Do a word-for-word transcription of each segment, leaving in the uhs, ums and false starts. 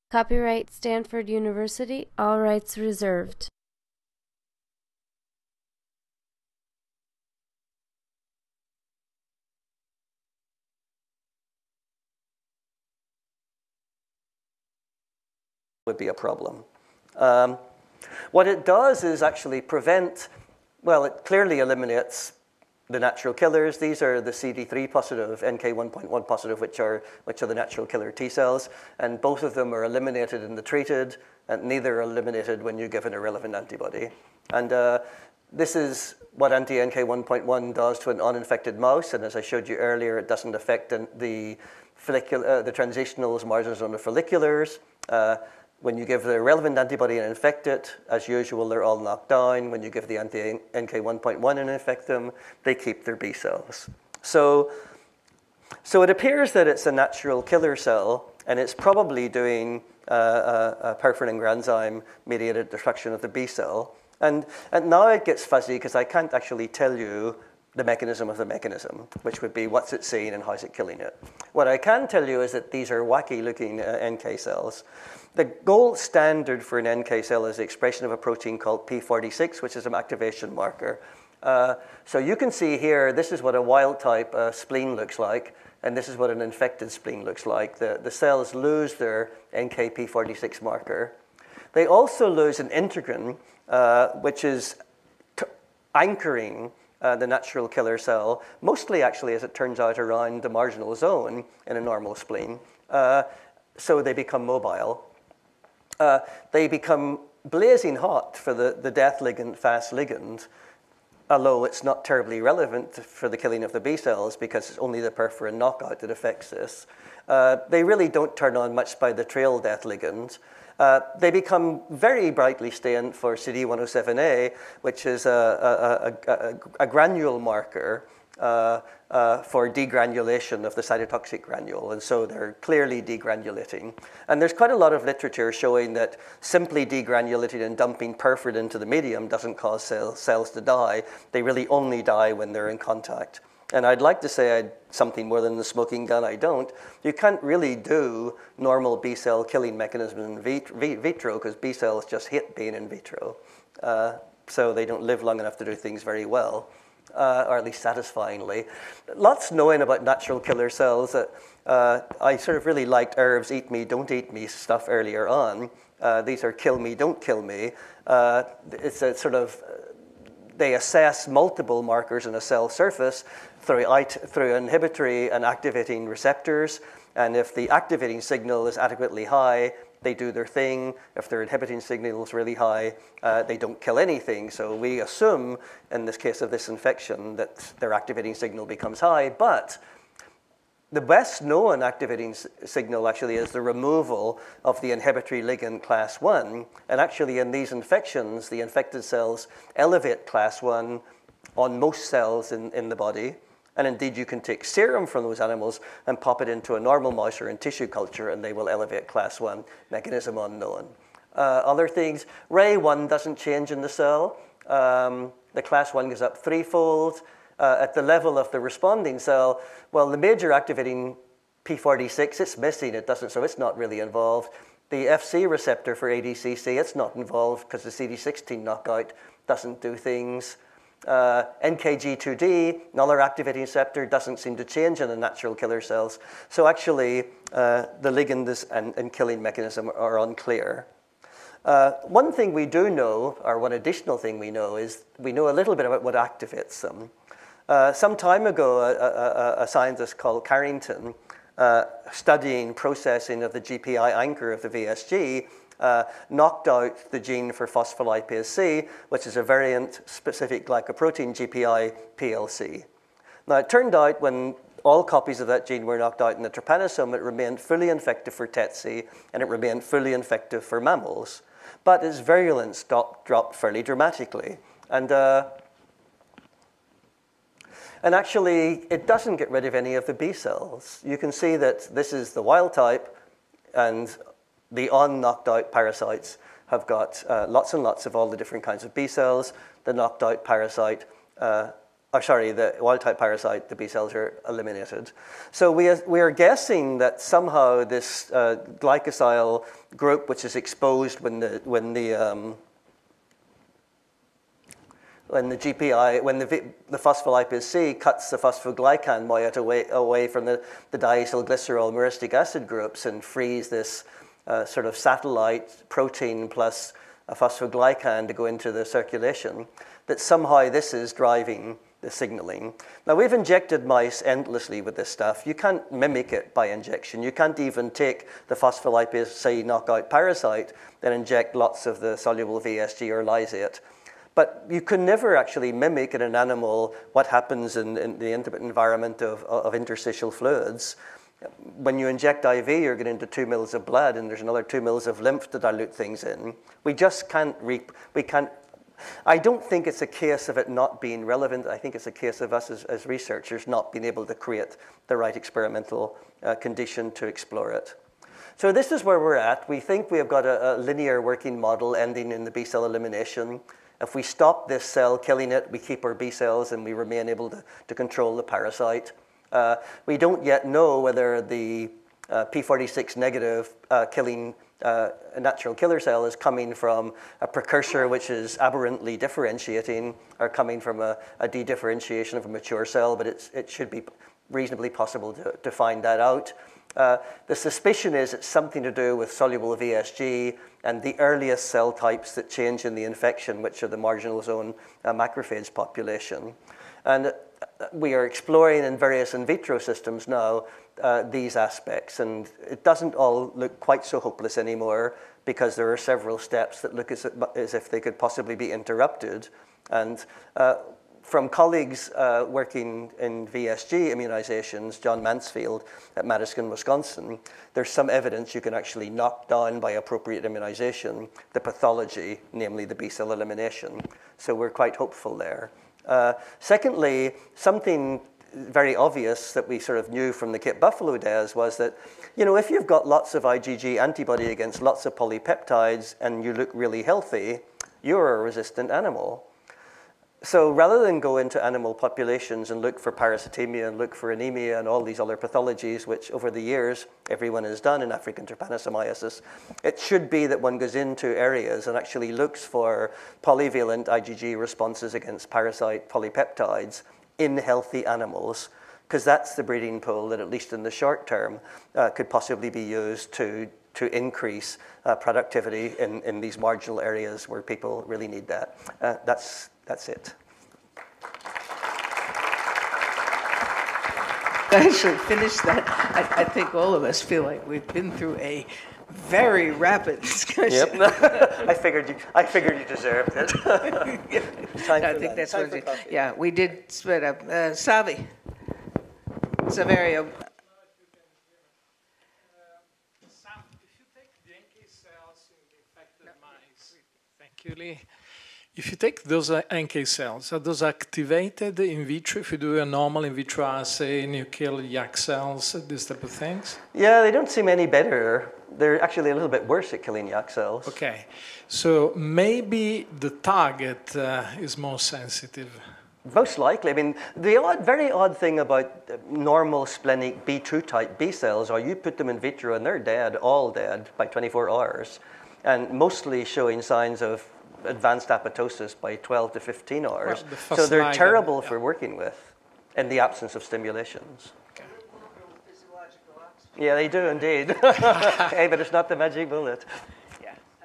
Copyright Stanford University, all rights reserved. Would be a problem. Um, what it does is actually prevent, well, it clearly eliminates the natural killers. These are the C D three positive, N K one point one positive, which are, which are the natural killer T cells, and both of them are eliminated in the treated, and neither are eliminated when you give an irrelevant antibody. And uh, this is what anti-N K one point one does to an uninfected mouse, and as I showed you earlier, it doesn't affect the, follicular, uh, the transitionals, margins on the folliculars. Uh, When you give the relevant antibody and infect it, as usual, they're all knocked down. When you give the anti-N K one point one and infect them, they keep their B cells. So, so it appears that it's a natural killer cell, and it's probably doing uh, a, a perforin granzyme-mediated destruction of the B cell. And, and now it gets fuzzy, because I can't actually tell you the mechanism of the mechanism, which would be what's it seeing and how's it killing it. What I can tell you is that these are wacky-looking uh, N K cells. The gold standard for an N K cell is the expression of a protein called P forty-six, which is an activation marker. Uh, so you can see here, this is what a wild-type uh, spleen looks like, and this is what an infected spleen looks like. The, the cells lose their N K P forty-six marker. They also lose an integrin, uh, which is t anchoring uh, the natural killer cell, mostly actually, as it turns out, around the marginal zone in a normal spleen. Uh, so they become mobile. Uh, they become blazing hot for the, the death ligand, fast ligand, although it's not terribly relevant for the killing of the B cells because it's only the perforin knockout that affects this. Uh, they really don't turn on much by the trail death ligand. Uh, they become very brightly stained for C D one oh seven A, which is a, a, a, a, a granule marker uh, uh, for degranulation of the cytotoxic granule, and so they're clearly degranulating. And there's quite a lot of literature showing that simply degranulating and dumping perforin into the medium doesn't cause cell, cells to die. They really only die when they're in contact. And I'd like to say I'd something more than the smoking gun, I don't. You can't really do normal B-cell killing mechanisms in vit vitro because B cells just hate being in vitro. Uh, so they don't live long enough to do things very well, uh, or at least satisfyingly. Lots knowing about natural killer cells. Uh, uh, I sort of really liked Irv's eat me, don't eat me stuff earlier on. Uh, these are kill me, don't kill me. Uh, it's a sort of, they assess multiple markers in a cell surface through, through inhibitory and activating receptors. And if the activating signal is adequately high, they do their thing. If their inhibiting signal is really high, uh, they don't kill anything. So we assume, in this case of this infection, that their activating signal becomes high. But the best known activating signal actually is the removal of the inhibitory ligand class one. And actually in these infections, the infected cells elevate class one on most cells in, in the body. And indeed, you can take serum from those animals and pop it into a normal mouse or in tissue culture, and they will elevate class one, mechanism unknown. Uh, other things, R A Y one doesn't change in the cell. Um, the class one goes up threefold. Uh, at the level of the responding cell, well, the major activating P forty-six, it's missing, it doesn't, so it's not really involved. The F C receptor for A D C C, it's not involved because the C D sixteen knockout doesn't do things. Uh, N K G two D, another activating receptor, doesn't seem to change in the natural killer cells. So actually, uh, the ligand is, and, and killing mechanism are unclear. Uh, one thing we do know, or one additional thing we know, is we know a little bit about what activates them. Uh, some time ago, a, a, a scientist called Carrington, uh, studying processing of the G P I anchor of the V S G, uh, knocked out the gene for phospholipase C, which is a variant-specific glycoprotein, G P I P L C. Now, it turned out when all copies of that gene were knocked out in the trypanosome, it remained fully infective for T E T C, and it remained fully infective for mammals. But its virulence dropped, dropped fairly dramatically. And uh, And actually, it doesn't get rid of any of the B cells. You can see that this is the wild type, and the unknocked out parasites have got uh, lots and lots of all the different kinds of B cells. The knocked out parasite uh, or sorry, the wild-type parasite, the B cells are eliminated. So we are, we are guessing that somehow this uh, glycosyl group, which is exposed when the when the um, when the G P I, when the, the phospholipase C cuts the phosphoglycan moiety away, away from the, the diacylglycerol myristic acid groups and frees this uh, sort of satellite protein plus a phosphoglycan to go into the circulation, that somehow this is driving the signaling. Now, we've injected mice endlessly with this stuff. You can't mimic it by injection. You can't even take the phospholipase C knockout parasite and inject lots of the soluble V S G or lysate. But you can never actually mimic in an animal what happens in, in the intimate environment of, of interstitial fluids. When you inject I V, you're getting into two mils of blood, and there's another two mils of lymph to dilute things in. We just can't, re we can't, I don't think it's a case of it not being relevant. I think it's a case of us as, as researchers not being able to create the right experimental uh, condition to explore it. So this is where we're at. We think we have got a, a linear working model ending in the B cell elimination. If we stop this cell killing it, we keep our B cells and we remain able to, to control the parasite. Uh, we don't yet know whether the uh, P forty-six negative uh, killing uh, a natural killer cell is coming from a precursor which is aberrantly differentiating or coming from a, a de-differentiation of a mature cell, but it's, it should be reasonably possible to, to find that out. Uh, the suspicion is it's something to do with soluble V S G and the earliest cell types that change in the infection, which are the marginal zone uh, macrophage population. And uh, we are exploring in various in vitro systems now uh, these aspects. And it doesn't all look quite so hopeless anymore because there are several steps that look as, as if they could possibly be interrupted. And uh, from colleagues uh, working in V S G immunizations, John Mansfield at Madison, Wisconsin, there's some evidence you can actually knock down by appropriate immunization the pathology, namely the B cell elimination. So we're quite hopeful there. Uh, secondly, something very obvious that we sort of knew from the Cape Buffalo days was that, you know, if you've got lots of IgG antibody against lots of polypeptides and you look really healthy, you're a resistant animal. So rather than go into animal populations and look for parasitemia and look for anemia and all these other pathologies, which over the years everyone has done in African trypanosomiasis, it should be that one goes into areas and actually looks for polyvalent IgG responses against parasite polypeptides in healthy animals, because that's the breeding pool that, at least in the short term, uh, could possibly be used to to increase uh, productivity in, in these marginal areas where people really need that. Uh, that's, that's it. Actually finished that. I, I think all of us feel like we've been through a very rapid discussion. Yep. I figured you. I figured you deserved it. Time I for think that's Time what. for It, yeah, we did split up. Uh, Savi, Saverio. If you take those N K cells, are those activated in vitro? If you do a normal in vitro assay and you kill yak cells, these type of things? Yeah, they don't seem any better. They're actually a little bit worse at killing yak cells. Okay, so maybe the target uh, is more sensitive. Most likely. I mean, the odd, very odd thing about normal splenic B two type B cells are you put them in vitro and they're dead, all dead, by twenty-four hours, and mostly showing signs of advanced apoptosis by twelve to fifteen hours. Well, the so they're terrible yeah. for working with in the absence of stimulations. Okay. Yeah, they do indeed. Hey, but it's not the magic bullet. Yeah. Uh,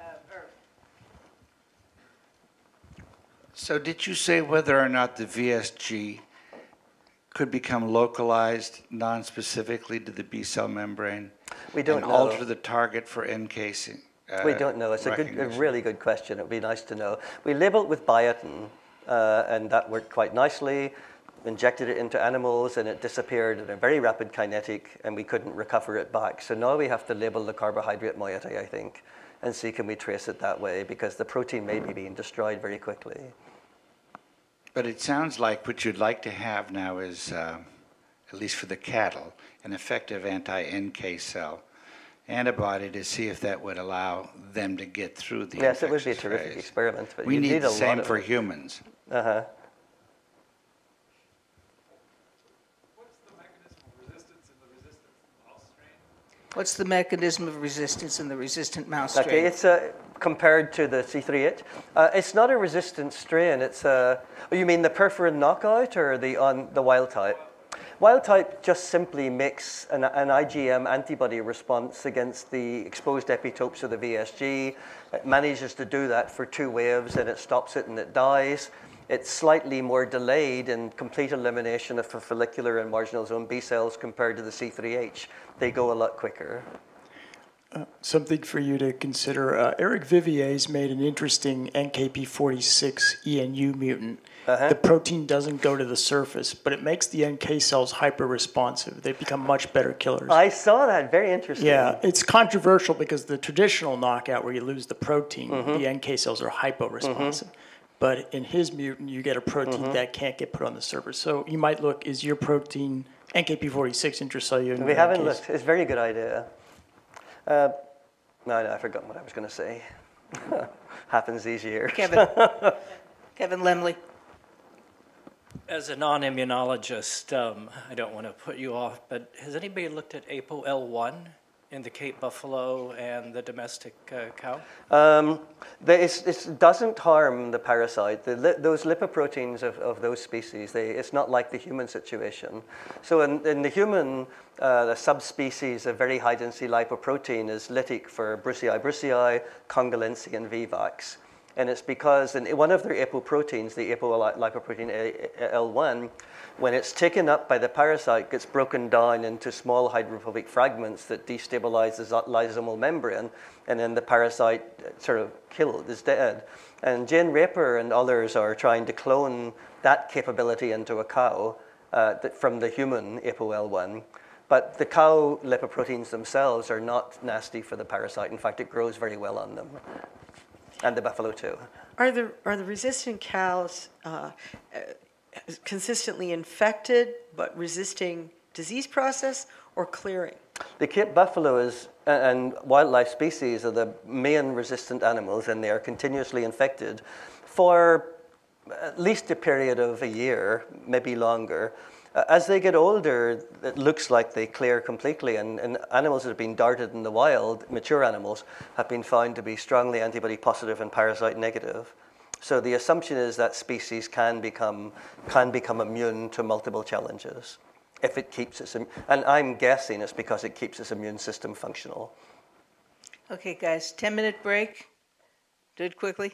so did you say whether or not the V S G could become localized non-specifically to the B cell membrane? We don't and know. alter the target for encasing? Uh, we don't know. It's a, good, a really good question. It would be nice to know. We labeled with biotin, uh, and that worked quite nicely. Injected it into animals, and it disappeared in a very rapid kinetic, and we couldn't recover it back. So now we have to label the carbohydrate moiety, I think, and see can we trace it that way, because the protein may be being destroyed very quickly. But it sounds like what you'd like to have now is, uh, at least for the cattle, an effective anti-N K cell antibody to see if that would allow them to get through the Yes, it would be a terrific phase. experiment. But we you need, need the a same lot for of humans. Uh-huh. What's the mechanism of resistance in the resistant mouse strain? Okay, it's uh, compared to the C three H. Uh, it's not a resistant strain. It's a. Oh, you mean the perforin knockout or the on the wild type? Wild type just simply makes an, an I G M antibody response against the exposed epitopes of the V S G. It manages to do that for two waves, and it stops it and it dies. It's slightly more delayed in complete elimination of the follicular and marginal zone B cells compared to the C three H. They go a lot quicker. Uh, something for you to consider. Uh, Eric Vivier's made an interesting N K P forty-six E N U mutant. Uh-huh. The protein doesn't go to the surface, but it makes the N K cells hyper-responsive. They become much better killers. I saw that. Very interesting. Yeah, it's controversial because the traditional knockout where you lose the protein, Mm-hmm. the N K cells are hypo-responsive. Mm-hmm. But in his mutant, you get a protein mm-hmm. that can't get put on the surface. So you might look, is your protein N K P forty-six intracellular? We haven't looked. It's a very good idea. Uh, no, no, I forgot what I was going to say. Happens these years. Kevin. Kevin Lemley. As a non-immunologist, um, I don't want to put you off, but has anybody looked at A P O L one in the Cape buffalo and the domestic uh, cow? Um, it doesn't harm the parasite. The li those lipoproteins of, of those species, they, it's not like the human situation. So in, in the human, uh, the subspecies of very high-density lipoprotein is lytic for brucei brucei, congolensi, and vivax. And it's because in one of their apoproteins, the apolipoprotein L one, when it's taken up by the parasite, gets broken down into small hydrophobic fragments that destabilize the lysosomal membrane, and then the parasite sort of killed, is dead. And Jane Raper and others are trying to clone that capability into a cow uh, from the human A P O L one. But the cow lipoproteins themselves are not nasty for the parasite. In fact, it grows very well on them. And the buffalo too. Are the are the resistant cows uh, consistently infected but resisting disease process or clearing? The Cape buffalo is, and wildlife species are the main resistant animals, and they are continuously infected for at least a period of a year, maybe longer. As they get older, it looks like they clear completely, and, and animals that have been darted in the wild, mature animals, have been found to be strongly antibody positive and parasite negative. So the assumption is that species can become, can become immune to multiple challenges if it keeps its, and I'm guessing it's because it keeps its immune system functional. Okay, guys, ten minute break. Do it quickly.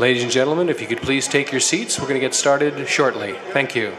Ladies and gentlemen, if you could please take your seats, we're going to get started shortly. Thank you.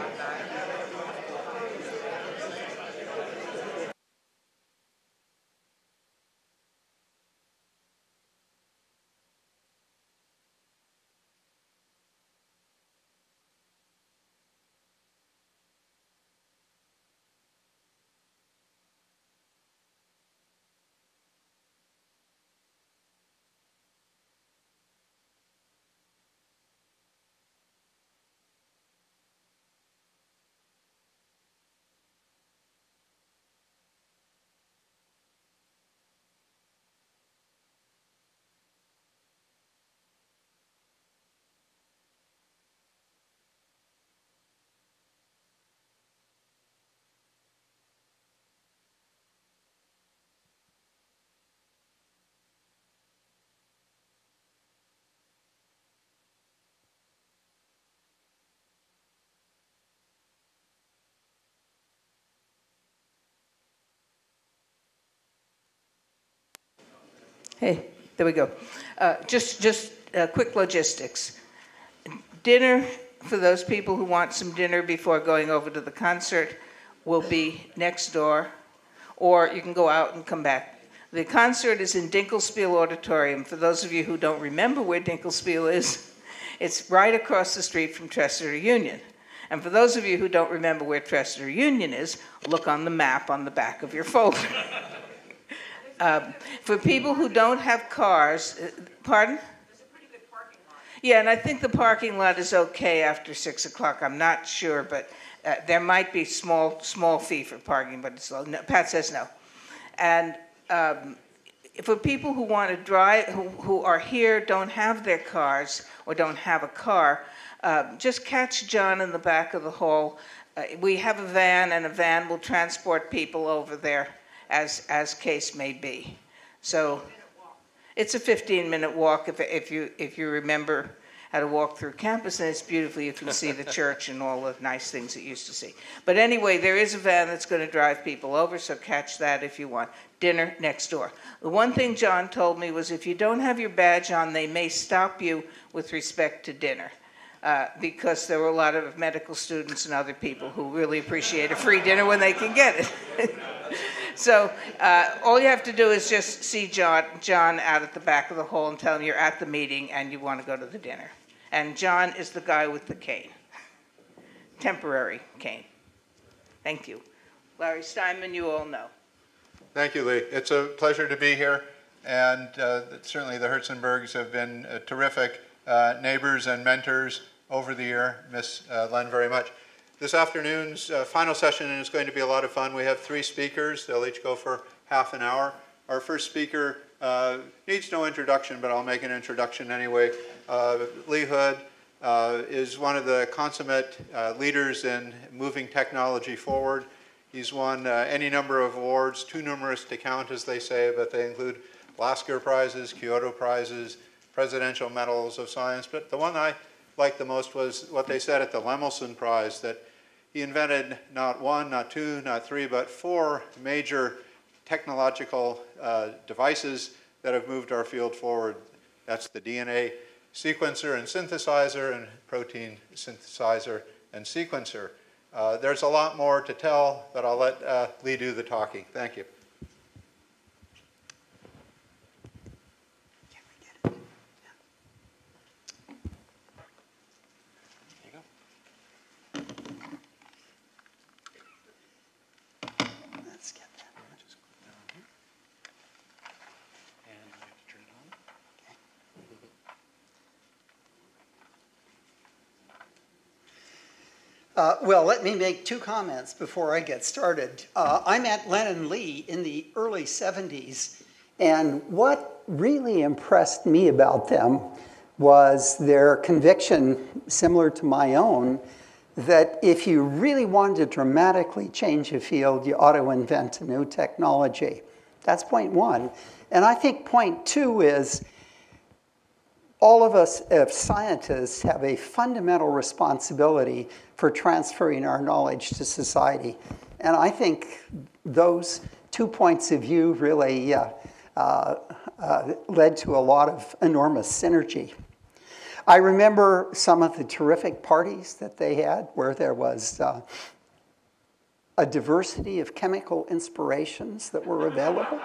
Hey, there we go. Uh, just, just uh, quick logistics. Dinner, for those people who want some dinner before going over to the concert, will be next door, or you can go out and come back. The concert is in Dinkelspiel Auditorium. For those of you who don't remember where Dinkelspiel is, it's right across the street from Trestor Union. And for those of you who don't remember where Trestor Union is, look on the map on the back of your folder. Um, for people who don't have cars, uh, pardon? There's a pretty good parking lot. Yeah, and I think the parking lot is okay after six o'clock. I'm not sure, but uh, there might be small small fee for parking, but it's low. No, Pat says no. And um, for people who want to drive, who, who are here, don't have their cars or don't have a car, uh, just catch John in the back of the hall. Uh, we have a van, and a van will transport people over there. As, as case may be. So it's a fifteen minute walk if, if, you, if you remember how to walk through campus, and it's beautiful. You can see the church and all the nice things that you used to see. But anyway, there is a van that's going to drive people over, so catch that if you want. Dinner next door. The one thing John told me was if you don't have your badge on, they may stop you with respect to dinner. Uh, because there were a lot of medical students and other people who really appreciate a free dinner when they can get it. So uh, all you have to do is just see John, John out at the back of the hall and tell him you're at the meeting and you want to go to the dinner. And John is the guy with the cane, temporary cane. Thank you. Larry Steinman, you all know. Thank you, Lee. It's a pleasure to be here. And uh, certainly the Herzenbergs have been uh, terrific uh, neighbors and mentors over the year. Miss uh, Len very much. This afternoon's uh, final session is going to be a lot of fun. We have three speakers. They'll each go for half an hour. Our first speaker uh, needs no introduction, but I'll make an introduction anyway. Uh, Lee Hood uh, is one of the consummate uh, leaders in moving technology forward. He's won uh, any number of awards, too numerous to count, as they say, but they include Lasker Prizes, Kyoto Prizes, Presidential Medals of Science. But the one I liked the most was what they said at the Lemelson Prize, that he invented not one, not two, not three, but four major technological uh, devices that have moved our field forward. That's the D N A sequencer and synthesizer, and protein synthesizer and sequencer. Uh, there's a lot more to tell, but I'll let uh, Lee do the talking. Thank you. Uh, well, let me make two comments before I get started. Uh, I met Len and Lee in the early seventies, and what really impressed me about them was their conviction, similar to my own, that if you really wanted to dramatically change a field, you ought to invent a new technology. That's point one. And I think point two is all of us as scientists have a fundamental responsibility for transferring our knowledge to society. And I think those two points of view really uh, uh, uh, led to a lot of enormous synergy. I remember some of the terrific parties that they had where there was uh, a diversity of chemical inspirations that were available.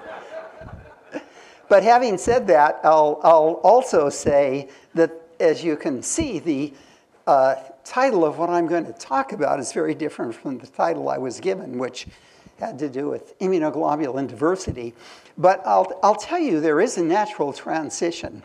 But having said that, I'll, I'll also say that, as you can see, the uh, title of what I'm going to talk about is very different from the title I was given, which had to do with immunoglobulin diversity. But I'll, I'll tell you, there is a natural transition.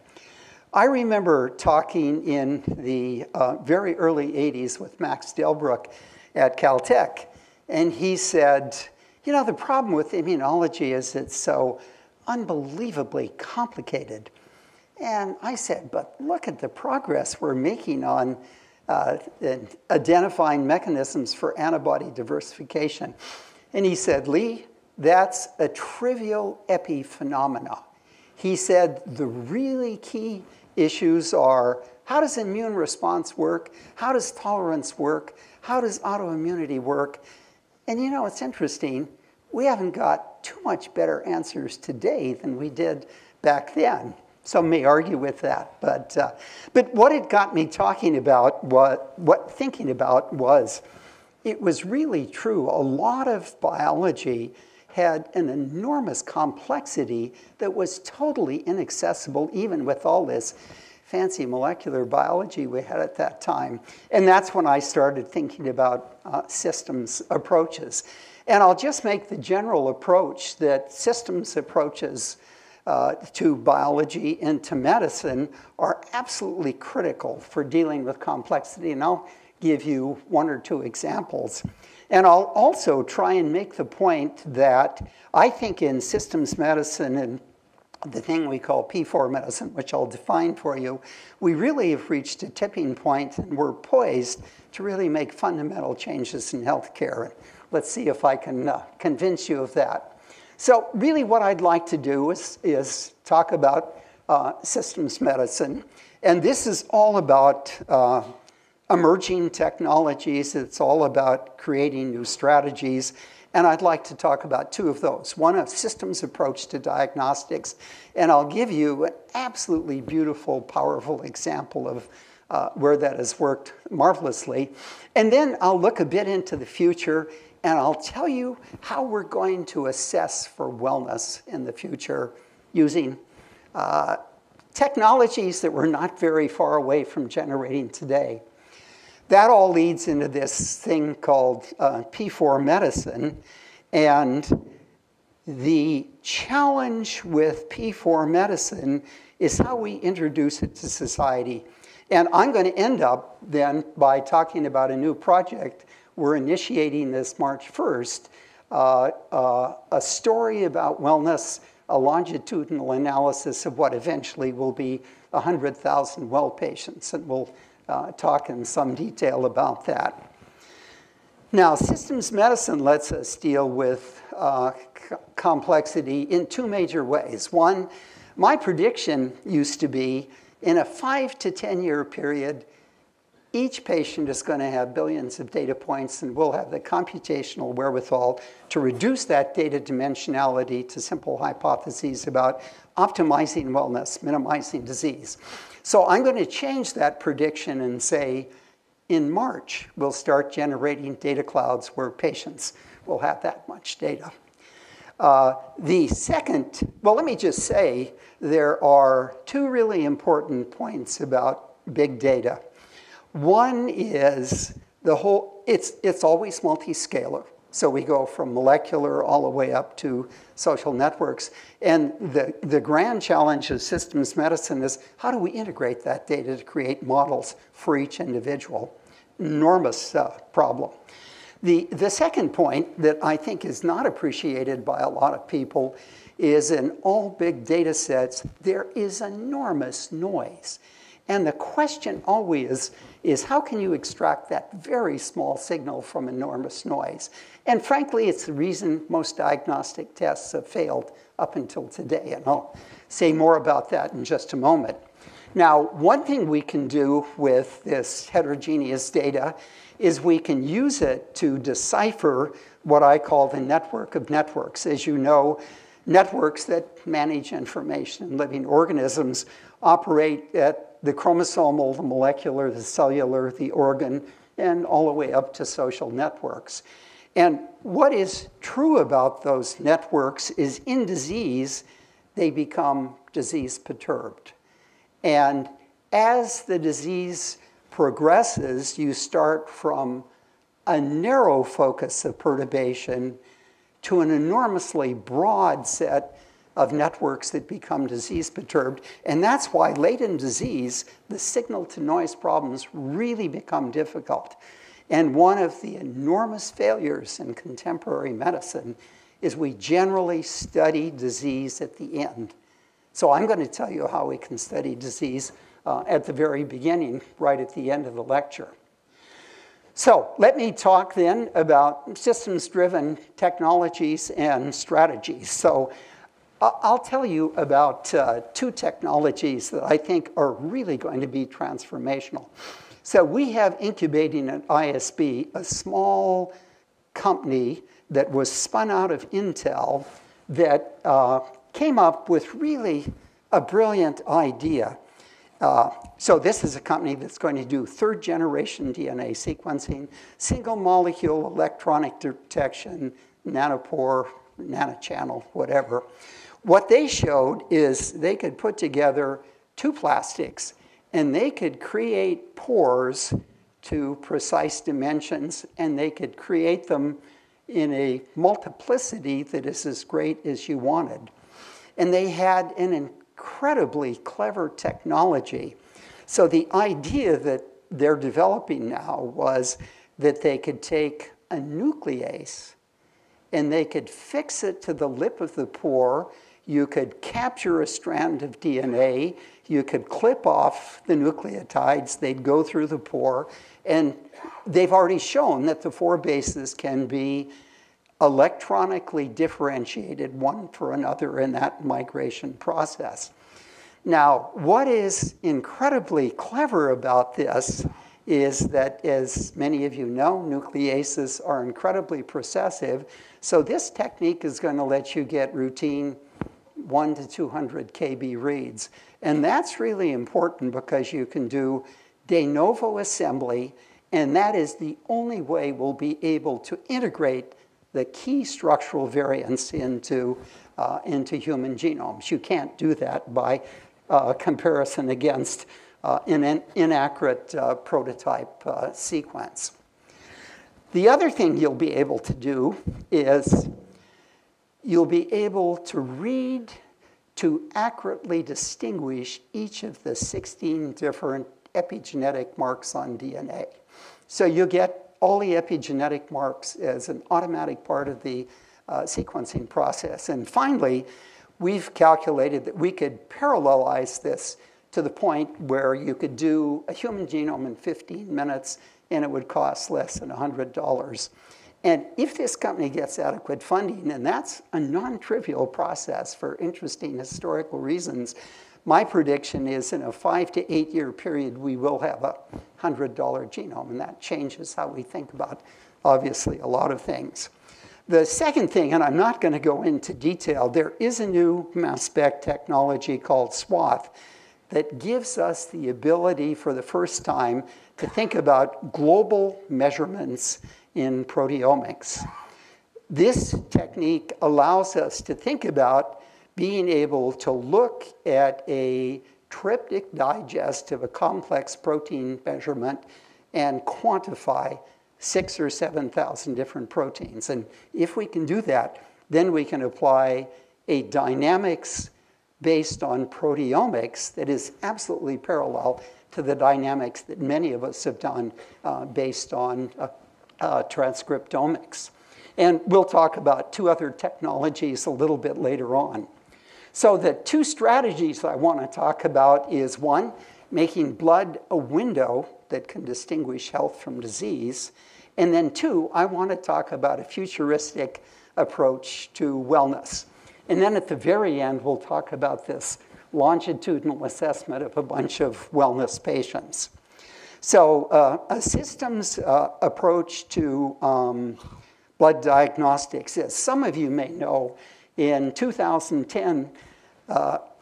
I remember talking in the uh, very early eighties with Max Delbruck at Caltech, and he said, you know, the problem with immunology is it's so unbelievably complicated. And I said, but look at the progress we're making on uh, identifying mechanisms for antibody diversification. And he said, Lee, that's a trivial epiphenomena. He said the really key issues are, how does immune response work? How does tolerance work? How does autoimmunity work? And you know, it's interesting. We haven't got too much better answers today than we did back then. Some may argue with that, but uh, but what it got me talking about, what what thinking about was, it was really true. A lot of biology had an enormous complexity that was totally inaccessible, even with all this fancy molecular biology we had at that time. And that's when I started thinking about uh, systems approaches. And I'll just make the general approach that systems approaches uh, to biology and to medicine are absolutely critical for dealing with complexity. And I'll give you one or two examples. And I'll also try and make the point that I think in systems medicine and the thing we call P four medicine, which I'll define for you, we really have reached a tipping point and we're poised to really make fundamental changes in healthcare. Let's see if I can uh, convince you of that. So really what I'd like to do is, is talk about uh, systems medicine. And this is all about uh, emerging technologies. It's all about creating new strategies. And I'd like to talk about two of those. One, a systems approach to diagnostics. And I'll give you an absolutely beautiful, powerful example of uh, where that has worked marvelously. And then I'll look a bit into the future, and I'll tell you how we're going to assess for wellness in the future using uh, technologies that we're not very far away from generating today. That all leads into this thing called uh, P four medicine. And the challenge with P four medicine is how we introduce it to society. And I'm going to end up then by talking about a new project. We're initiating this March first, uh, uh, a story about wellness, a longitudinal analysis of what eventually will be one hundred thousand well patients. And we'll Uh, talk in some detail about that. Now, systems medicine lets us deal with uh, complexity in two major ways. One, my prediction used to be in a five to ten year period, each patient is going to have billions of data points, and we'll have the computational wherewithal to reduce that data dimensionality to simple hypotheses about optimizing wellness, minimizing disease. So I'm going to change that prediction and say, in March, we'll start generating data clouds where patients will have that much data. Uh, the second, well, let me just say, there are two really important points about big data. One is the whole, it's, it's always multi-scalar. So we go from molecular all the way up to social networks. And the, the grand challenge of systems medicine is how do we integrate that data to create models for each individual? Enormous uh, problem. The, the second point that I think is not appreciated by a lot of people is in all big data sets, there is enormous noise. And the question always is how can you extract that very small signal from enormous noise? And frankly, it's the reason most diagnostic tests have failed up until today. And I'll say more about that in just a moment. Now, one thing we can do with this heterogeneous data is we can use it to decipher what I call the network of networks. As you know, networks that manage information in living organisms operate at the chromosomal, the molecular, the cellular, the organ, and all the way up to social networks. And what is true about those networks is in disease, they become disease perturbed. And as the disease progresses, you start from a narrow focus of perturbation to an enormously broad set of networks that become disease perturbed. And that's why late in disease, the signal to noise problems really become difficult. And one of the enormous failures in contemporary medicine is we generally study disease at the end. So I'm going to tell you how we can study disease uh, at the very beginning, right at the end of the lecture. So let me talk then about systems-driven technologies and strategies. So I'll tell you about uh, two technologies that I think are really going to be transformational. So we have incubating at I S B a small company that was spun out of Intel that uh, came up with really a brilliant idea. Uh, so this is a company that's going to do third generation D N A sequencing, single molecule electronic detection, nanopore, nanochannel, whatever. What they showed is they could put together two plastics and they could create pores to precise dimensions, and they could create them in a multiplicity that is as great as you wanted. And they had an incredibly clever technology. So the idea that they're developing now was that they could take a nuclease and they could fix it to the lip of the pore. You could capture a strand of D N A. You could clip off the nucleotides. They'd go through the pore. And they've already shown that the four bases can be electronically differentiated one for another in that migration process. Now, what is incredibly clever about this is that, as many of you know, nucleases are incredibly processive. So this technique is going to let you get routine one to two hundred K B reads. And that's really important because you can do de novo assembly, and that is the only way we'll be able to integrate the key structural variants into, uh, into human genomes. You can't do that by uh, comparison against uh, an inaccurate uh, prototype uh, sequence. The other thing you'll be able to do is you'll be able to read to accurately distinguish each of the sixteen different epigenetic marks on D N A. So you get all the epigenetic marks as an automatic part of the uh, sequencing process. And finally, we've calculated that we could parallelize this to the point where you could do a human genome in fifteen minutes and it would cost less than one hundred dollars. And if this company gets adequate funding, and that's a non-trivial process for interesting historical reasons, my prediction is in a five to eight year period, we will have a one hundred dollar genome, and that changes how we think about, obviously, a lot of things. The second thing, and I'm not going to go into detail, there is a new mass spec technology called SWATH that gives us the ability for the first time to think about global measurements in proteomics. This technique allows us to think about being able to look at a triptych digest of a complex protein measurement and quantify six or seven thousand different proteins. And if we can do that, then we can apply a dynamics based on proteomics that is absolutely parallel to the dynamics that many of us have done uh, based on uh, uh, transcriptomics. And we'll talk about two other technologies a little bit later on. So the two strategies I want to talk about is one, making blood a window that can distinguish health from disease. And then two, I want to talk about a futuristic approach to wellness. And then at the very end, we'll talk about this longitudinal assessment of a bunch of wellness patients. So uh, a systems uh, approach to um, blood diagnostics. As some of you may know, in two thousand ten, uh,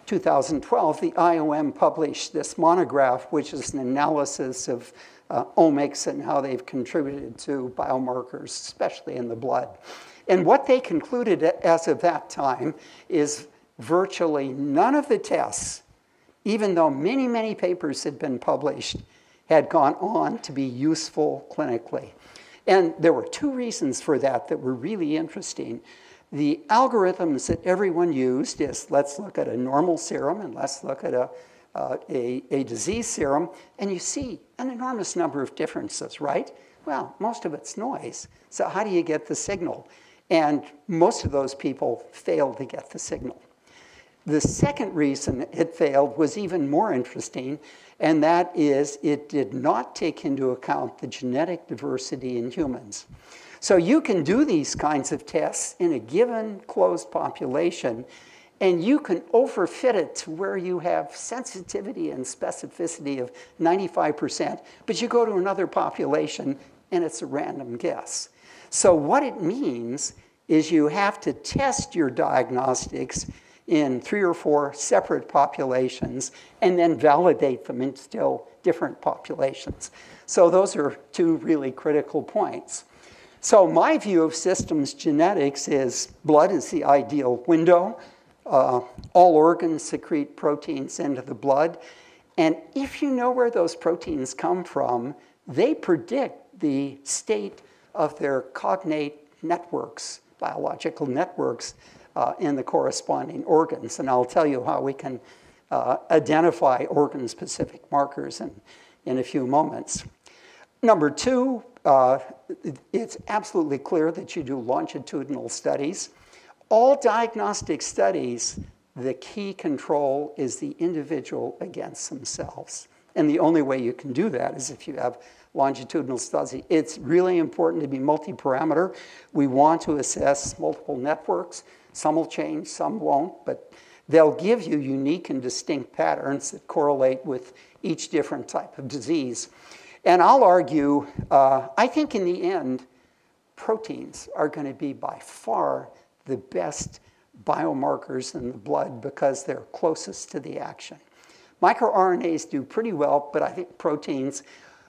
two thousand twelve, the I O M published this monograph, which is an analysis of uh, omics and how they've contributed to biomarkers, especially in the blood. And what they concluded as of that time is virtually none of the tests, even though many, many papers had been published, had gone on to be useful clinically. And there were two reasons for that that were really interesting. The algorithms that everyone used is, let's look at a normal serum and let's look at a, uh, a, a disease serum, and you see an enormous number of differences, right? Well, most of it's noise. So how do you get the signal? And most of those people failed to get the signal. The second reason it failed was even more interesting, and that is it did not take into account the genetic diversity in humans. So you can do these kinds of tests in a given closed population, and you can overfit it to where you have sensitivity and specificity of ninety-five percent, but you go to another population and it's a random guess. So what it means is you have to test your diagnostics in three or four separate populations and then validate them in still different populations. So those are two really critical points. So my view of systems genetics is blood is the ideal window. Uh, all organs secrete proteins into the blood. And if you know where those proteins come from, they predict the state of their cognate networks, biological networks, uh, in the corresponding organs. And I'll tell you how we can uh, identify organ-specific markers in, in a few moments. Number two, uh, it's absolutely clear that you do longitudinal studies. All diagnostic studies, the key control is the individual against themselves. And the only way you can do that is if you have longitudinal studies. It's really important to be multi-parameter. We want to assess multiple networks. Some will change, some won't, but they'll give you unique and distinct patterns that correlate with each different type of disease. And I'll argue, uh, I think in the end, proteins are going to be by far the best biomarkers in the blood because they're closest to the action. MicroRNAs do pretty well, but I think proteins,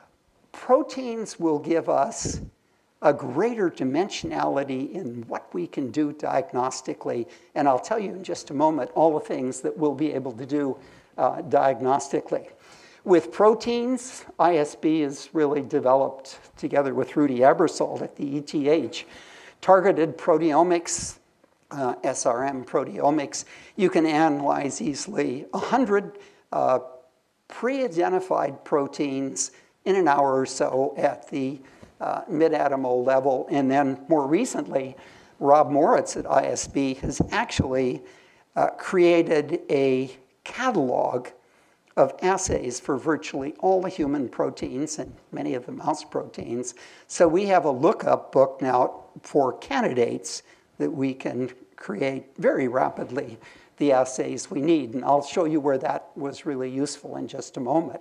proteins will give us a greater dimensionality in what we can do diagnostically. And I'll tell you in just a moment all the things that we'll be able to do uh, diagnostically. With proteins, I S B is really developed together with Rudy Ebersole at the E T H. Targeted proteomics, uh, S R M proteomics, you can analyze easily one hundred uh, pre-identified proteins in an hour or so at the uh, mid-atomo level. And then more recently, Rob Moritz at I S B has actually uh, created a catalog of assays for virtually all the human proteins and many of the mouse proteins. So we have a lookup book now for candidates that we can create very rapidly the assays we need. And I'll show you where that was really useful in just a moment.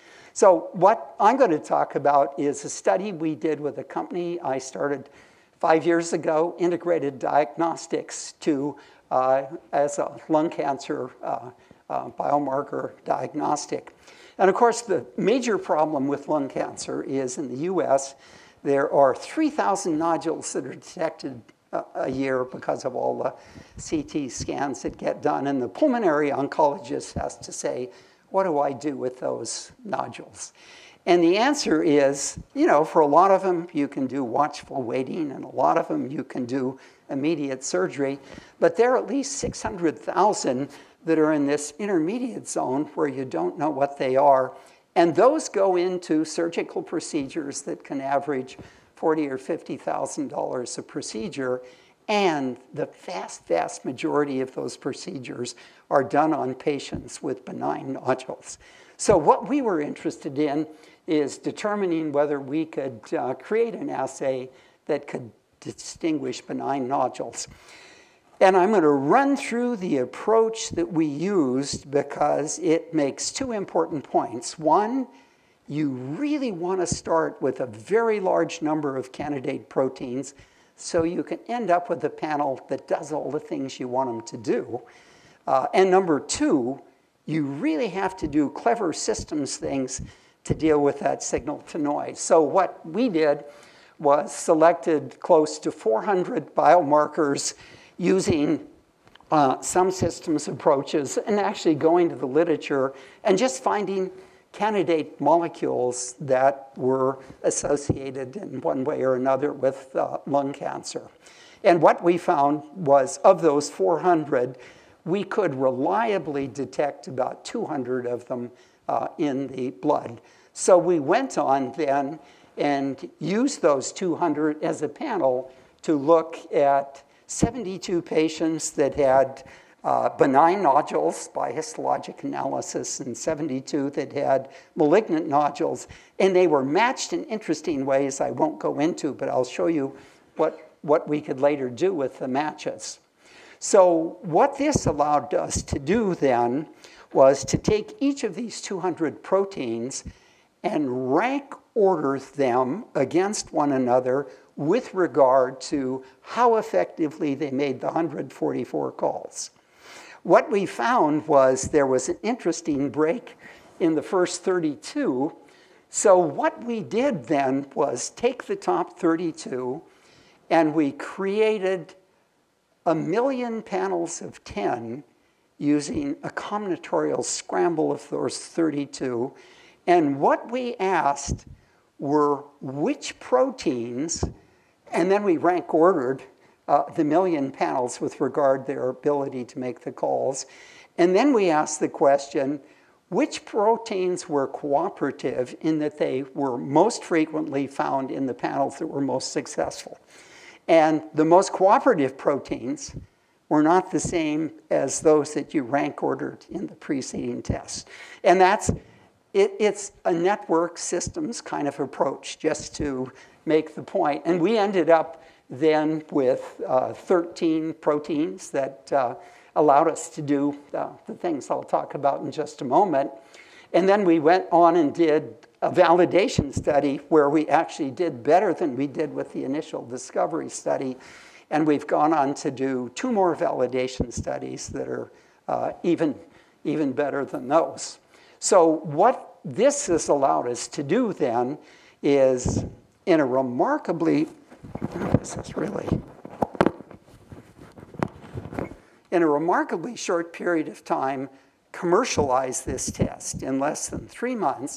So what I'm going to talk about is a study we did with a company I started five years ago, Integrated Diagnostics, to uh, as a lung cancer uh, uh, biomarker diagnostic. And of course, the major problem with lung cancer is in the U S, there are three thousand nodules that are detected uh, a year because of all the C T scans that get done. And the pulmonary oncologist has to say, what do I do with those nodules? And the answer is, you know, for a lot of them, you can do watchful waiting, and a lot of them you can do immediate surgery. But there are at least six hundred thousand that are in this intermediate zone where you don't know what they are. And those go into surgical procedures that can average forty thousand dollars or fifty thousand dollars a procedure. And the vast, vast majority of those procedures are done on patients with benign nodules. So what we were interested in is determining whether we could uh, create an assay that could distinguish benign nodules. And I'm going to run through the approach that we used because it makes two important points. One, you really want to start with a very large number of candidate proteins so you can end up with a panel that does all the things you want them to do. Uh, and number two, you really have to do clever systems things to deal with that signal to noise. So what we did was selected close to four hundred biomarkers using uh, some systems approaches and actually going to the literature and just finding candidate molecules that were associated in one way or another with uh, lung cancer. And what we found was, of those four hundred, we could reliably detect about two hundred of them uh, in the blood. So we went on then and used those two hundred as a panel to look at seventy-two patients that had uh, benign nodules by histologic analysis and seventy-two that had malignant nodules. And they were matched in interesting ways I won't go into, but I'll show you what, what we could later do with the matches. So what this allowed us to do then was to take each of these two hundred proteins and rank order them against one another with regard to how effectively they made the one hundred forty-four calls. What we found was there was an interesting break in the first thirty-two. So what we did then was take the top thirty-two and we created a million panels of ten using a combinatorial scramble of those thirty-two. And what we asked were which proteins, and then we rank ordered uh, the million panels with regard to their ability to make the calls. And then we asked the question, which proteins were cooperative in that they were most frequently found in the panels that were most successful. And the most cooperative proteins were not the same as those that you rank ordered in the preceding tests. And that's, it, it's a network systems kind of approach, just to make the point. And we ended up then with uh, thirteen proteins that uh, allowed us to do uh, the things I'll talk about in just a moment. And then we went on and did a validation study where we actually did better than we did with the initial discovery study. And we've gone on to do two more validation studies that are uh, even, even better than those. So what this has allowed us to do then is, in a remarkably, oh, this is really, in a remarkably short period of time, commercialize this test in less than three months.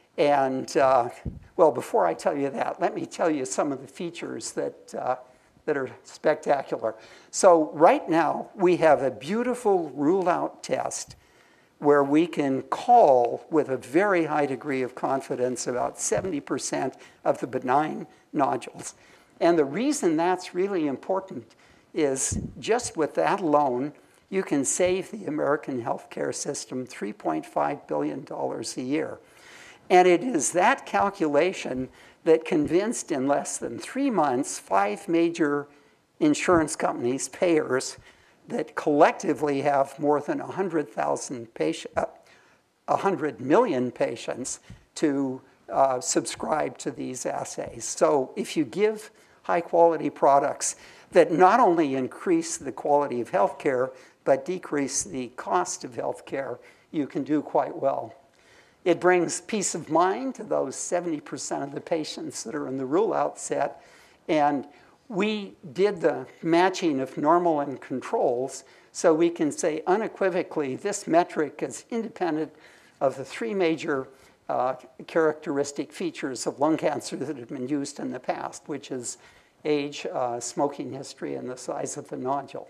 And, uh, well, before I tell you that, let me tell you some of the features that, uh, that are spectacular. So right now, we have a beautiful rule-out test where we can call with a very high degree of confidence about seventy percent of the benign nodules. And the reason that's really important is just with that alone, you can save the American healthcare system three point five billion dollars a year. And it is that calculation that convinced in less than three months, five major insurance companies, payers, that collectively have more than one hundred thousand patients, uh, one hundred million patients to uh, subscribe to these assays. So if you give high quality products that not only increase the quality of healthcare, but decrease the cost of healthcare, you can do quite well. It brings peace of mind to those seventy percent of the patients that are in the rule-out set. And we did the matching of normal and controls, so we can say unequivocally this metric is independent of the three major uh, characteristic features of lung cancer that have been used in the past, which is age, uh, smoking history, and the size of the nodule.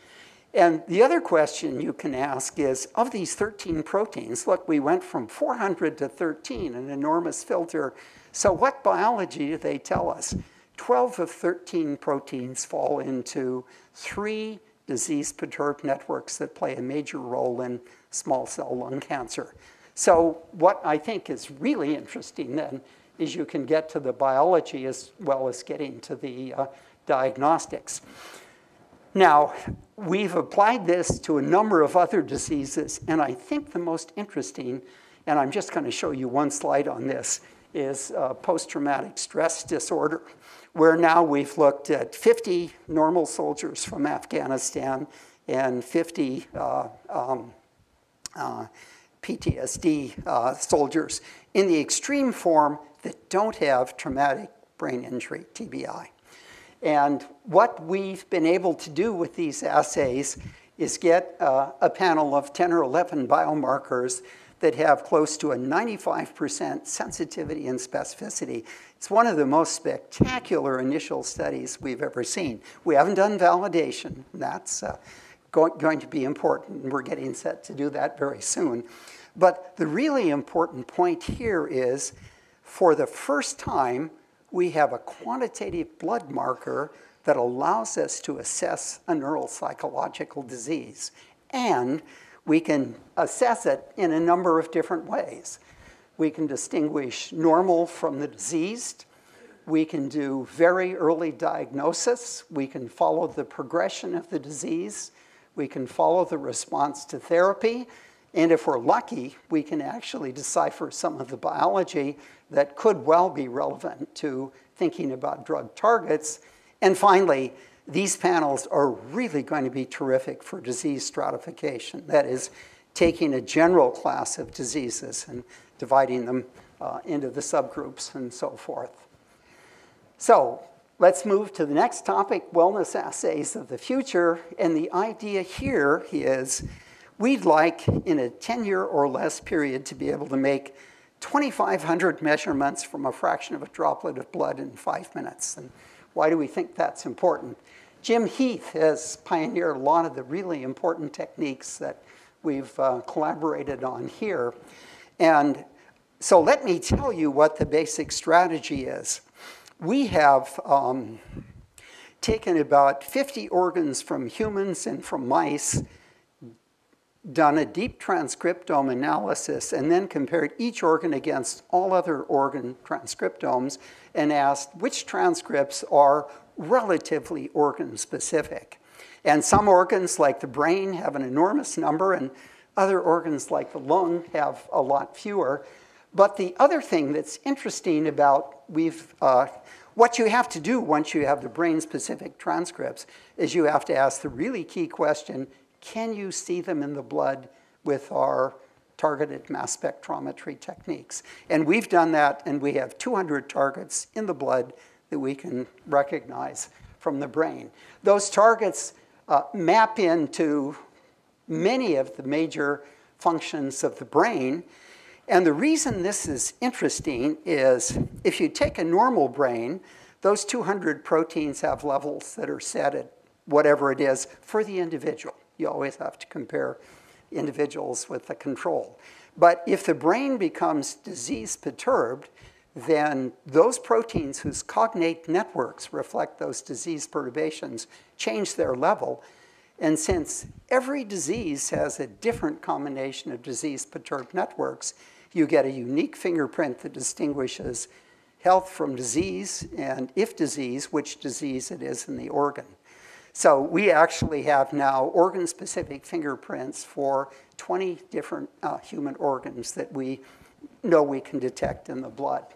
And the other question you can ask is, of these thirteen proteins, look, we went from four hundred to thirteen, an enormous filter. So what biology do they tell us? twelve of thirteen proteins fall into three disease-perturbed networks that play a major role in small cell lung cancer. So what I think is really interesting then is you can get to the biology as well as getting to the uh, diagnostics. Now, we've applied this to a number of other diseases, and I think the most interesting, and I'm just going to show you one slide on this, is uh, post-traumatic stress disorder, where now we've looked at fifty normal soldiers from Afghanistan and fifty uh, um, uh, P T S D uh, soldiers in the extreme form that don't have traumatic brain injury, T B I. And what we've been able to do with these assays is get uh, a panel of ten or eleven biomarkers that have close to a ninety-five percent sensitivity and specificity. It's one of the most spectacular initial studies we've ever seen. We haven't done validation. That's uh, go going to be important, and we're getting set to do that very soon. But the really important point here is, for the first time, we have a quantitative blood marker that allows us to assess a neuropsychological disease. And we can assess it in a number of different ways. We can distinguish normal from the diseased. We can do very early diagnosis. We can follow the progression of the disease. We can follow the response to therapy. And if we're lucky, we can actually decipher some of the biology that could well be relevant to thinking about drug targets. And finally, these panels are really going to be terrific for disease stratification. That is, taking a general class of diseases and dividing them uh, into the subgroups and so forth. So let's move to the next topic, wellness assays of the future. And the idea here is we'd like, in a ten-year or less period, to be able to make twenty-five hundred measurements from a fraction of a droplet of blood in five minutes. And why do we think that's important? Jim Heath has pioneered a lot of the really important techniques that we've uh, collaborated on here. And so let me tell you what the basic strategy is. We have um, taken about fifty organs from humans and from mice, done a deep transcriptome analysis, and then compared each organ against all other organ transcriptomes and asked which transcripts are relatively organ-specific. And some organs, like the brain, have an enormous number, and other organs, like the lung, have a lot fewer. But the other thing that's interesting about we've, uh, what you have to do once you have the brain-specific transcripts is you have to ask the really key question, can you see them in the blood with our targeted mass spectrometry techniques? And we've done that, and we have two hundred targets in the blood that we can recognize from the brain. Those targets uh, map into many of the major functions of the brain. And the reason this is interesting is if you take a normal brain, those two hundred proteins have levels that are set at whatever it is for the individual. You always have to compare individuals with the control. But if the brain becomes disease-perturbed, then those proteins whose cognate networks reflect those disease perturbations change their level. And since every disease has a different combination of disease-perturbed networks, you get a unique fingerprint that distinguishes health from disease, and if disease, which disease it is in the organ. So we actually have now organ-specific fingerprints for twenty different uh, human organs that we know we can detect in the blood.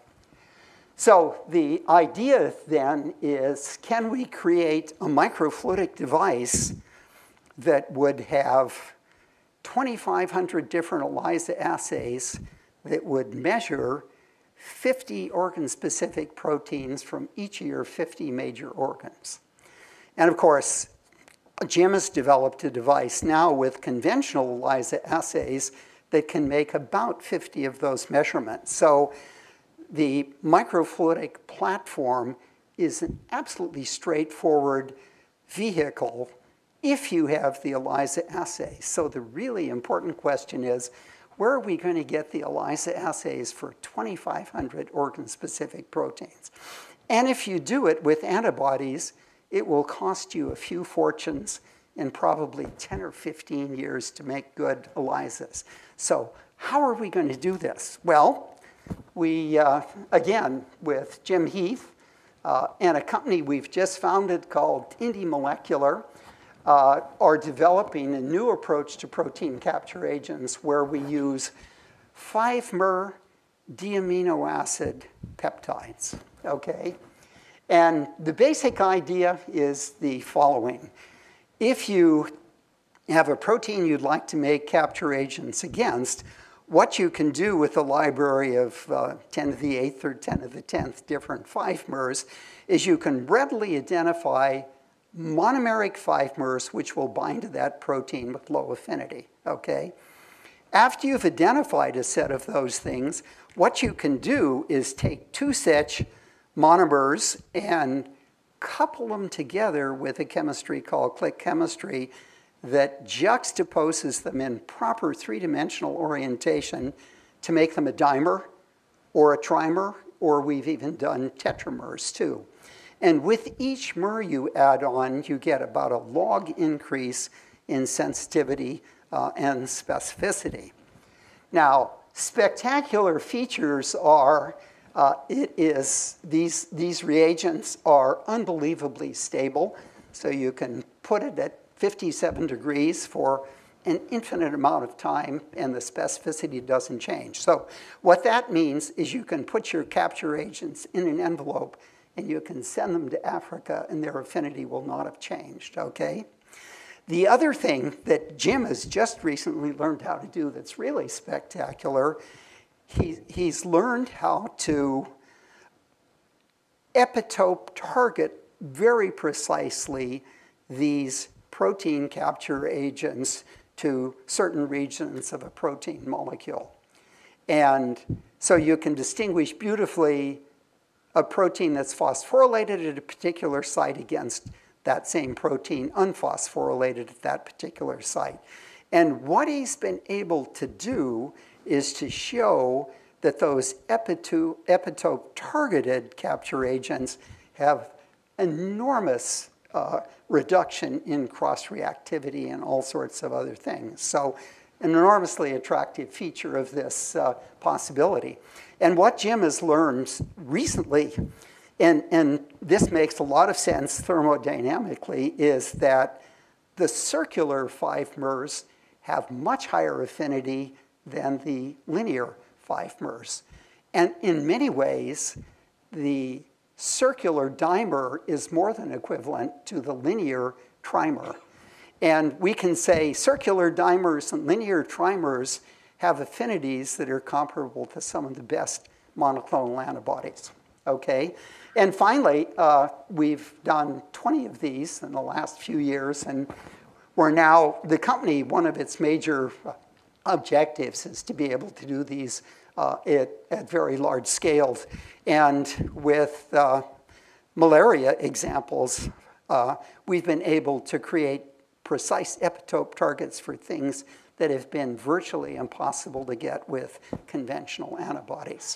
So the idea then is, can we create a microfluidic device that would have twenty-five hundred different ELISA assays that would measure fifty organ-specific proteins from each of your fifty major organs? And of course, Jim has developed a device now with conventional ELISA assays that can make about fifty of those measurements. So the microfluidic platform is an absolutely straightforward vehicle if you have the ELISA assay. So the really important question is, where are we going to get the ELISA assays for twenty-five hundred organ-specific proteins? And if you do it with antibodies, it will cost you a few fortunes and probably ten or fifteen years to make good ELISAs. So how are we going to do this? Well, we, uh, again, with Jim Heath uh, and a company we've just founded called Indy Molecular, uh, are developing a new approach to protein capture agents where we use five-mer diamino acid peptides, okay? And the basic idea is the following. If you have a protein you'd like to make capture agents against, what you can do with a library of uh, ten to the eighth or ten to the tenth different five mers is you can readily identify monomeric five mers which will bind to that protein with low affinity, okay? After you've identified a set of those things, what you can do is take two such monomers and couple them together with a chemistry called click chemistry that juxtaposes them in proper three-dimensional orientation to make them a dimer or a trimer, or we've even done tetramers too. And with each mer you add on, you get about a log increase in sensitivity uh, and specificity. Now, spectacular features are, uh, it is, these, these reagents are unbelievably stable, so you can put it at fifty-seven degrees for an infinite amount of time, and the specificity doesn't change. So what that means is you can put your capture agents in an envelope, and you can send them to Africa, and their affinity will not have changed, okay? The other thing that Jim has just recently learned how to do that's really spectacular, he, he's learned how to epitope target very precisely these protein capture agents to certain regions of a protein molecule. And so you can distinguish beautifully a protein that's phosphorylated at a particular site against that same protein unphosphorylated at that particular site. And what he's been able to do is to show that those epitope, epitope targeted capture agents have enormous uh, reduction in cross-reactivity and all sorts of other things. So an enormously attractive feature of this uh, possibility. And what Jim has learned recently, and, and this makes a lot of sense thermodynamically, is that the circular five mers have much higher affinity than the linear five mers. And in many ways, the circular dimer is more than equivalent to the linear trimer. And we can say circular dimers and linear trimers have affinities that are comparable to some of the best monoclonal antibodies, okay? And finally, uh, we've done twenty of these in the last few years, and we're now, the company, one of its major objectives is to be able to do these uh, at, at very large scales. And with uh, malaria examples, uh, we've been able to create precise epitope targets for things that have been virtually impossible to get with conventional antibodies.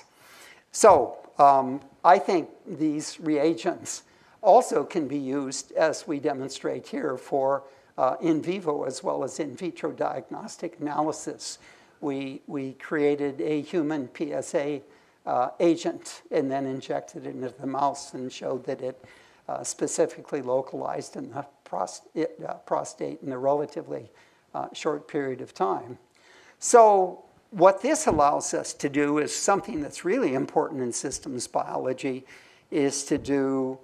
So um, I think these reagents also can be used, as we demonstrate here, for uh, in vivo as well as in vitro diagnostic analysis. We, we created a human P S A uh, agent and then injected it into the mouse and showed that it uh, specifically localized in the prostate, uh, prostate in a relatively uh, short period of time. So what this allows us to do is something that's really important in systems biology, is to do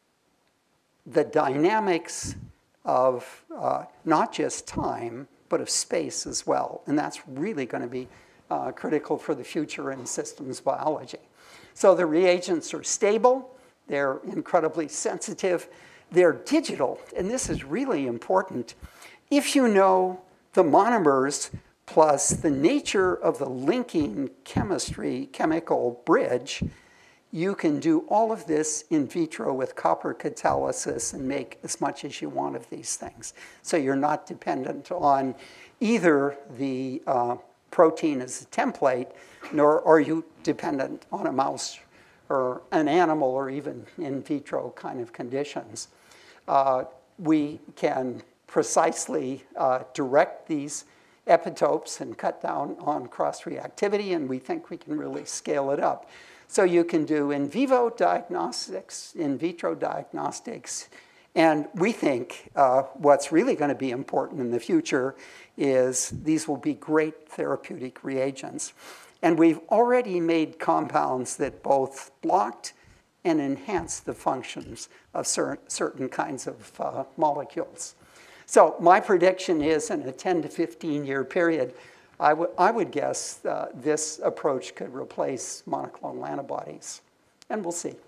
the dynamics of uh, not just time, but of space as well. And that's really going to be uh, critical for the future in systems biology. So the reagents are stable, they're incredibly sensitive, they're digital, and this is really important. If you know the monomers plus the nature of the linking chemistry, chemical bridge, you can do all of this in vitro with copper catalysis and make as much as you want of these things. So you're not dependent on either the uh, protein as a template, nor are you dependent on a mouse or an animal or even in vitro kind of conditions. Uh, we can precisely uh, direct these epitopes and cut down on cross-reactivity, and we think we can really scale it up. So you can do in vivo diagnostics, in vitro diagnostics, and we think uh, what's really going to be important in the future is these will be great therapeutic reagents. And we've already made compounds that both blocked and enhanced the functions of cer certain kinds of uh, molecules. So my prediction is in a ten to fifteen year period, I, I would guess uh, this approach could replace monoclonal antibodies. And we'll see.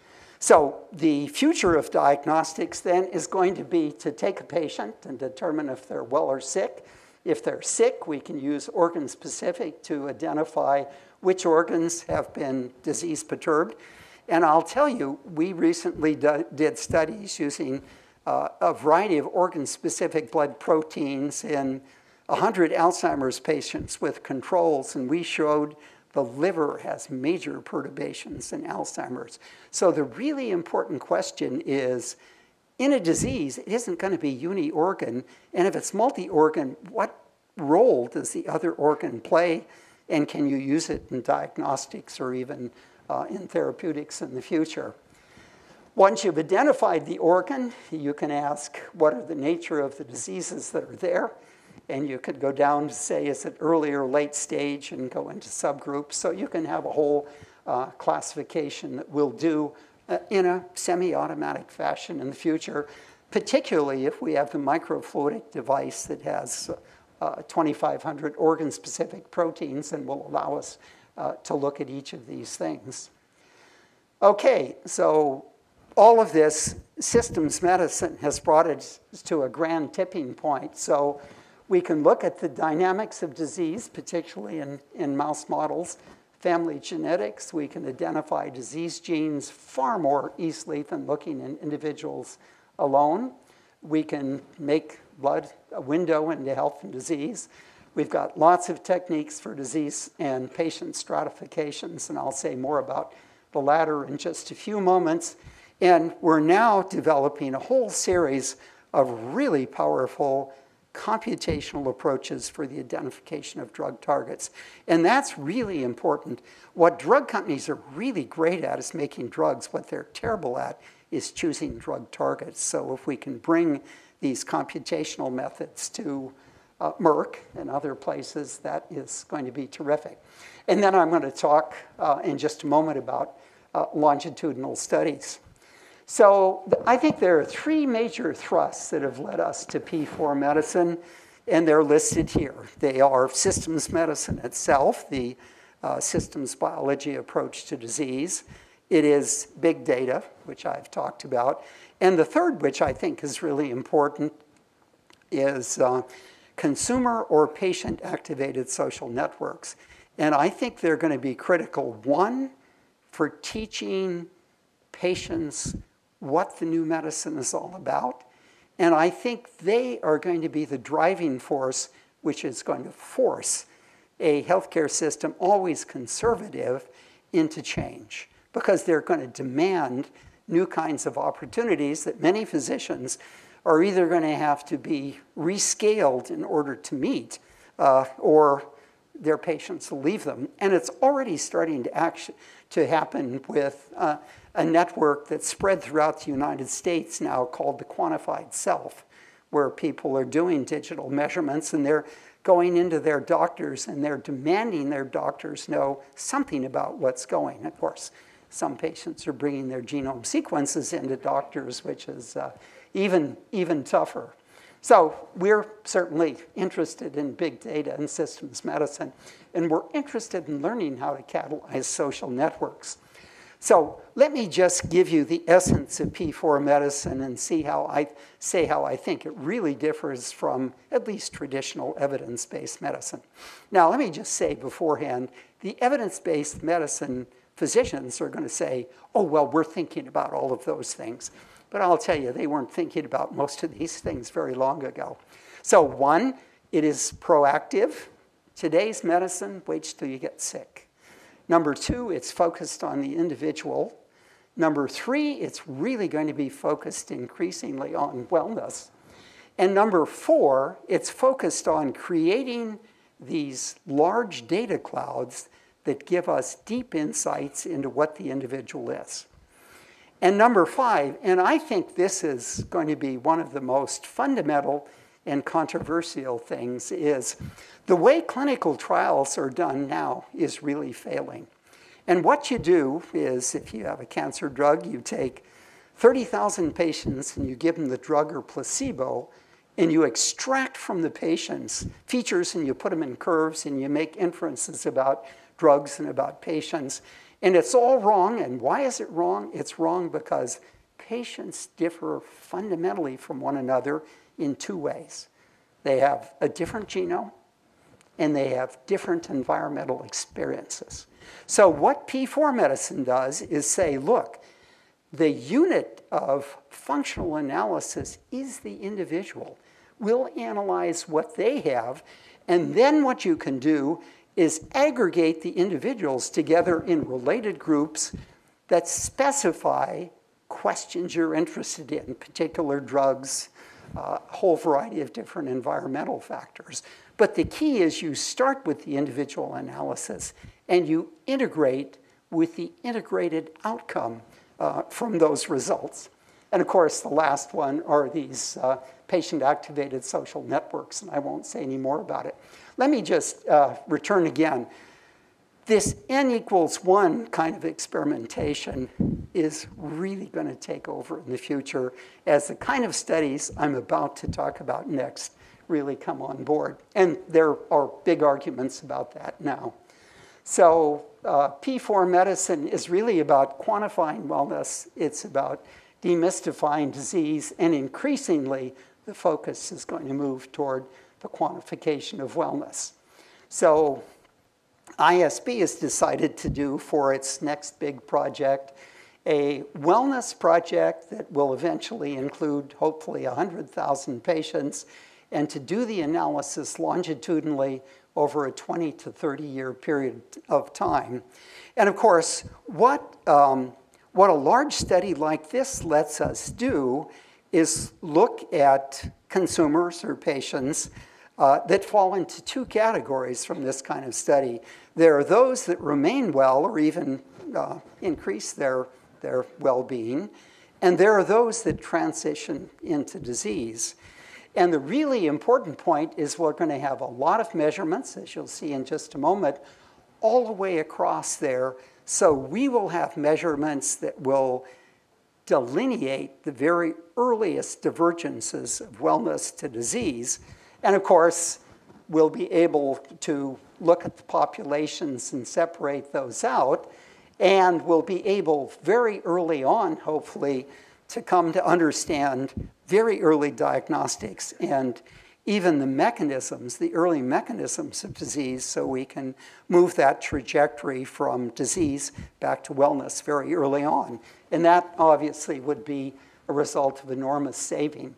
So the future of diagnostics then is going to be to take a patient and determine if they're well or sick. If they're sick, we can use organ-specific to identify which organs have been disease perturbed. And I'll tell you, we recently do, did studies using uh, a variety of organ-specific blood proteins in one hundred Alzheimer's patients with controls, and we showed the liver has major perturbations in Alzheimer's. So the really important question is, in a disease, it isn't going to be uni-organ, and if it's multi-organ, what role does the other organ play, and can you use it in diagnostics or even uh, in therapeutics in the future? Once you've identified the organ, you can ask what are the nature of the diseases that are there, and you could go down to say, is it early or late stage, and go into subgroups. So you can have a whole uh, classification that we'll do uh, in a semi-automatic fashion in the future, particularly if we have the microfluidic device that has uh, twenty-five hundred organ-specific proteins and will allow us uh, to look at each of these things. Okay, so all of this systems medicine has brought it to a grand tipping point. So we can look at the dynamics of disease, particularly in, in mouse models, family genetics. We can identify disease genes far more easily than looking in individuals alone. We can make blood a window into health and disease. We've got lots of techniques for disease and patient stratifications, and I'll say more about the latter in just a few moments. And we're now developing a whole series of really powerful computational approaches for the identification of drug targets. And that's really important. What drug companies are really great at is making drugs. What they're terrible at is choosing drug targets. So if we can bring these computational methods to uh, Merck and other places, that is going to be terrific. And then I'm going to talk uh, in just a moment about uh, longitudinal studies. So I think there are three major thrusts that have led us to P four medicine, and they're listed here. They are systems medicine itself, the uh, systems biology approach to disease. It is big data, which I've talked about. And the third, which I think is really important, is uh, consumer or patient-activated social networks. And I think they're going to be critical, one, for teaching patients what the new medicine is all about. And I think they are going to be the driving force which is going to force a healthcare system, always conservative, into change, because they're going to demand new kinds of opportunities that many physicians are either going to have to be rescaled in order to meet, uh, or their patients will leave them. And it's already starting to, act, to happen with uh, a network that's spread throughout the United States now called the Quantified Self, where people are doing digital measurements and they're going into their doctors and they're demanding their doctors know something about what's going. Of course, some patients are bringing their genome sequences into doctors, which is uh, even, even tougher. So we're certainly interested in big data and systems medicine, and we're interested in learning how to catalyze social networks. So let me just give you the essence of P four medicine and see how I say how I think it really differs from at least traditional evidence-based medicine. Now, let me just say beforehand, the evidence-based medicine physicians are going to say, oh, well, we're thinking about all of those things. But I'll tell you, they weren't thinking about most of these things very long ago. So one, it is proactive. Today's medicine waits till you get sick. Number two, it's focused on the individual. Number three, it's really going to be focused increasingly on wellness. And number four, it's focused on creating these large data clouds that give us deep insights into what the individual is. And number five, and I think this is going to be one of the most fundamental and controversial things, is the way clinical trials are done now is really failing. And what you do is, if you have a cancer drug, you take thirty thousand patients and you give them the drug or placebo, and you extract from the patients features and you put them in curves and you make inferences about drugs and about patients. And it's all wrong. And why is it wrong? It's wrong because patients differ fundamentally from one another in two ways. They have a different genome and they have different environmental experiences. So what P four medicine does is say, look, the unit of functional analysis is the individual. We'll analyze what they have, and then what you can do is aggregate the individuals together in related groups that specify questions you're interested in, particular drugs, a whole variety of different environmental factors. But the key is you start with the individual analysis and you integrate with the integrated outcome uh, from those results. And of course, the last one are these uh, patient-activated social networks, and I won't say any more about it. Let me just uh, return again. This n equals one kind of experimentation is really going to take over in the future as the kind of studies I'm about to talk about next really come on board. And there are big arguments about that now. So uh, P four medicine is really about quantifying wellness. It's about demystifying disease, and increasingly the focus is going to move toward the quantification of wellness. So I S B has decided to do for its next big project a wellness project that will eventually include hopefully one hundred thousand patients, and to do the analysis longitudinally over a twenty to thirty year period of time. And of course, what, um, what a large study like this lets us do is look at consumers or patients uh, that fall into two categories from this kind of study. There are those that remain well or even uh, increase their, their well-being, and there are those that transition into disease. And the really important point is we're going to have a lot of measurements, as you'll see in just a moment, all the way across there. So we will have measurements that will delineate the very earliest divergences of wellness to disease. And of course, we'll be able to look at the populations and separate those out. And we'll be able very early on, hopefully, to come to understand very early diagnostics and even the mechanisms, the early mechanisms of disease, so we can move that trajectory from disease back to wellness very early on. And that obviously would be a result of enormous saving.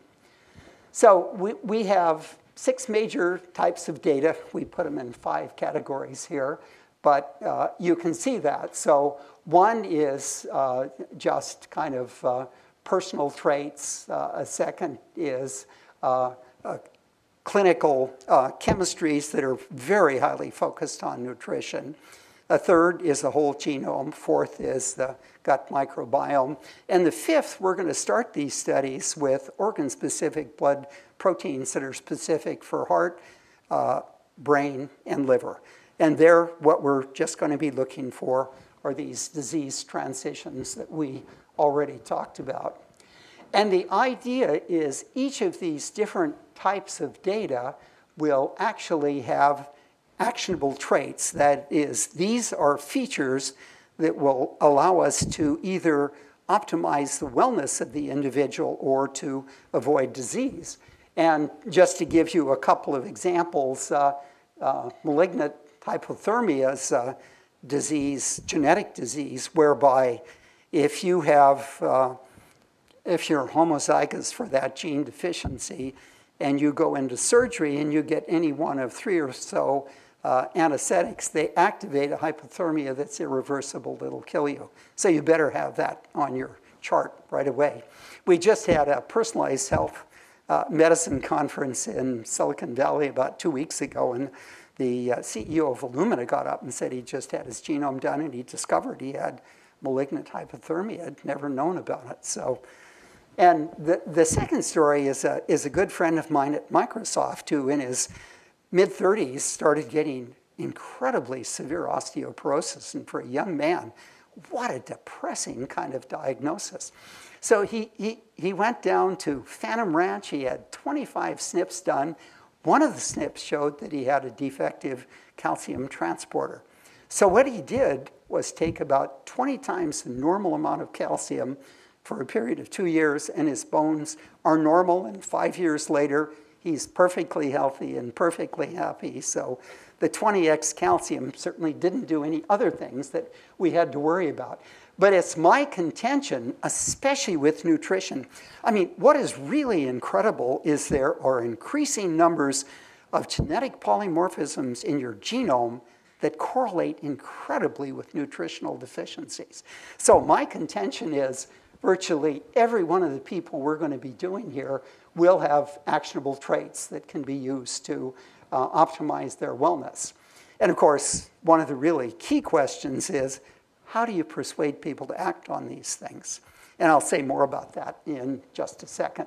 So we, we have six major types of data. We put them in five categories here, but uh, you can see that. So one is uh, just kind of uh, personal traits. Uh, a second is uh, uh, clinical uh, chemistries that are very highly focused on nutrition. A third is the whole genome. Fourth is the gut microbiome. And the fifth, we're going to start these studies with organ-specific blood proteins that are specific for heart, uh, brain, and liver. And there, what we're just going to be looking for are these disease transitions that we already talked about. And the idea is each of these different types of data will actually have actionable traits. That is, these are features that will allow us to either optimize the wellness of the individual or to avoid disease. And just to give you a couple of examples, uh, uh, malignant hypothermia is a disease, genetic disease, whereby if you have, uh, if you're homozygous for that gene deficiency and you go into surgery and you get any one of three or so uh, anesthetics, they activate a hypothermia that's irreversible that'll kill you. So you better have that on your chart right away. We just had a personalized health uh, medicine conference in Silicon Valley about two weeks ago, and the uh, C E O of Illumina got up and said he just had his genome done and he discovered he had malignant hypothermia. I'd never known about it. So, and the, the second story is a, is a good friend of mine at Microsoft who in his mid thirties started getting incredibly severe osteoporosis. And for a young man, what a depressing kind of diagnosis. So he, he, he went down to Phantom Ranch. He had twenty-five snips done. One of the snips showed that he had a defective calcium transporter. So what he did was take about twenty times the normal amount of calcium for a period of two years, and his bones are normal, and five years later, he's perfectly healthy and perfectly happy. So the twenty X calcium certainly didn't do any other things that we had to worry about. But it's my contention, especially with nutrition. I mean, what is really incredible is there are increasing numbers of genetic polymorphisms in your genome that correlate incredibly with nutritional deficiencies. So my contention is virtually every one of the people we're going to be doing here will have actionable traits that can be used to uh, optimize their wellness. And of course, one of the really key questions is, how do you persuade people to act on these things? And I'll say more about that in just a second.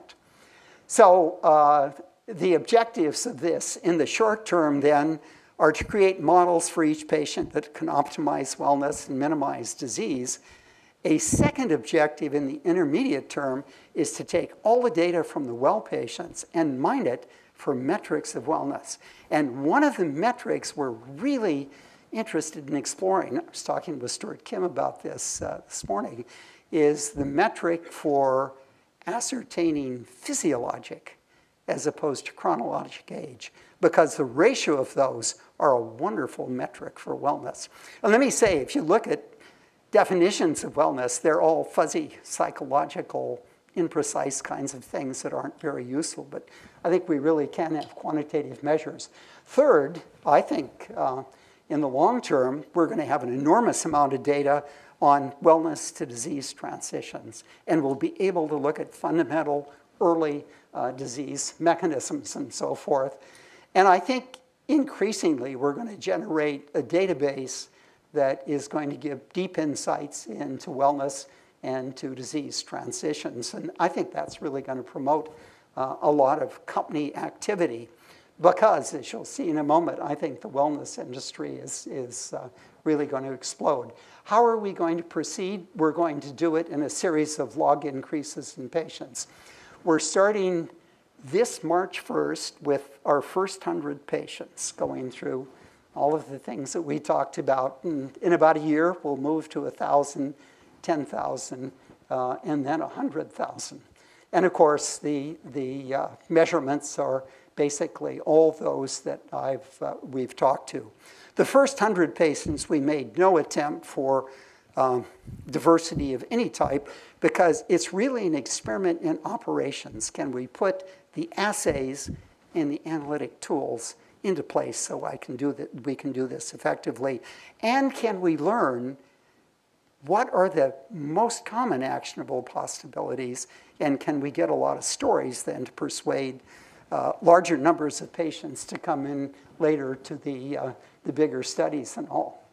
So uh, the objectives of this in the short term then are to create models for each patient that can optimize wellness and minimize disease. A second objective in the intermediate term is to take all the data from the well patients and mine it for metrics of wellness. And one of the metrics we're really interested in exploring, I was talking with Stuart Kim about this uh, this morning, is the metric for ascertaining physiologic as opposed to chronologic age, because the ratio of those are a wonderful metric for wellness. And let me say, if you look at definitions of wellness, they're all fuzzy, psychological, imprecise kinds of things that aren't very useful, but I think we really can have quantitative measures. Third, I think uh, in the long term, we're going to have an enormous amount of data on wellness to disease transitions, and we'll be able to look at fundamental early uh, disease mechanisms and so forth. And I think increasingly we're going to generate a database that is going to give deep insights into wellness and to disease transitions. And I think that's really going to promote uh, a lot of company activity because, as you'll see in a moment, I think the wellness industry is, is uh, really going to explode. How are we going to proceed? We're going to do it in a series of log increases in patients. We're starting this March first with our first one hundred patients going through all of the things that we talked about. And in about a year, we'll move to one thousand, ten thousand, uh, and then one hundred thousand. And of course, the, the uh, measurements are basically all those that I've, uh, we've talked to. The first one hundred patients, we made no attempt for um, diversity of any type because it's really an experiment in operations. Can we put the assays and the analytic tools into place so I can do that, we can do this effectively? And can we learn what are the most common actionable possibilities, and can we get a lot of stories then to persuade uh, larger numbers of patients to come in later to the, uh, the bigger studies and all.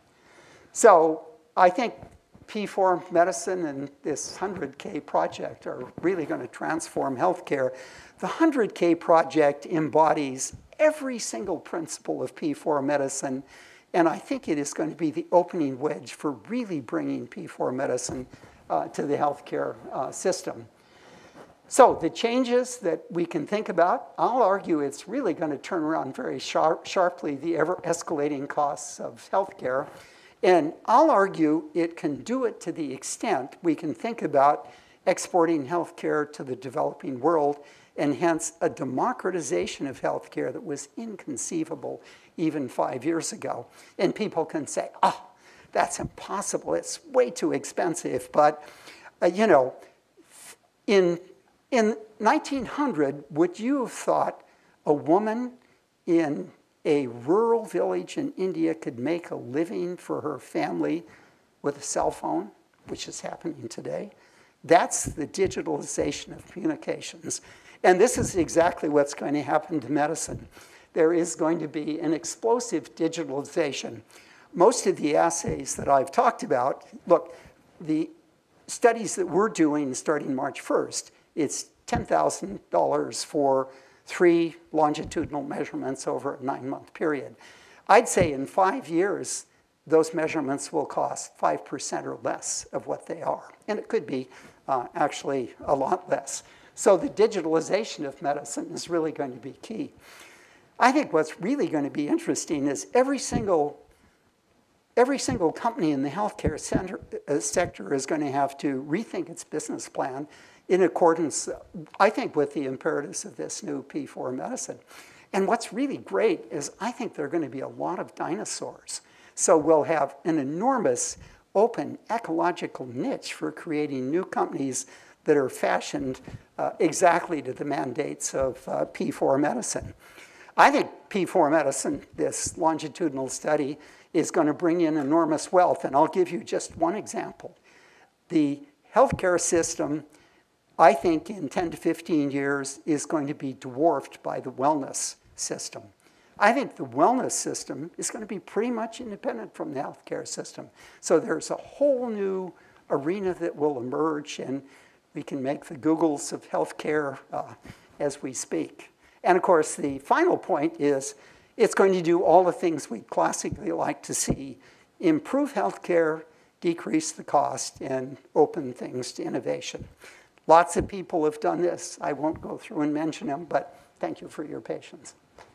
So I think P four medicine and this one hundred K project are really going to transform healthcare. The one hundred K project embodies every single principle of P four medicine, and I think it is going to be the opening wedge for really bringing P four medicine uh, to the healthcare uh, system. So the changes that we can think about, I'll argue it's really going to turn around very sharp, sharply the ever-escalating costs of healthcare. And I'll argue it can do it to the extent we can think about exporting healthcare to the developing world, and hence a democratization of healthcare that was inconceivable even five years ago. And people can say, oh, that's impossible, it's way too expensive. But, uh, you know, in, in nineteen hundred, would you have thought a woman in a rural village in India could make a living for her family with a cell phone, which is happening today? That's the digitalization of communications. And this is exactly what's going to happen to medicine. There is going to be an explosive digitalization. Most of the assays that I've talked about, look, the studies that we're doing starting March first, it's ten thousand dollars for three longitudinal measurements over a nine-month period. I'd say in five years, those measurements will cost five percent or less of what they are. And it could be uh, actually a lot less. So the digitalization of medicine is really going to be key. I think what's really going to be interesting is every single, every single company in the healthcare center, uh, sector is going to have to rethink its business plan in accordance, I think, with the imperatives of this new P four medicine. And what's really great is I think there are going to be a lot of dinosaurs. So we'll have an enormous open ecological niche for creating new companies that are fashioned uh, exactly to the mandates of uh, P four medicine. I think P four medicine, this longitudinal study, is going to bring in enormous wealth. And I'll give you just one example. The healthcare system, I think in ten to fifteen years, is going to be dwarfed by the wellness system. I think the wellness system is going to be pretty much independent from the healthcare system. So there's a whole new arena that will emerge, and we can make the Googles of healthcare uh, as we speak. And of course, the final point is it's going to do all the things we classically like to see: improve healthcare, decrease the cost, and open things to innovation. Lots of people have done this. I won't go through and mention them, but thank you for your patience.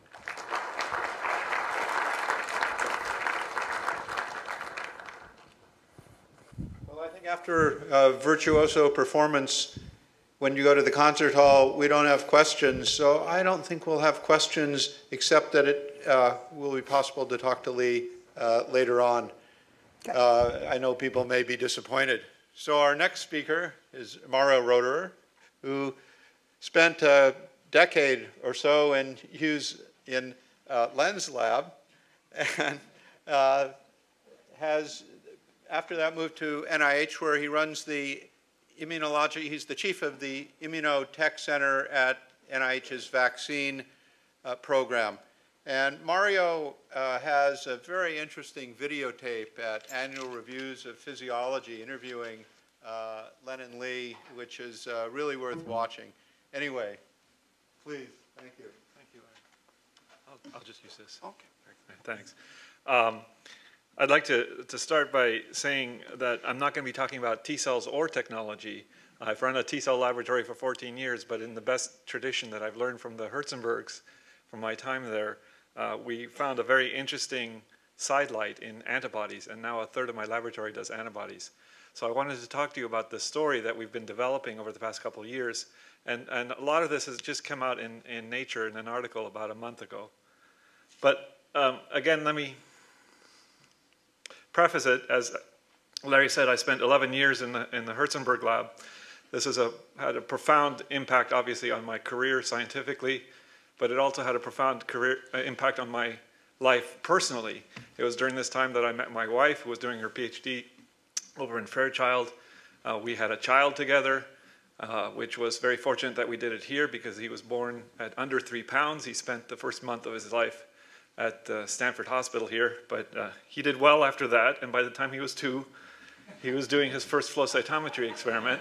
Well, I think after a virtuoso performance, when you go to the concert hall, we don't have questions. So I don't think we'll have questions, except that it uh, will be possible to talk to Lee uh, later on. Okay. Uh, I know people may be disappointed. So our next speaker is Mario Roederer, who spent a decade or so in Hughes in uh, Lens Lab, and uh, has, after that, moved to N I H, where he runs the immunology. He's the chief of the Immunotech Center at N I H's vaccine uh, program. And Mario uh, has a very interesting videotape at annual reviews of physiology, interviewing uh, Leonard Lee, which is uh, really worth watching. Anyway, please, thank you. Thank you. I'll, I'll just use this. Okay. Thanks. Um, I'd like to, to start by saying that I'm not going to be talking about T cells or technology. I've run a T cell laboratory for fourteen years, but in the best tradition that I've learned from the Herzenbergs, from my time there, uh, we found a very interesting sidelight in antibodies, and now a third of my laboratory does antibodies. So I wanted to talk to you about the story that we've been developing over the past couple of years, and, and a lot of this has just come out in, in Nature in an article about a month ago. But um, again, let me preface it. As Larry said, I spent eleven years in the, in the Herzenberg lab. This has a, had a profound impact, obviously, on my career scientifically, but it also had a profound career uh, impact on my life personally. It was during this time that I met my wife, who was doing her PhD over in Fairchild. Uh, we had a child together, uh, which was very fortunate that we did it here, because he was born at under three pounds. He spent the first month of his life at uh, Stanford Hospital here, but uh, he did well after that, and by the time he was two, he was doing his first flow cytometry experiment.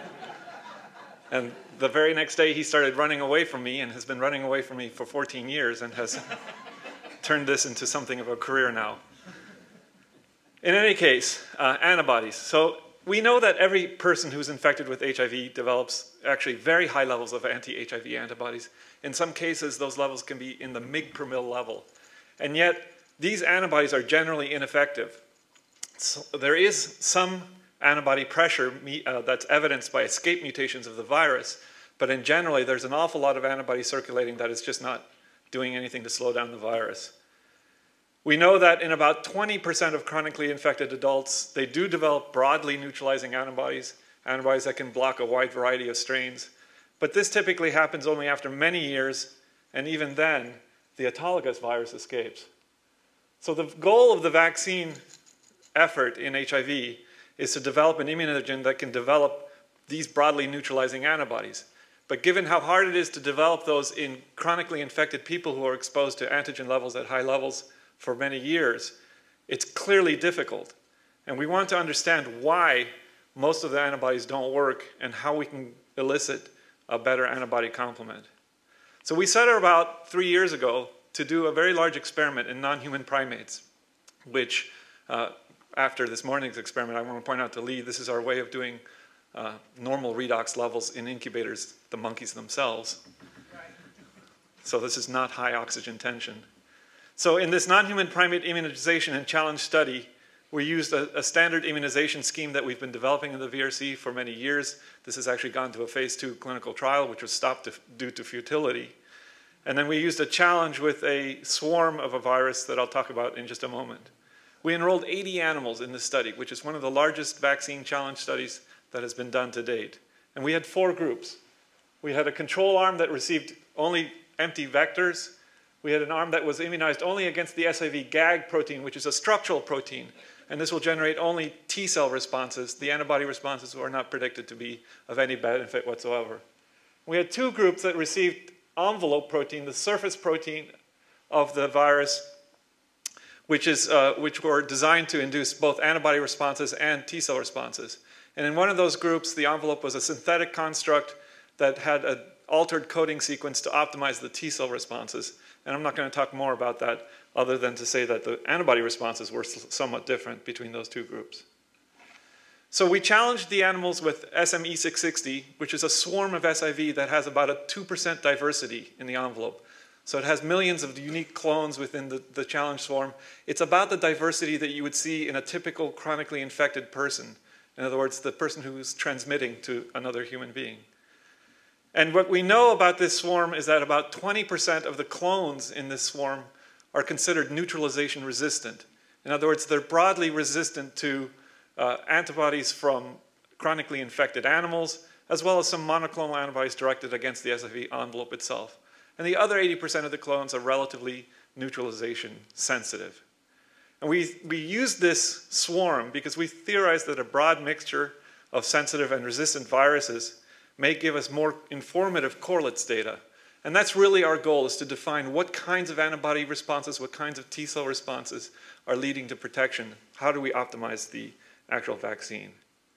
And the very next day, he started running away from me, and has been running away from me for fourteen years, and has turned this into something of a career now. In any case, uh, antibodies. So we know that every person who's infected with H I V develops actually very high levels of anti-H I V antibodies. In some cases, those levels can be in the mg per mil level. And yet, these antibodies are generally ineffective. So there is some antibody pressure uh, that's evidenced by escape mutations of the virus, but in generally, there's an awful lot of antibody circulating that is just not doing anything to slow down the virus. We know that in about twenty percent of chronically infected adults, they do develop broadly neutralizing antibodies, antibodies that can block a wide variety of strains. But this typically happens only after many years, and even then, the autologous virus escapes. So the goal of the vaccine effort in H I V is to develop an immunogen that can develop these broadly neutralizing antibodies. But given how hard it is to develop those in chronically infected people who are exposed to antigen levels at high levels for many years, it's clearly difficult. And we want to understand why most of the antibodies don't work and how we can elicit a better antibody complement. So we set out about three years ago to do a very large experiment in non-human primates, which uh, after this morning's experiment, I want to point out to Lee, this is our way of doing uh, normal redox levels in incubators, the monkeys themselves. So this is not high oxygen tension. So in this non-human primate immunization and challenge study, we used a, a standard immunization scheme that we've been developing in the V R C for many years. This has actually gone to a phase two clinical trial, which was stopped to, due to futility. And then we used a challenge with a swarm of a virus that I'll talk about in just a moment. We enrolled eighty animals in this study, which is one of the largest vaccine challenge studies that has been done to date. And we had four groups. We had a control arm that received only empty vectors. We had an arm that was immunized only against the S I V gag protein, which is a structural protein. And this will generate only T cell responses. The antibody responses were not predicted to be of any benefit whatsoever. We had two groups that received envelope protein, the surface protein of the virus, which, is, uh, which were designed to induce both antibody responses and T cell responses. And in one of those groups, the envelope was a synthetic construct that had an altered coding sequence to optimize the T cell responses. And I'm not going to talk more about that other than to say that the antibody responses were somewhat different between those two groups. So we challenged the animals with S M E six sixty, which is a swarm of S I V that has about a two percent diversity in the envelope. So it has millions of unique clones within the, the challenge swarm. It's about the diversity that you would see in a typical chronically infected person. In other words, the person who's transmitting to another human being. And what we know about this swarm is that about twenty percent of the clones in this swarm are considered neutralization resistant. In other words, they're broadly resistant to uh, antibodies from chronically infected animals, as well as some monoclonal antibodies directed against the S I V envelope itself. And the other eighty percent of the clones are relatively neutralization sensitive. And we, we used this swarm because we theorized that a broad mixture of sensitive and resistant viruses may give us more informative correlates data. And that's really our goal, is to define what kinds of antibody responses, what kinds of T cell responses are leading to protection. How do we optimize the actual vaccine?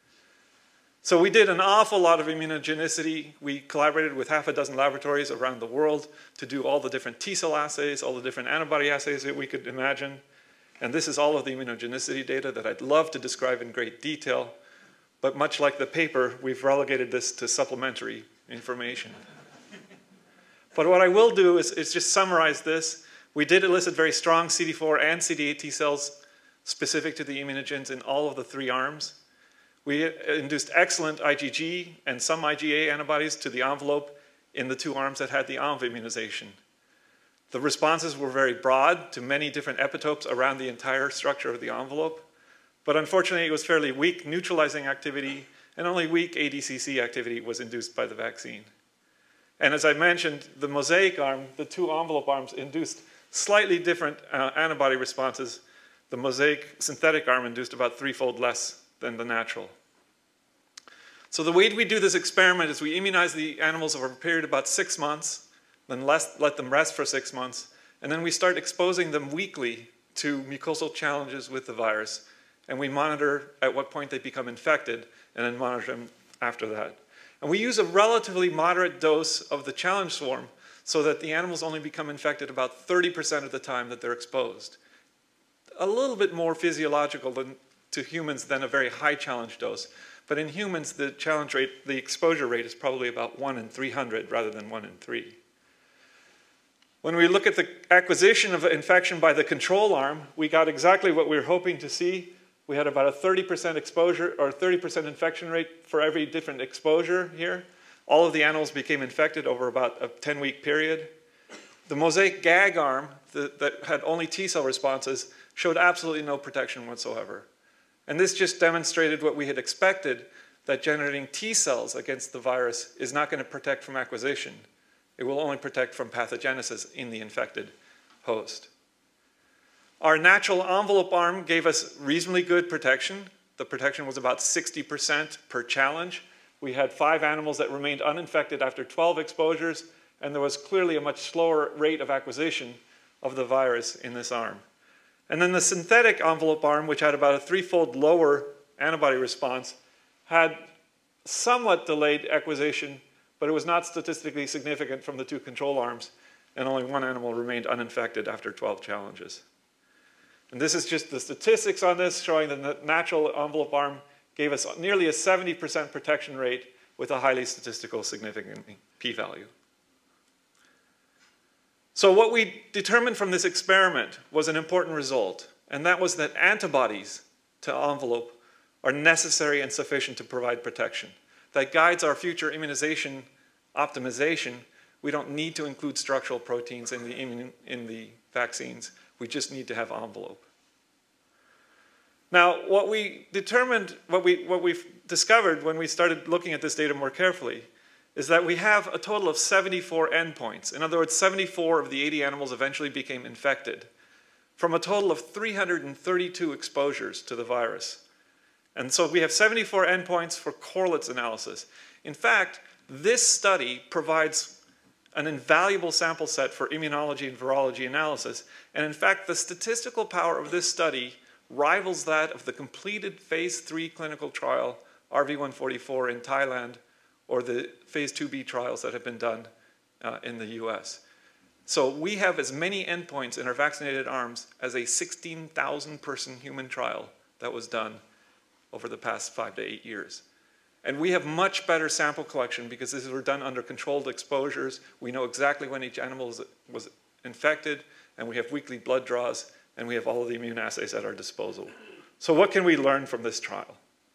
So we did an awful lot of immunogenicity. We collaborated with half a dozen laboratories around the world to do all the different T cell assays, all the different antibody assays that we could imagine. And this is all of the immunogenicity data that I'd love to describe in great detail. But much like the paper, we've relegated this to supplementary information. But what I will do is, is just summarize this. We did elicit very strong C D four and C D eight T cells specific to the immunogens in all of the three arms. We induced excellent I G G and some I G A antibodies to the envelope in the two arms that had the env immunization. The responses were very broad to many different epitopes around the entire structure of the envelope. But unfortunately, it was fairly weak neutralizing activity, and only weak A D C C activity was induced by the vaccine. And as I mentioned, the mosaic arm, the two envelope arms, induced slightly different uh, antibody responses. The mosaic synthetic arm induced about threefold less than the natural. So the way we do this experiment is we immunize the animals over a period of about six months, then less, let them rest for six months, and then we start exposing them weekly to mucosal challenges with the virus. And we monitor at what point they become infected, and then monitor them after that. And we use a relatively moderate dose of the challenge swarm so that the animals only become infected about thirty percent of the time that they're exposed. A little bit more physiological than, to humans than a very high challenge dose. But in humans, the challenge rate, the exposure rate is probably about one in three hundred rather than one in three. When we look at the acquisition of infection by the control arm, we got exactly what we were hoping to see. We had about a thirty percent exposure or thirty percent infection rate for every different exposure here. All of the animals became infected over about a ten week period. The mosaic gag arm the, that had only T cell responses showed absolutely no protection whatsoever. And this just demonstrated what we had expected, that generating T cells against the virus is not going to protect from acquisition. It will only protect from pathogenesis in the infected host. Our natural envelope arm gave us reasonably good protection. The protection was about sixty percent per challenge. We had five animals that remained uninfected after twelve exposures, and there was clearly a much slower rate of acquisition of the virus in this arm. And then the synthetic envelope arm, which had about a threefold lower antibody response, had somewhat delayed acquisition, but it was not statistically significant from the two control arms, and only one animal remained uninfected after twelve challenges. And this is just the statistics on this, showing that the natural envelope arm gave us nearly a seventy percent protection rate with a highly statistical significant p-value. So what we determined from this experiment was an important result, and that was that antibodies to envelope are necessary and sufficient to provide protection. That guides our future immunization optimization. We don't need to include structural proteins in the, immun in the vaccines. We just need to have envelope. Now, what we determined, what we what we've discovered when we started looking at this data more carefully, is that we have a total of seventy-four endpoints. In other words, seventy-four of the eighty animals eventually became infected, from a total of three hundred thirty-two exposures to the virus. And so we have seventy-four endpoints for correlates analysis. In fact, this study provides an invaluable sample set for immunology and virology analysis. And in fact, the statistical power of this study rivals that of the completed phase three clinical trial, R V one forty-four in Thailand, or the phase two B trials that have been done uh, in the U S. So we have as many endpoints in our vaccinated arms as a sixteen thousand person human trial that was done over the past five to eight years. And we have much better sample collection because these were done under controlled exposures. We know exactly when each animal was, was infected, and we have weekly blood draws, and we have all of the immune assays at our disposal. So what can we learn from this trial?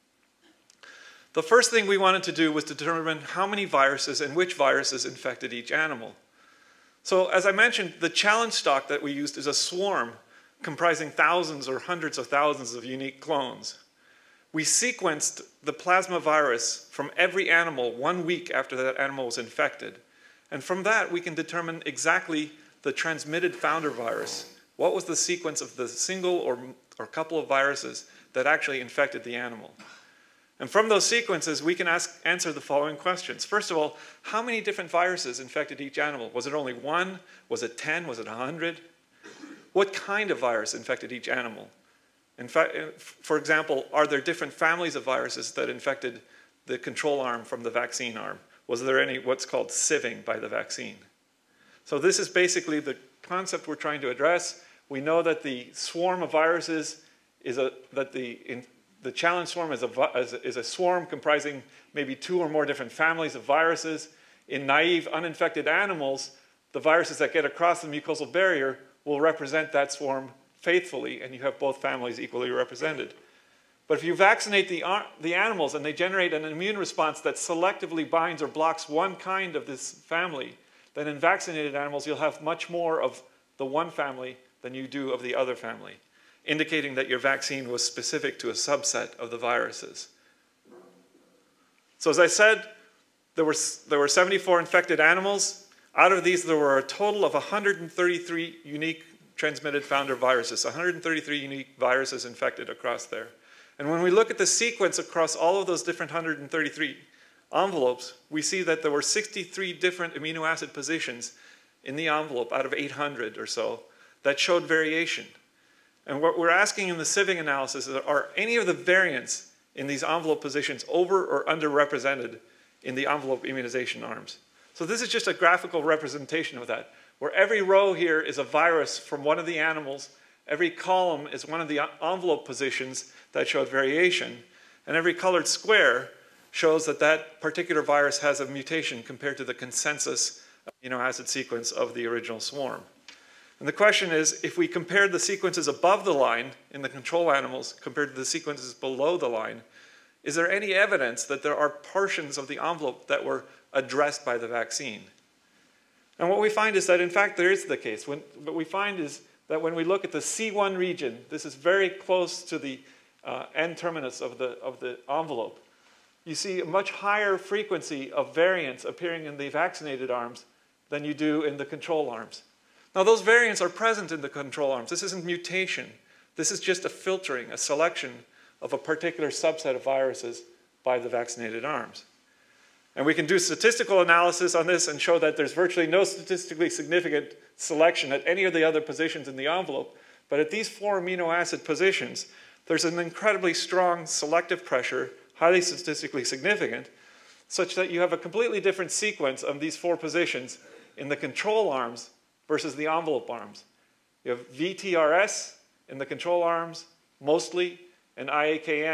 The first thing we wanted to do was to determine how many viruses and which viruses infected each animal. So as I mentioned, the challenge stock that we used is a swarm comprising thousands or hundreds of thousands of unique clones. We sequenced the plasma virus from every animal one week after that animal was infected. And from that, we can determine exactly the transmitted founder virus. What was the sequence of the single or, or couple of viruses that actually infected the animal? And from those sequences, we can ask, answer the following questions. First of all, how many different viruses infected each animal? Was it only one? Was it ten? Was it one hundred? What kind of virus infected each animal? In fact, for example, are there different families of viruses that infected the control arm from the vaccine arm? Was there any what's called sieving by the vaccine? So this is basically the concept we're trying to address. We know that the swarm of viruses is a, that the, in, the challenge swarm is a, is, a, is a swarm comprising maybe two or more different families of viruses. In naive, uninfected animals, the viruses that get across the mucosal barrier will represent that swarm faithfully, and you have both families equally represented. But if you vaccinate the, the animals and they generate an immune response that selectively binds or blocks one kind of this family, then in vaccinated animals you'll have much more of the one family than you do of the other family, indicating that your vaccine was specific to a subset of the viruses. So as I said, there were, there were seventy-four infected animals. Out of these, there were a total of one hundred thirty-three unique transmitted founder viruses, one hundred thirty-three unique viruses infected across there. And when we look at the sequence across all of those different one hundred thirty-three envelopes, we see that there were sixty-three different amino acid positions in the envelope out of eight hundred or so that showed variation. And what we're asking in the sieving analysis is, are any of the variants in these envelope positions over or underrepresented in the envelope immunization arms? So this is just a graphical representation of that, where every row here is a virus from one of the animals, every column is one of the envelope positions that showed variation, and every colored square shows that that particular virus has a mutation compared to the consensus amino acid sequence of the original swarm. And the question is, if we compared the sequences above the line in the control animals compared to the sequences below the line, is there any evidence that there are portions of the envelope that were addressed by the vaccine? And what we find is that, in fact, there is the case. When, what we find is that when we look at the C one region, this is very close to the uh, N-terminus of the, of the envelope, you see a much higher frequency of variants appearing in the vaccinated arms than you do in the control arms. Now, those variants are present in the control arms. This isn't mutation. This is just a filtering, a selection of a particular subset of viruses by the vaccinated arms. And we can do statistical analysis on this and show that there's virtually no statistically significant selection at any of the other positions in the envelope. But at these four amino acid positions, there's an incredibly strong selective pressure, highly statistically significant, such that you have a completely different sequence of these four positions in the control arms versus the envelope arms. You have V T R S in the control arms, mostly, and I A K N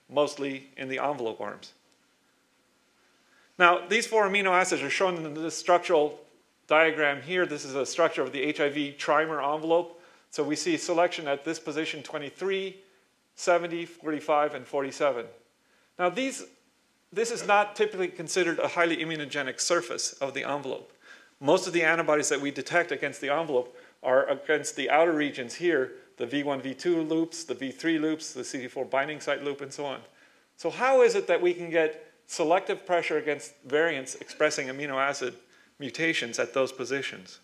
mostly in the envelope arms. Now, these four amino acids are shown in this structural diagram here. This is a structure of the H I V trimer envelope. So we see selection at this position, twenty-three, seventy, forty-five, and forty-seven. Now, these, this is not typically considered a highly immunogenic surface of the envelope. Most of the antibodies that we detect against the envelope are against the outer regions here, the V one, V two loops, the V three loops, the C D four binding site loop, and so on. So how is it that we can get selective pressure against variants expressing amino acid mutations at those positions?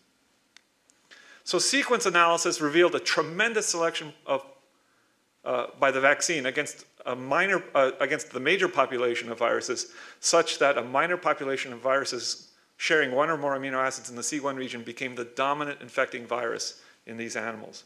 So sequence analysis revealed a tremendous selection of, uh, by the vaccine against, a minor, uh, against the major population of viruses, such that a minor population of viruses sharing one or more amino acids in the C one region became the dominant infecting virus in these animals.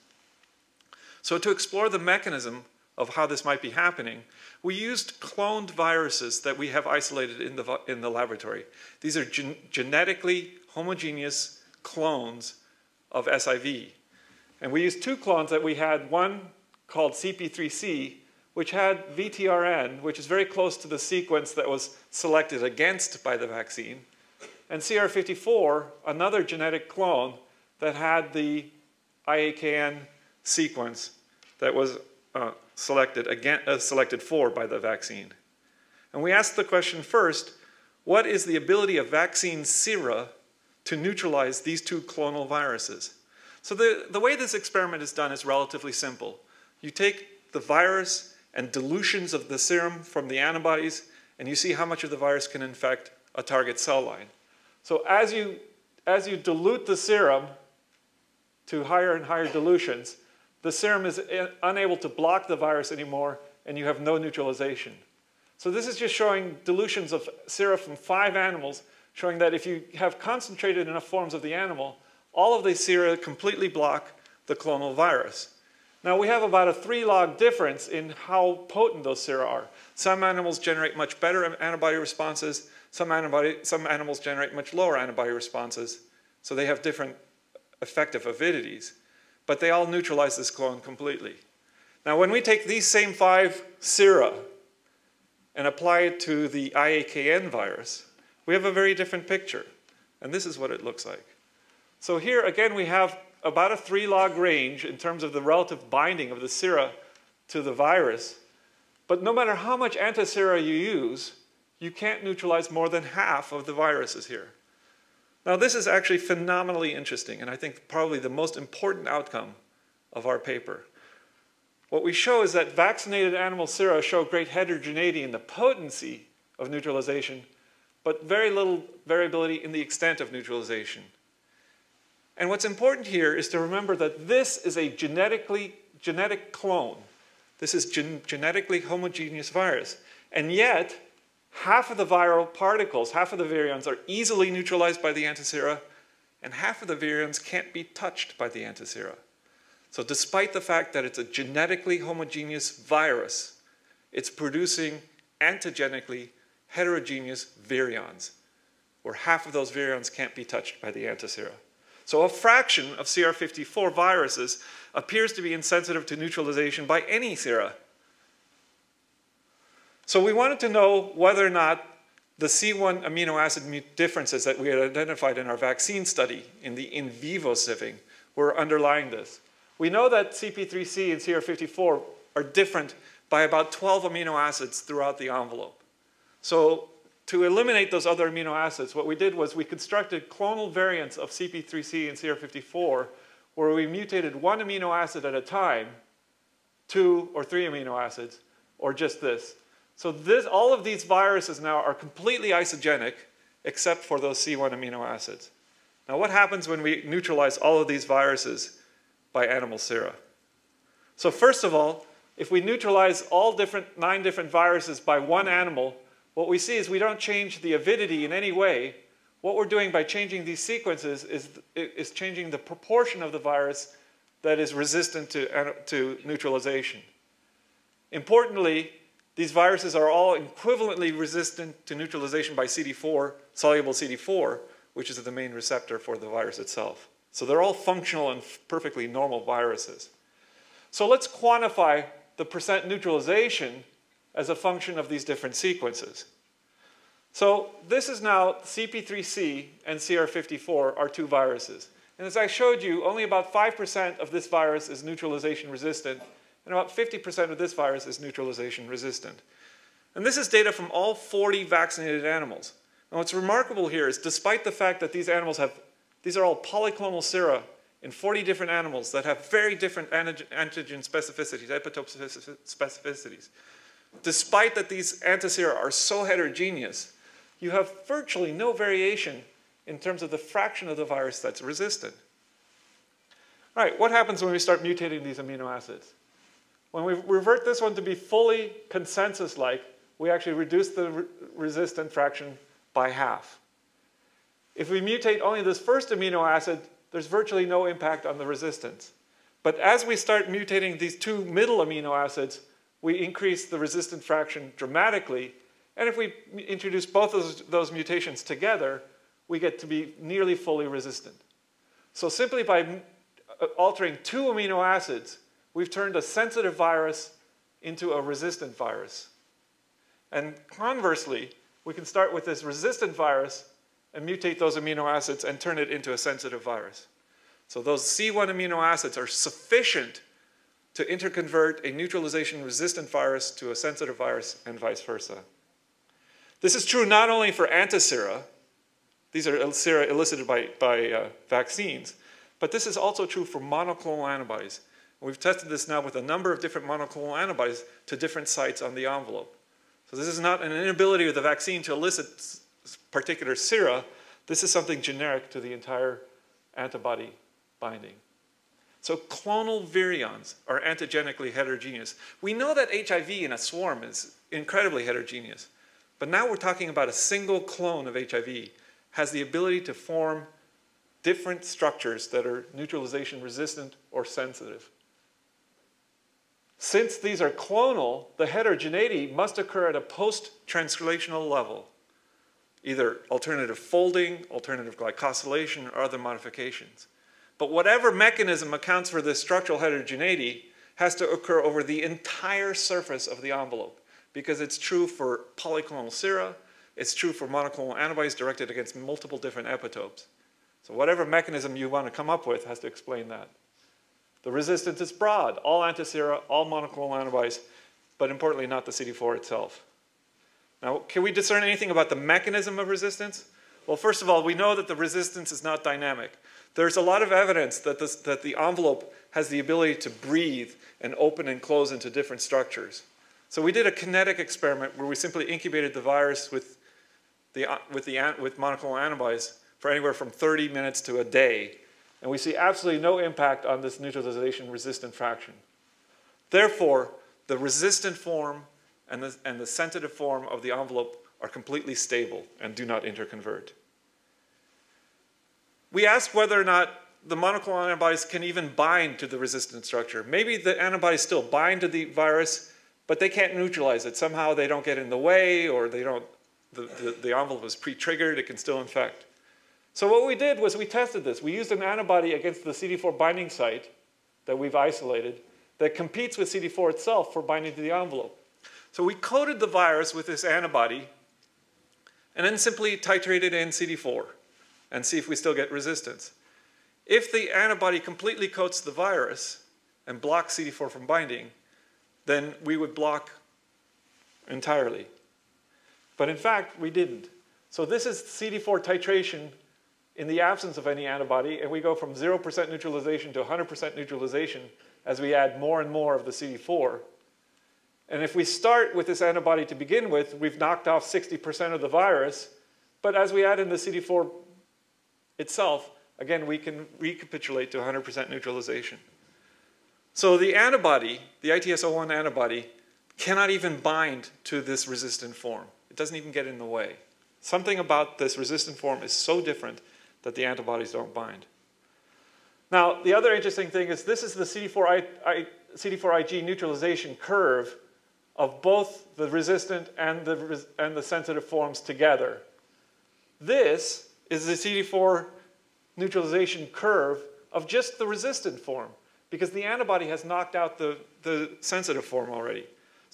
So to explore the mechanism of how this might be happening, we used cloned viruses that we have isolated in the, in the laboratory. These are gen genetically homogeneous clones of S I V. And we used two clones that we had, one called C P three C, which had V T R N, which is very close to the sequence that was selected against by the vaccine, and C R fifty-four, another genetic clone that had the I A K N sequence that was uh, selected, again, uh, selected for by the vaccine. And we asked the question first, what is the ability of vaccine sera to neutralize these two clonal viruses? So the, the way this experiment is done is relatively simple. You take the virus and dilutions of the serum from the antibodies, and you see how much of the virus can infect a target cell line. So as you, as you dilute the serum to higher and higher dilutions, the serum is unable to block the virus anymore, and you have no neutralization. So this is just showing dilutions of sera from five animals, showing that if you have concentrated enough forms of the animal, all of these sera completely block the clonal virus. Now we have about a three log difference in how potent those sera are. Some animals generate much better antibody responses. Some, antibody, some animals generate much lower antibody responses. So they have different effective avidities. But they all neutralize this clone completely. Now when we take these same five sera and apply it to the I A K N virus, we have a very different picture. And this is what it looks like. So here again we have about a three log range in terms of the relative binding of the sera to the virus. But no matter how much antisera you use, you can't neutralize more than half of the viruses here. Now this is actually phenomenally interesting, and I think probably the most important outcome of our paper. What we show is that vaccinated animal sera show great heterogeneity in the potency of neutralization, but very little variability in the extent of neutralization. And what's important here is to remember that this is a genetically, genetic clone. This is gen genetically homogeneous virus. And yet, half of the viral particles, half of the virions, are easily neutralized by the antisera, and half of the virions can't be touched by the antisera. So despite the fact that it's a genetically homogeneous virus, it's producing antigenically heterogeneous virions, where half of those virions can't be touched by the antisera. So a fraction of C R fifty-four viruses appears to be insensitive to neutralization by any sera. So we wanted to know whether or not the C one amino acid differences that we had identified in our vaccine study in the in vivo sieving were underlying this. We know that C P three C and C R fifty-four are different by about twelve amino acids throughout the envelope. So to eliminate those other amino acids, what we did was we constructed clonal variants of C P three C and C R fifty-four where we mutated one amino acid at a time, two or three amino acids, or just this. So this, all of these viruses now are completely isogenic except for those C one amino acids. Now what happens when we neutralize all of these viruses by animal sera? So first of all, if we neutralize all different, nine different viruses by one animal, what we see is we don't change the avidity in any way. What we're doing by changing these sequences is, is changing the proportion of the virus that is resistant to, to neutralization. Importantly, these viruses are all equivalently resistant to neutralization by C D four, soluble C D four, which is the main receptor for the virus itself. So they're all functional and perfectly normal viruses. So let's quantify the percent neutralization as a function of these different sequences. So this is now C P three C and C R fifty-four are two viruses. And as I showed you, only about five percent of this virus is neutralization resistant, and about fifty percent of this virus is neutralization resistant. And this is data from all forty vaccinated animals. And what's remarkable here is despite the fact that these animals have, these are all polyclonal sera in forty different animals that have very different antigen specificities, epitope specificities. Despite that these antisera are so heterogeneous, you have virtually no variation in terms of the fraction of the virus that's resistant. All right, what happens when we start mutating these amino acids? When we revert this one to be fully consensus-like, we actually reduce the re resistant fraction by half. If we mutate only this first amino acid, there's virtually no impact on the resistance. But as we start mutating these two middle amino acids, we increase the resistant fraction dramatically. And if we introduce both of those, those mutations together, we get to be nearly fully resistant. So simply by altering two amino acids, we've turned a sensitive virus into a resistant virus. And conversely, we can start with this resistant virus and mutate those amino acids and turn it into a sensitive virus. So those C one amino acids are sufficient to interconvert a neutralization-resistant virus to a sensitive virus and vice versa. This is true not only for antisera, these are sera elicited by, by uh, vaccines, but this is also true for monoclonal antibodies. And we've tested this now with a number of different monoclonal antibodies to different sites on the envelope. So this is not an inability of the vaccine to elicit particular sera. This is something generic to the entire antibody binding. So clonal virions are antigenically heterogeneous. We know that H I V in a swarm is incredibly heterogeneous. But now we're talking about a single clone of H I V has the ability to form different structures that are neutralization resistant or sensitive. Since these are clonal, the heterogeneity must occur at a post-translational level, either alternative folding, alternative glycosylation, or other modifications. But whatever mechanism accounts for this structural heterogeneity has to occur over the entire surface of the envelope, because it's true for polyclonal sera, it's true for monoclonal antibodies directed against multiple different epitopes. So whatever mechanism you want to come up with has to explain that. The resistance is broad, all antisera, all monoclonal antibodies, but importantly not the C D four itself. Now, can we discern anything about the mechanism of resistance? Well, first of all, we know that the resistance is not dynamic. There's a lot of evidence that, this, that the envelope has the ability to breathe and open and close into different structures. So we did a kinetic experiment where we simply incubated the virus with, the, with, the, with monoclonal antibodies for anywhere from thirty minutes to a day. And we see absolutely no impact on this neutralization-resistant fraction. Therefore, the resistant form and the, and the sensitive form of the envelope are completely stable and do not interconvert. We asked whether or not the monoclonal antibodies can even bind to the resistant structure. Maybe the antibodies still bind to the virus, but they can't neutralize it. Somehow they don't get in the way, or they don't, the, the, the envelope is pre-triggered, it can still infect. So what we did was we tested this. We used an antibody against the C D four binding site that we've isolated that competes with C D four itself for binding to the envelope. So we coated the virus with this antibody and then simply titrated in C D four and see if we still get resistance. If the antibody completely coats the virus and blocks C D four from binding, then we would block entirely. But in fact, we didn't. So this is C D four titration in the absence of any antibody, and we go from zero percent neutralization to one hundred percent neutralization as we add more and more of the C D four. And if we start with this antibody to begin with, we've knocked off sixty percent of the virus, but as we add in the C D four itself, again, we can recapitulate to one hundred percent neutralization. So the antibody, the I T S zero one antibody, cannot even bind to this resistant form. It doesn't even get in the way. Something about this resistant form is so different that the antibodies don't bind. Now, the other interesting thing is this is the C D four I G neutralization curve of both the resistant and the, res and the sensitive forms together. This is the C D four neutralization curve of just the resistant form, because the antibody has knocked out the, the sensitive form already.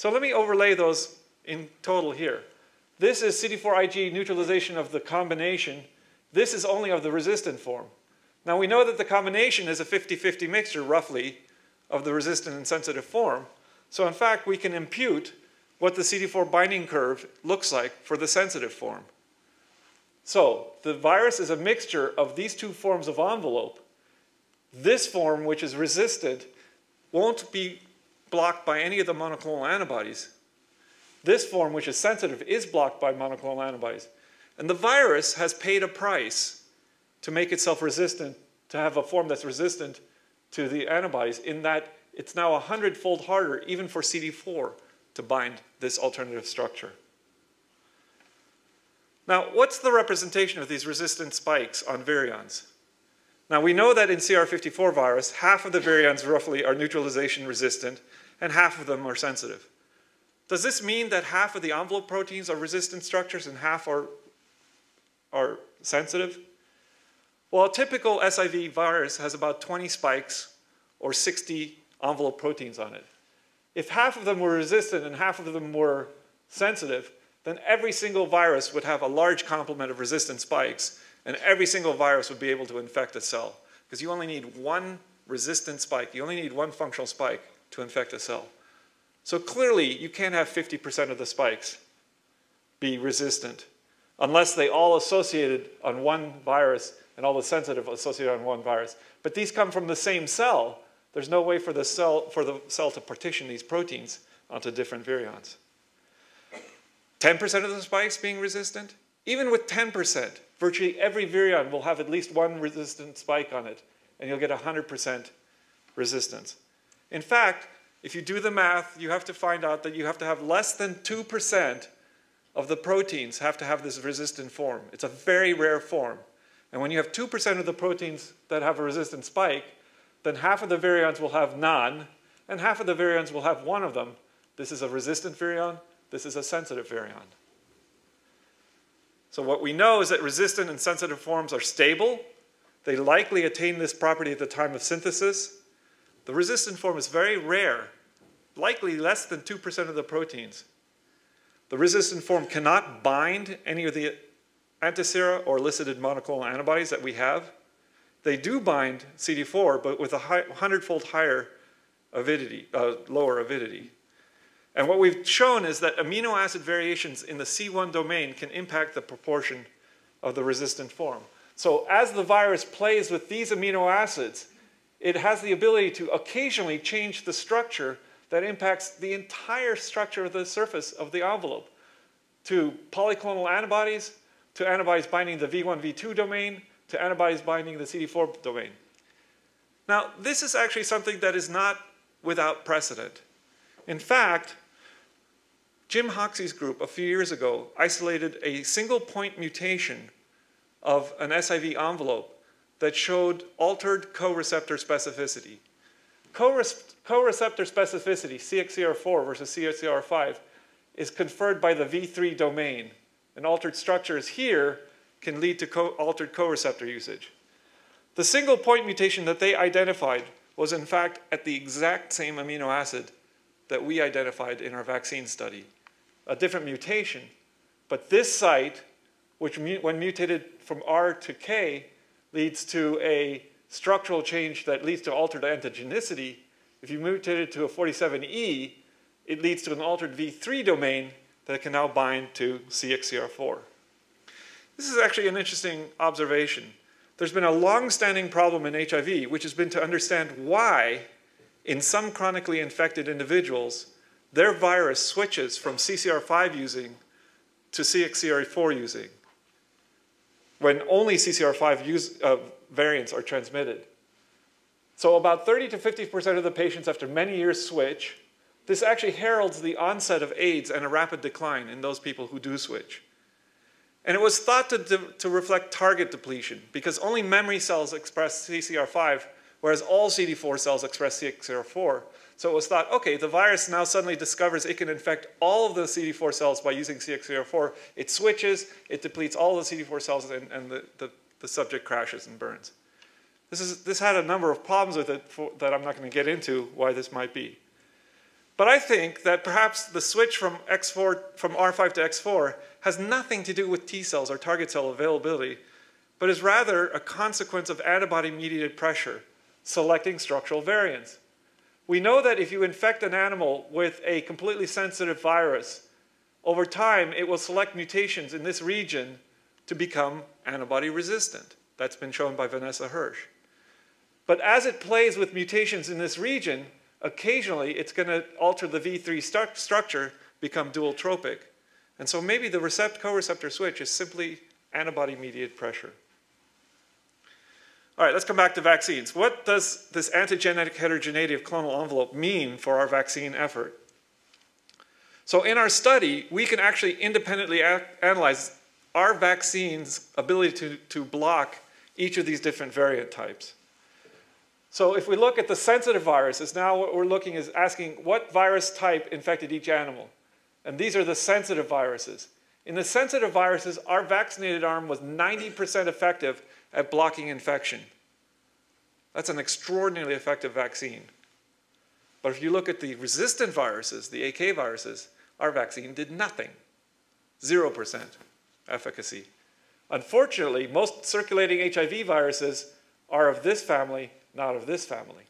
So let me overlay those in total here. This is C D four I G neutralization of the combination. This is only of the resistant form. Now we know that the combination is a fifty fifty mixture, roughly, of the resistant and sensitive form. So in fact, we can impute what the C D four binding curve looks like for the sensitive form. So the virus is a mixture of these two forms of envelope. This form, which is resistant, won't be blocked by any of the monoclonal antibodies. This form, which is sensitive, is blocked by monoclonal antibodies. And the virus has paid a price to make itself resistant, to have a form that's resistant to the antibodies, in that it's now a hundredfold harder, even for C D four, to bind this alternative structure. Now, what's the representation of these resistant spikes on virions? Now, we know that in C R fifty-four virus, half of the virions roughly are neutralization resistant, and half of them are sensitive. Does this mean that half of the envelope proteins are resistant structures and half are, are sensitive? Well, a typical S I V virus has about twenty spikes or sixty envelope proteins on it. If half of them were resistant and half of them were sensitive, then every single virus would have a large complement of resistant spikes, and every single virus would be able to infect a cell. Because you only need one resistant spike. You only need one functional spike to infect a cell. So clearly, you can't have fifty percent of the spikes be resistant unless they all associated on one virus and all the sensitive associated on one virus. But these come from the same cell. There's no way for the cell, for the cell to partition these proteins onto different virions. ten percent of the spikes being resistant? Even with ten percent, virtually every virion will have at least one resistant spike on it, and you'll get one hundred percent resistance. In fact, if you do the math, you have to find out that you have to have less than two percent of the proteins have to have this resistant form. It's a very rare form. And when you have two percent of the proteins that have a resistant spike, then half of the virions will have none, and half of the virions will have one of them. This is a resistant virion. This is a sensitive virion. So what we know is that resistant and sensitive forms are stable. They likely attain this property at the time of synthesis. The resistant form is very rare, likely less than two percent of the proteins. The resistant form cannot bind any of the antisera or elicited monoclonal antibodies that we have. They do bind C D four, but with a hundredfold higher avidity, uh, lower avidity. And what we've shown is that amino acid variations in the C one domain can impact the proportion of the resistant form. So as the virus plays with these amino acids, it has the ability to occasionally change the structure that impacts the entire structure of the surface of the envelope, to polyclonal antibodies, to antibodies binding the V one, V two domain, to antibodies binding the C D four domain. Now, this is actually something that is not without precedent. In fact, Jim Hoxie's group a few years ago isolated a single point mutation of an S I V envelope that showed altered co-receptor specificity. Co-receptor specificity, C X C R four versus C X C R five, is conferred by the V three domain. And altered structures here can lead to co altered co-receptor usage. The single point mutation that they identified was in fact at the exact same amino acid that we identified in our vaccine study. A different mutation, but this site, which when mutated from R to K, leads to a structural change that leads to altered antigenicity. If you mutate it to a forty-seven E, it leads to an altered V three domain that can now bind to C X C R four. This is actually an interesting observation. There's been a long-standing problem in H I V, which has been to understand why, in some chronically infected individuals, their virus switches from C C R five using to C X C R four using, when only C C R five use, uh, variants are transmitted. So about thirty to fifty percent of the patients after many years switch. This actually heralds the onset of AIDS and a rapid decline in those people who do switch. And it was thought to, to, to reflect target depletion, because only memory cells express C C R five, whereas all C D four cells express C X C R four. So it was thought, okay, the virus now suddenly discovers it can infect all of the C D four cells by using C X C R four. It switches, it depletes all the C D four cells, and, and the, the, the subject crashes and burns. This, is, this had a number of problems with it for, that I'm not going to get into why this might be. But I think that perhaps the switch from X four, from R five to X four has nothing to do with T cells or target cell availability, but is rather a consequence of antibody-mediated pressure, selecting structural variants. We know that if you infect an animal with a completely sensitive virus, over time it will select mutations in this region to become antibody resistant. That's been shown by Vanessa Hirsch. But as it plays with mutations in this region, occasionally it's going to alter the V three stu structure, become dual tropic. And so maybe the recept co-receptor switch is simply antibody-mediated pressure. All right, let's come back to vaccines. What does this antigenic heterogeneity of clonal envelope mean for our vaccine effort? So in our study, we can actually independently analyze our vaccine's ability to, to block each of these different variant types. So if we look at the sensitive viruses, now what we're looking is asking what virus type infected each animal. And these are the sensitive viruses. In the sensitive viruses, our vaccinated arm was ninety percent effective at blocking infection. That's an extraordinarily effective vaccine. But if you look at the resistant viruses, the A K viruses, our vaccine did nothing. zero percent efficacy. Unfortunately, most circulating H I V viruses are of this family, not of this family.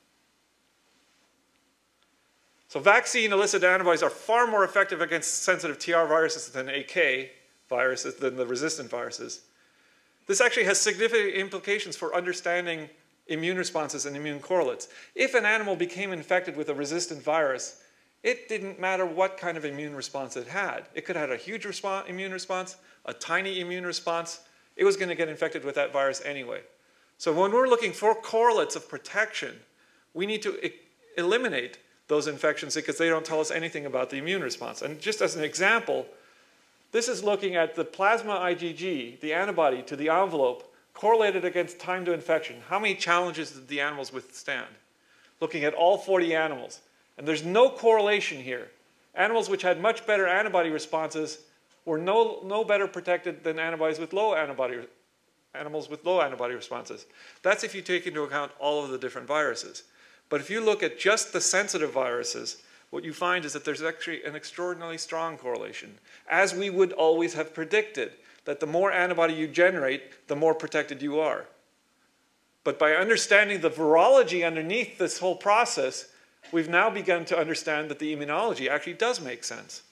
So vaccine-elicited antibodies are far more effective against sensitive T R viruses than A K viruses, than the resistant viruses. This actually has significant implications for understanding immune responses and immune correlates. If an animal became infected with a resistant virus, it didn't matter what kind of immune response it had. It could have had a huge response, immune response, a tiny immune response. It was going to get infected with that virus anyway. So when we're looking for correlates of protection, we need to e- eliminate those infections because they don't tell us anything about the immune response. And just as an example, this is looking at the plasma IgG, the antibody to the envelope, correlated against time to infection. How many challenges did the animals withstand? Looking at all forty animals. And there's no correlation here. Animals which had much better antibody responses were no, no better protected than antibodies with low antibody, animals with low antibody responses. That's if you take into account all of the different viruses. But if you look at just the sensitive viruses, what you find is that there's actually an extraordinarily strong correlation, as we would always have predicted, that the more antibody you generate, the more protected you are. But by understanding the virology underneath this whole process, we've now begun to understand that the immunology actually does make sense.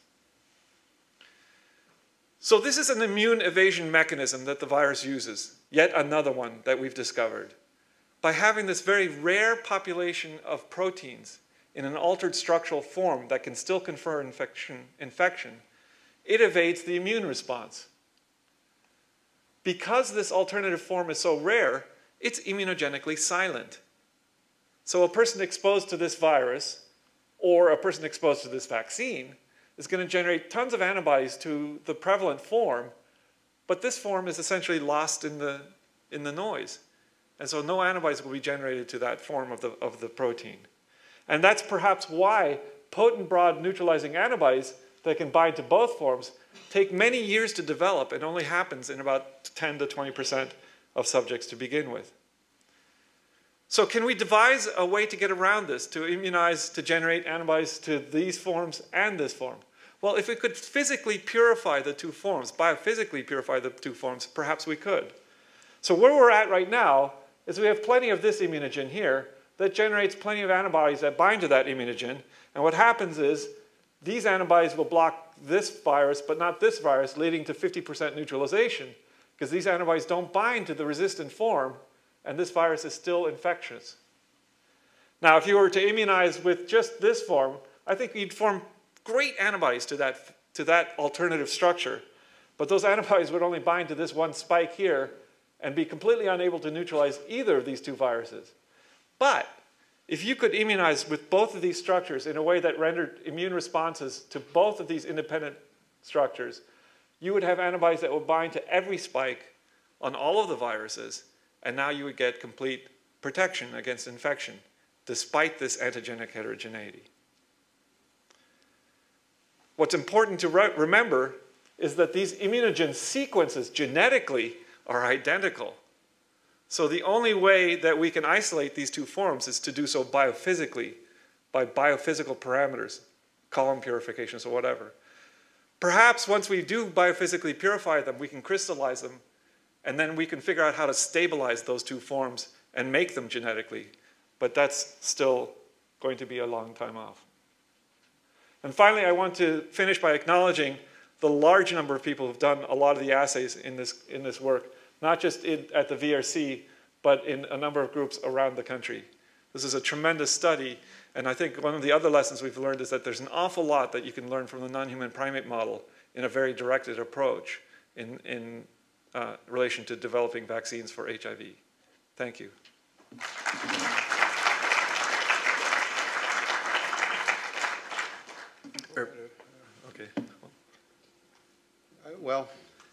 So this is an immune evasion mechanism that the virus uses, yet another one that we've discovered. By having this very rare population of proteins in an altered structural form that can still confer infection, infection, it evades the immune response. Because this alternative form is so rare, it's immunogenically silent. So a person exposed to this virus or a person exposed to this vaccine is going to generate tons of antibodies to the prevalent form, but this form is essentially lost in the, in the noise. And so no antibodies will be generated to that form of the, of the protein. And that's perhaps why potent broad neutralizing antibodies that can bind to both forms take many years to develop and only happens in about ten to twenty percent of subjects to begin with. So can we devise a way to get around this, to immunize, to generate antibodies to these forms and this form? Well, if we could physically purify the two forms, biophysically purify the two forms, perhaps we could. So where we're at right now is we have plenty of this immunogen here that generates plenty of antibodies that bind to that immunogen. And what happens is these antibodies will block this virus, but not this virus, leading to fifty percent neutralization, because these antibodies don't bind to the resistant form, and this virus is still infectious. Now, if you were to immunize with just this form, I think you'd form great antibodies to that, to that alternative structure, but those antibodies would only bind to this one spike here and be completely unable to neutralize either of these two viruses. But if you could immunize with both of these structures in a way that rendered immune responses to both of these independent structures, you would have antibodies that would bind to every spike on all of the viruses, and now you would get complete protection against infection, despite this antigenic heterogeneity. What's important to re remember is that these immunogen sequences genetically are identical. So the only way that we can isolate these two forms is to do so biophysically, by biophysical parameters, column purifications or whatever. Perhaps once we do biophysically purify them, we can crystallize them, and then we can figure out how to stabilize those two forms and make them genetically. But that's still going to be a long time off. And finally, I want to finish by acknowledging the large number of people who've done a lot of the assays in this, in this work, not just in, at the V R C, but in a number of groups around the country. This is a tremendous study, and I think one of the other lessons we've learned is that there's an awful lot that you can learn from the non-human primate model in a very directed approach in, in uh, relation to developing vaccines for H I V. Thank you. Okay. Well,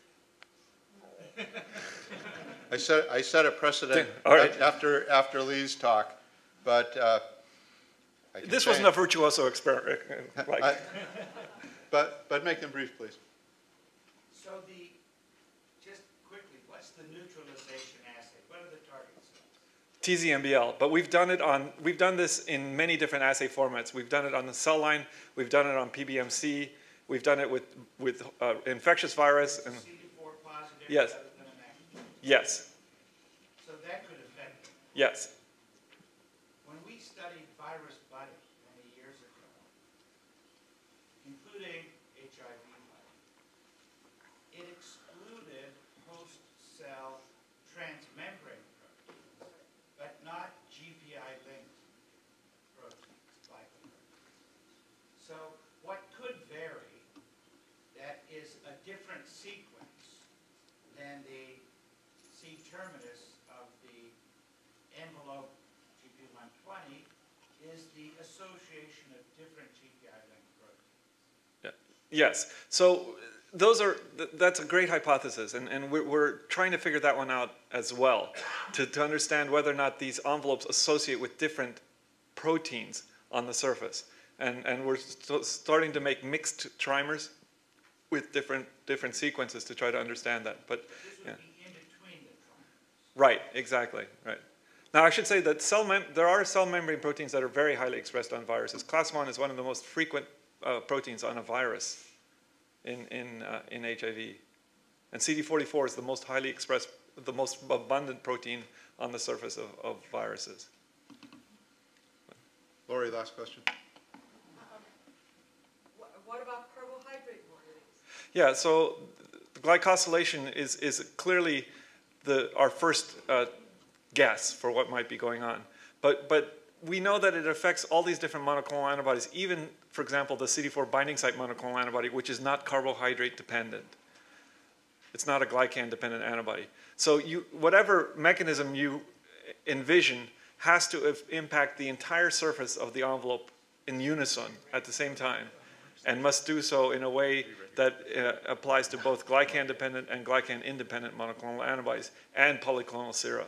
I set I set a precedent All right. after after Lee's talk, but uh, I can This say- wasn't a virtuoso experiment. Like, I- but but make them brief, please. So the, just quickly, what's the neutralization assay? What are the targets? T Z M B L, but we've done it on, we've done this in many different assay formats. We've done it on the cell line, we've done it on P B M C, we've done it with, with uh, infectious virus. And, C D four positive yes, rather than an active. yes, So that could affect it. yes. When we studied virus buddy many years ago, including H I V buddy, it excluded host cell transmembrane proteins, but not G P I-linked proteins, glycoproteins. So what could vary that is a different sequence than the C-terminus of the envelope G P one twenty is the association of different G P I-linked proteins. Yes. So those are, th that's a great hypothesis, and, and we're, we're trying to figure that one out as well, to, to understand whether or not these envelopes associate with different proteins on the surface. And, and we're st starting to make mixed trimers with different, different sequences to try to understand that. But, This would yeah. be in between the trimers. Right, exactly, right. Now I should say that cell mem there are cell membrane proteins that are very highly expressed on viruses. Class one is one of the most frequent uh, proteins on a virus in, in, uh, in H I V. And C D forty-four is the most highly expressed, the most abundant protein on the surface of, of viruses. Laurie, last question. What about carbohydrate moieties? Yeah, so the glycosylation is, is clearly the, our first uh, guess for what might be going on. But, but we know that it affects all these different monoclonal antibodies, even, for example, the C D four binding site monoclonal antibody, which is not carbohydrate dependent. It's not a glycan-dependent antibody. So you, whatever mechanism you envision has to impact the entire surface of the envelope in unison at the same time, and must do so in a way that uh, applies to both glycan-dependent and glycan-independent monoclonal antibodies and polyclonal sera.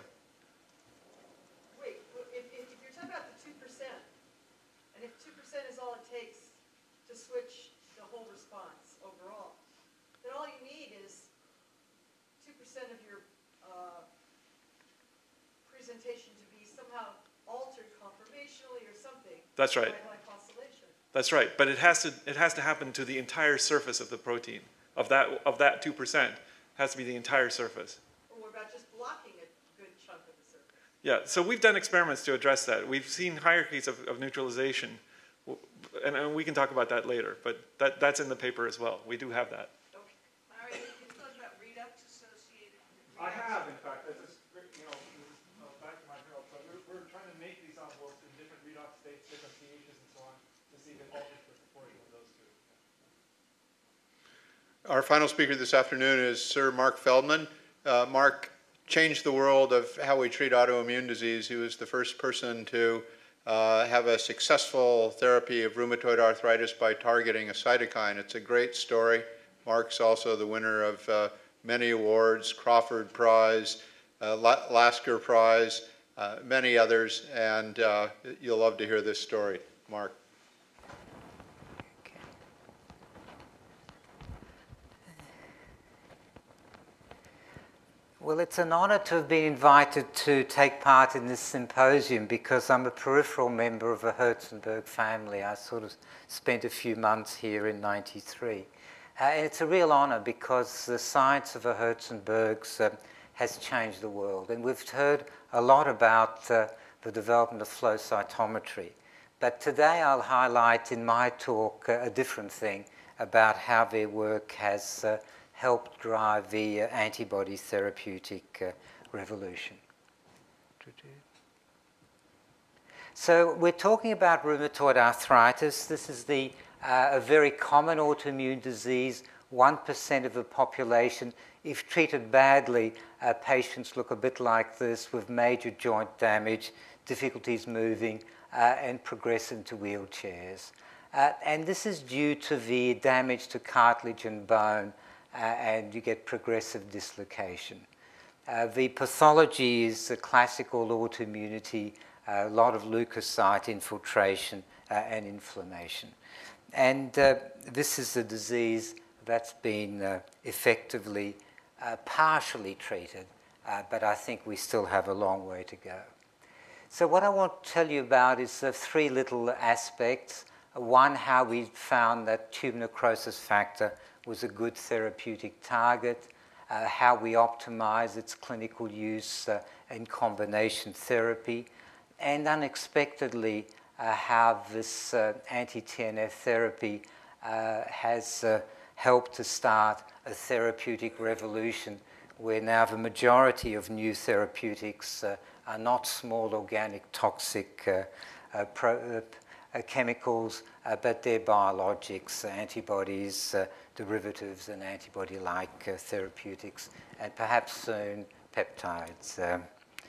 Wait, if, if, if you're talking about the two percent, and if two percent is all it takes to switch the whole response overall, then all you need is two percent of your uh, presentation to be somehow altered conformationally or something. That's right. By glycosylation. That's right, but it has to it has to happen to the entire surface of the protein. Of that of that two percent, has to be the entire surface. Or what about just blocking a good chunk of the surface? Yeah, so we've done experiments to address that. We've seen hierarchies of, of neutralization, and, and we can talk about that later. But that that's in the paper as well. We do have that. Okay. Larry, you talked about redox associated. I have, in fact. This is, you know, this is uh, back to my help. But we're, we're trying to make these envelopes in different redox states, different pHs, and so on, to see if it alters the proportion of those two. Our final speaker this afternoon is Sir Mark Feldman. Uh, Mark changed the world of how we treat autoimmune disease. He was the first person to uh, have a successful therapy of rheumatoid arthritis by targeting a cytokine. It's a great story. Mark's also the winner of uh, many awards, Crawford Prize, uh, Lasker Prize, uh, many others, and uh, you'll love to hear this story. Mark. Well, it's an honor to have been invited to take part in this symposium because I'm a peripheral member of a Herzenberg family. I sort of spent a few months here in ninety-three. Uh, and it's a real honor because the science of the Herzenbergs uh, has changed the world. And we've heard a lot about uh, the development of flow cytometry. But today I'll highlight in my talk uh, a different thing about how their work has uh, helped drive the uh, antibody therapeutic uh, revolution. So we're talking about rheumatoid arthritis. This is the, uh, a very common autoimmune disease. one percent of the population. If treated badly, uh, patients look a bit like this with major joint damage, difficulties moving, uh, and progress into wheelchairs. Uh, and this is due to the damage to cartilage and bone, uh, and you get progressive dislocation. Uh, the pathology is a classical autoimmunity, a lot of leukocyte infiltration uh, and inflammation. And uh, this is a disease that's been uh, effectively, uh, partially treated, uh, but I think we still have a long way to go. So what I want to tell you about is uh, three little aspects. One, how we found that tumor necrosis factor was a good therapeutic target, uh, how we optimize its clinical use uh, in combination therapy, and unexpectedly, uh, how this uh, anti-T N F therapy uh, has uh, helped to start a therapeutic revolution where now the majority of new therapeutics uh, are not small organic toxic uh, uh, pro uh, uh, chemicals, uh, but they're biologics, antibodies, uh, derivatives, and antibody-like uh, therapeutics, and perhaps soon peptides. Um,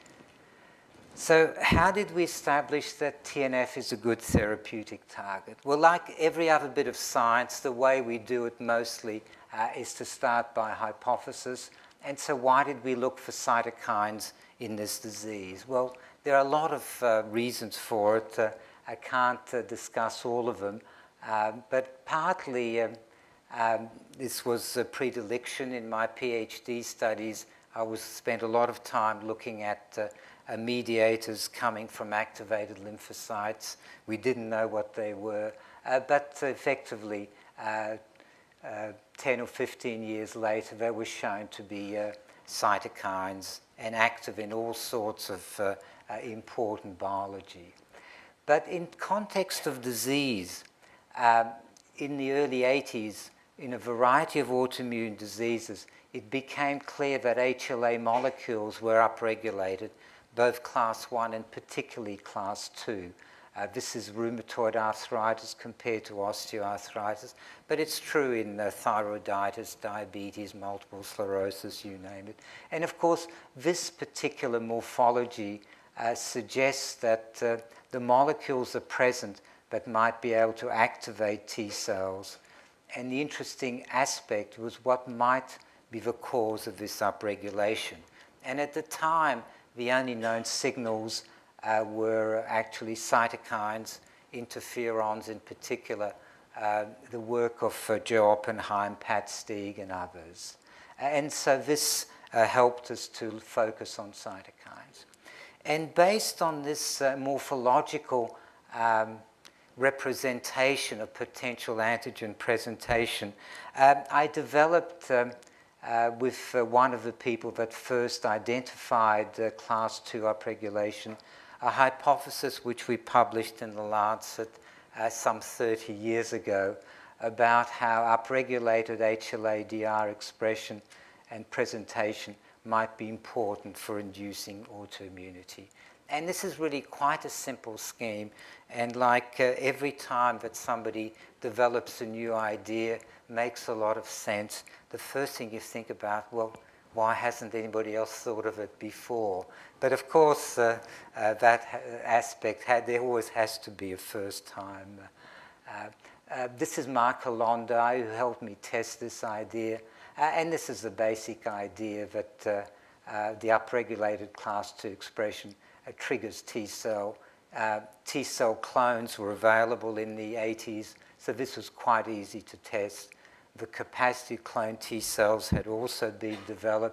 So how did we establish that T N F is a good therapeutic target? Well, like every other bit of science, the way we do it mostly uh, is to start by hypothesis. And so why did we look for cytokines in this disease? Well, there are a lot of uh, reasons for it. Uh, I can't uh, discuss all of them. Um, but partly, um, um, this was a predilection in my PhD studies. I was spent a lot of time looking at uh, Uh, mediators coming from activated lymphocytes. We didn't know what they were, uh, but effectively, uh, uh, ten or fifteen years later, they were shown to be uh, cytokines and active in all sorts of uh, uh, important biology. But in context of disease, um, in the early eighties, in a variety of autoimmune diseases, it became clear that H L A molecules were upregulated, both class one and particularly class two. Uh, this is rheumatoid arthritis compared to osteoarthritis, but it's true in uh, thyroiditis, diabetes, multiple sclerosis, you name it. And of course, this particular morphology uh, suggests that uh, the molecules are present that might be able to activate T cells. And the interesting aspect was what might be the cause of this upregulation. And at the time, the only known signals uh, were actually cytokines, interferons in particular, uh, the work of uh, Joe Oppenheim, Pat Stieg, and others. And so this uh, helped us to focus on cytokines. And based on this uh, morphological um, representation of potential antigen presentation, uh, I developed um, Uh, with uh, one of the people that first identified uh, class two upregulation, a hypothesis which we published in the Lancet uh, some thirty years ago about how upregulated H L A D R expression and presentation might be important for inducing autoimmunity. And this is really quite a simple scheme, and like uh, every time that somebody develops a new idea, makes a lot of sense, the first thing you think about, well, why hasn't anybody else thought of it before? But of course, uh, uh, that aspect, had, there always has to be a first time. Uh, uh, this is Mark Alondai, who helped me test this idea. Uh, and this is the basic idea that uh, uh, the upregulated class two expression uh, triggers T cell. Uh, T cell clones were available in the eighties, so this was quite easy to test. The capacity to clone T cells had also been developed,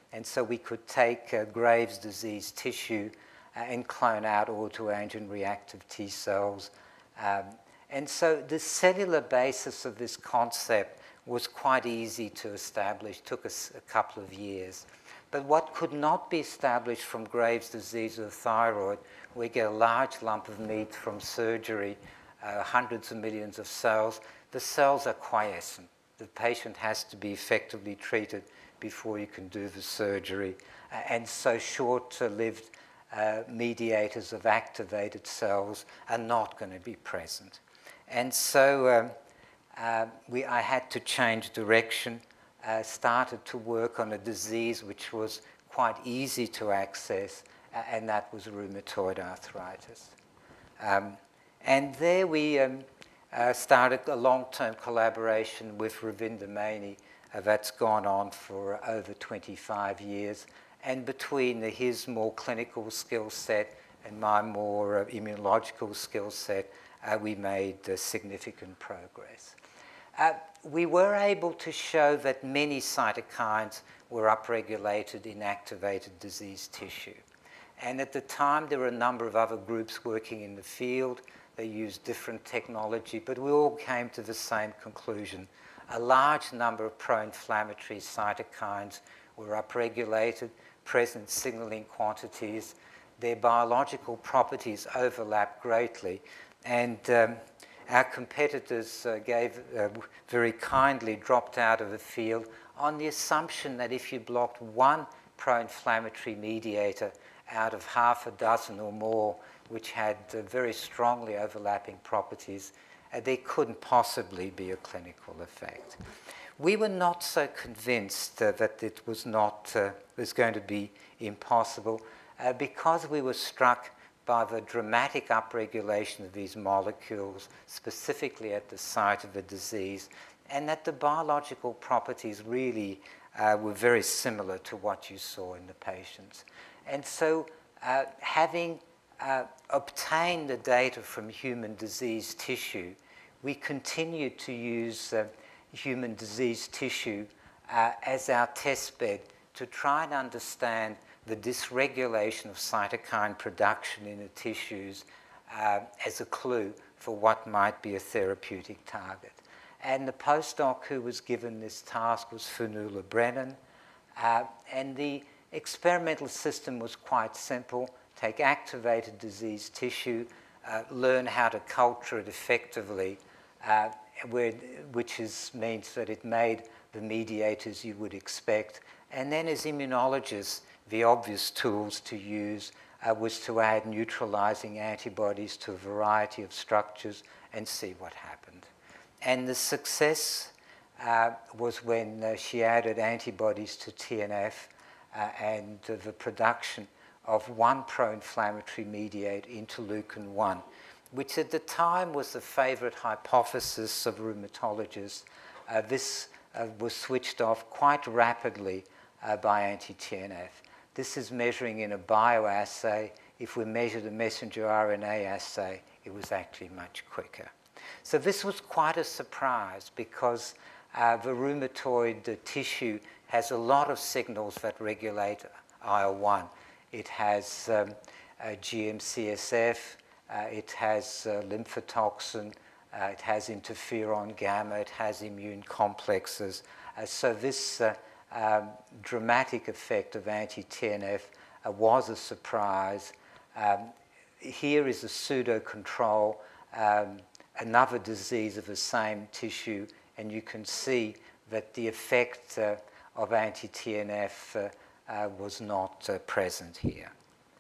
And so we could take uh, Graves' disease tissue uh, and clone out autoantigen reactive T cells. Um, and so the cellular basis of this concept was quite easy to establish, took us a couple of years. But what could not be established from Graves' disease of the thyroid, we get a large lump of meat from surgery, uh, hundreds of millions of cells. The cells are quiescent. The patient has to be effectively treated before you can do the surgery. Uh, and so short-lived uh, mediators of activated cells are not going to be present. And so um, uh, we, I had to change direction. Uh, started to work on a disease which was quite easy to access, uh, and that was rheumatoid arthritis. Um, and there we um, uh, started a long-term collaboration with Ravinder Maini uh, that's gone on for over twenty-five years. And between the, his more clinical skill set and my more uh, immunological skill set, uh, we made uh, significant progress. Uh, we were able to show that many cytokines were upregulated in activated disease tissue. And at the time, there were a number of other groups working in the field. They used different technology, but we all came to the same conclusion. A large number of pro-inflammatory cytokines were upregulated, present in signaling quantities. Their biological properties overlap greatly. And um, our competitors uh, gave, uh, very kindly dropped out of the field on the assumption that if you blocked one pro-inflammatory mediator out of half a dozen or more, which had uh, very strongly overlapping properties, uh, there couldn't possibly be a clinical effect. We were not so convinced uh, that it was not uh, was going to be impossible uh, because we were struck by the dramatic upregulation of these molecules, specifically at the site of the disease, and that the biological properties really uh, were very similar to what you saw in the patients. And so uh, having uh, obtained the data from human disease tissue, we continued to use uh, human disease tissue uh, as our test bed to try and understand the dysregulation of cytokine production in the tissues uh, as a clue for what might be a therapeutic target. And the postdoc who was given this task was Fionnuala Brennan. Uh, and the experimental system was quite simple. Take activated disease tissue, uh, learn how to culture it effectively, uh, where, which is, means that it made the mediators you would expect. And then as immunologists, the obvious tools to use uh, was to add neutralizing antibodies to a variety of structures and see what happened. And the success uh, was when uh, she added antibodies to T N F uh, and uh, the production of one pro-inflammatory mediator, interleukin one, which at the time was the favorite hypothesis of rheumatologists. Uh, this uh, was switched off quite rapidly uh, by anti-T N F. This is measuring in a bioassay. If we measure the messenger R N A assay, it was actually much quicker. So this was quite a surprise because uh, the rheumatoid uh, tissue has a lot of signals that regulate I L one. It has um, uh, G M C S F, uh, it has uh, lymphotoxin, uh, it has interferon gamma, it has immune complexes. Uh, so this uh, um, dramatic effect of anti-T N F uh, was a surprise. Um, here is a pseudo-control, um, another disease of the same tissue, and you can see that the effect uh, of anti-T N F uh, uh, was not uh, present here.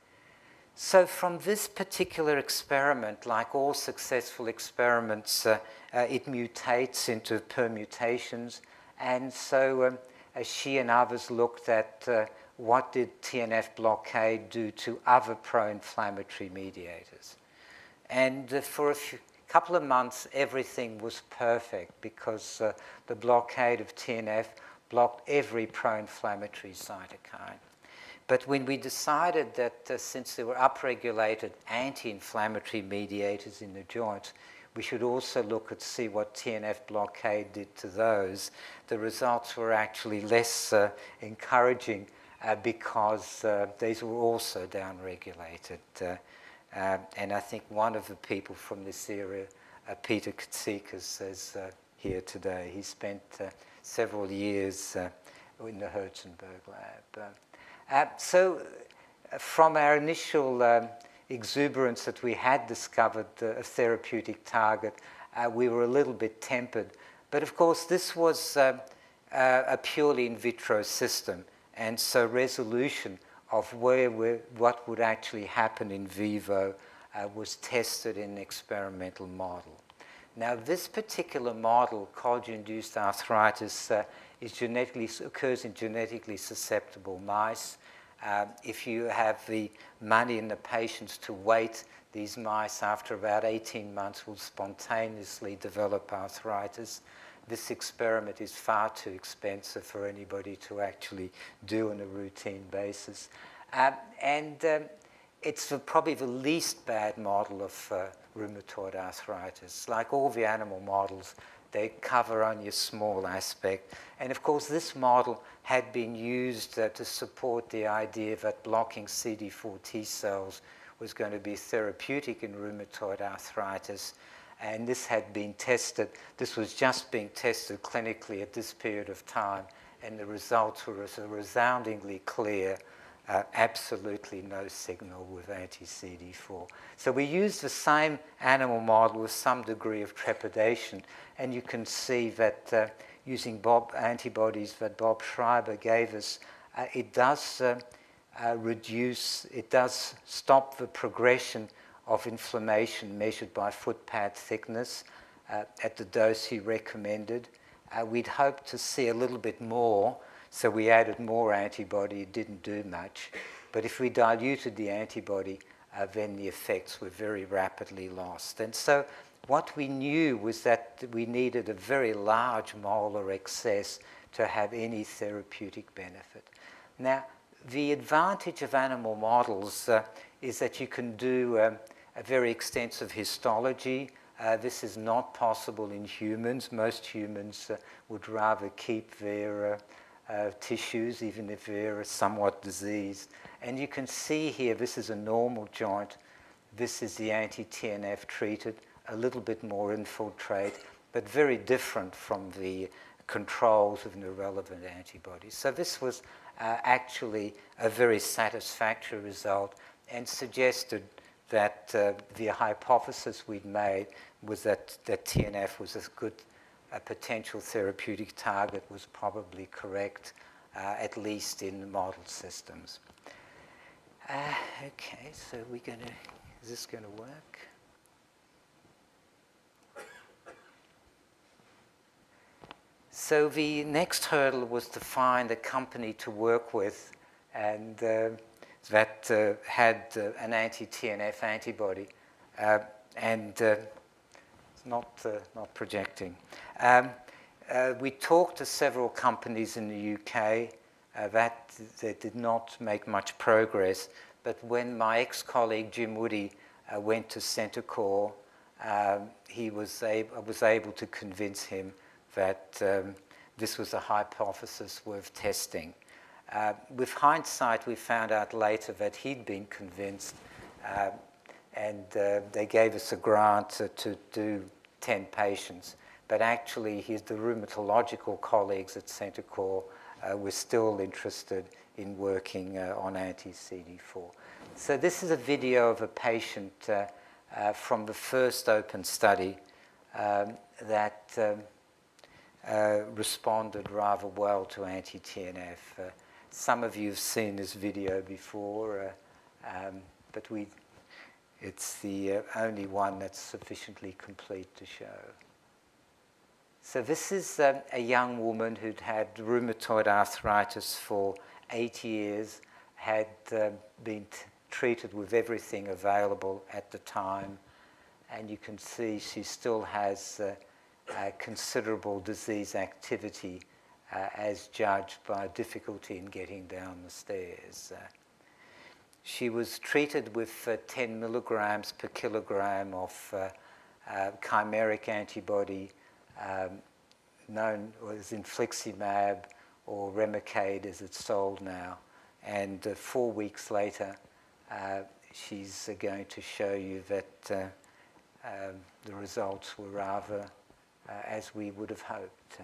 So from this particular experiment, like all successful experiments, uh, uh, it mutates into permutations, and so um, uh, she and others looked at uh, what did T N F blockade do to other pro-inflammatory mediators. And uh, for a few, couple of months, everything was perfect because uh, the blockade of T N F blocked every pro-inflammatory cytokine. But when we decided that uh, since there were upregulated anti-inflammatory mediators in the joints, we should also look at see what T N F blockade did to those, the results were actually less uh, encouraging uh, because uh, these were also downregulated. Uh, uh, and I think one of the people from this area, uh, Peter Katsikas, is uh, here today. He spent uh, several years uh, in the Herzenberg lab. Uh, uh, so from our initial um, exuberance that we had discovered uh, a therapeutic target, uh, we were a little bit tempered. But of course, this was uh, uh, a purely in vitro system, and so resolution of where we, what would actually happen in vivo uh, was tested in an experimental model. Now, this particular model, collagen-induced arthritis, uh, is genetically, occurs in genetically susceptible mice. Uh, if you have the money and the patience to wait, these mice, after about eighteen months, will spontaneously develop arthritis. This experiment is far too expensive for anybody to actually do on a routine basis. Uh, and um, it's the, probably the least bad model of uh, rheumatoid arthritis. Like all the animal models, they cover only a small aspect. And of course, this model had been used uh, to support the idea that blocking C D four T cells was going to be therapeutic in rheumatoid arthritis. And this had been tested. This was just being tested clinically at this period of time. And the results were resoundingly clear. Uh, absolutely no signal with anti C D four. So we used the same animal model with some degree of trepidation, and you can see that uh, using Bob antibodies that Bob Schreiber gave us, uh, it does uh, uh, reduce, it does stop the progression of inflammation measured by foot pad thickness uh, at the dose he recommended. Uh, we'd hoped to see a little bit more. So we added more antibody, it didn't do much. But if we diluted the antibody, uh, then the effects were very rapidly lost. And so what we knew was that we needed a very large molar excess to have any therapeutic benefit. Now, the advantage of animal models uh, is that you can do um, a very extensive histology. Uh, this is not possible in humans. Most humans uh, would rather keep their uh, Uh, tissues, even if they're somewhat diseased. And you can see here, this is a normal joint. This is the anti-T N F treated, a little bit more infiltrate, but very different from the controls of the relevant antibodies. So this was uh, actually a very satisfactory result and suggested that uh, the hypothesis we'd made was that, that T N F was a good a potential therapeutic target was probably correct, uh, at least in the model systems. Uh, okay, so we're going to, is this going to work? So the next hurdle was to find a company to work with and uh, that uh, had uh, an anti-T N F antibody. Uh, and uh, Not, uh, not projecting. Um, uh, we talked to several companies in the U K uh, that they did not make much progress, but when my ex-colleague Jim Woody uh, went to Centocor, um, he was able, I was able to convince him that um, this was a hypothesis worth testing. Uh, with hindsight, we found out later that he'd been convinced, uh, and uh, they gave us a grant uh, to do ten patients. But actually, his, the rheumatological colleagues at Centocor uh, were still interested in working uh, on anti-C D four. So this is a video of a patient uh, uh, from the first open study um, that um, uh, responded rather well to anti-T N F. Uh, some of you have seen this video before, uh, um, but we It's the uh, only one that's sufficiently complete to show. So this is um, a young woman who'd had rheumatoid arthritis for eight years, had uh, been t treated with everything available at the time, and you can see she still has uh, uh, considerable disease activity uh, as judged by difficulty in getting down the stairs. Uh, She was treated with uh, ten milligrams per kilogram of uh, uh, chimeric antibody um, known as infliximab, or Remicade as it's sold now. And uh, four weeks later, uh, she's uh, going to show you that uh, um, the results were rather uh, as we would have hoped. Uh,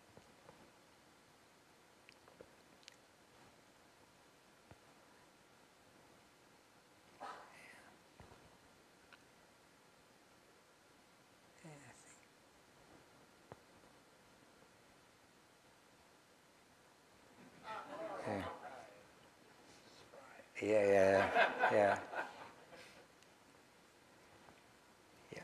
Yeah, yeah, yeah. Yeah.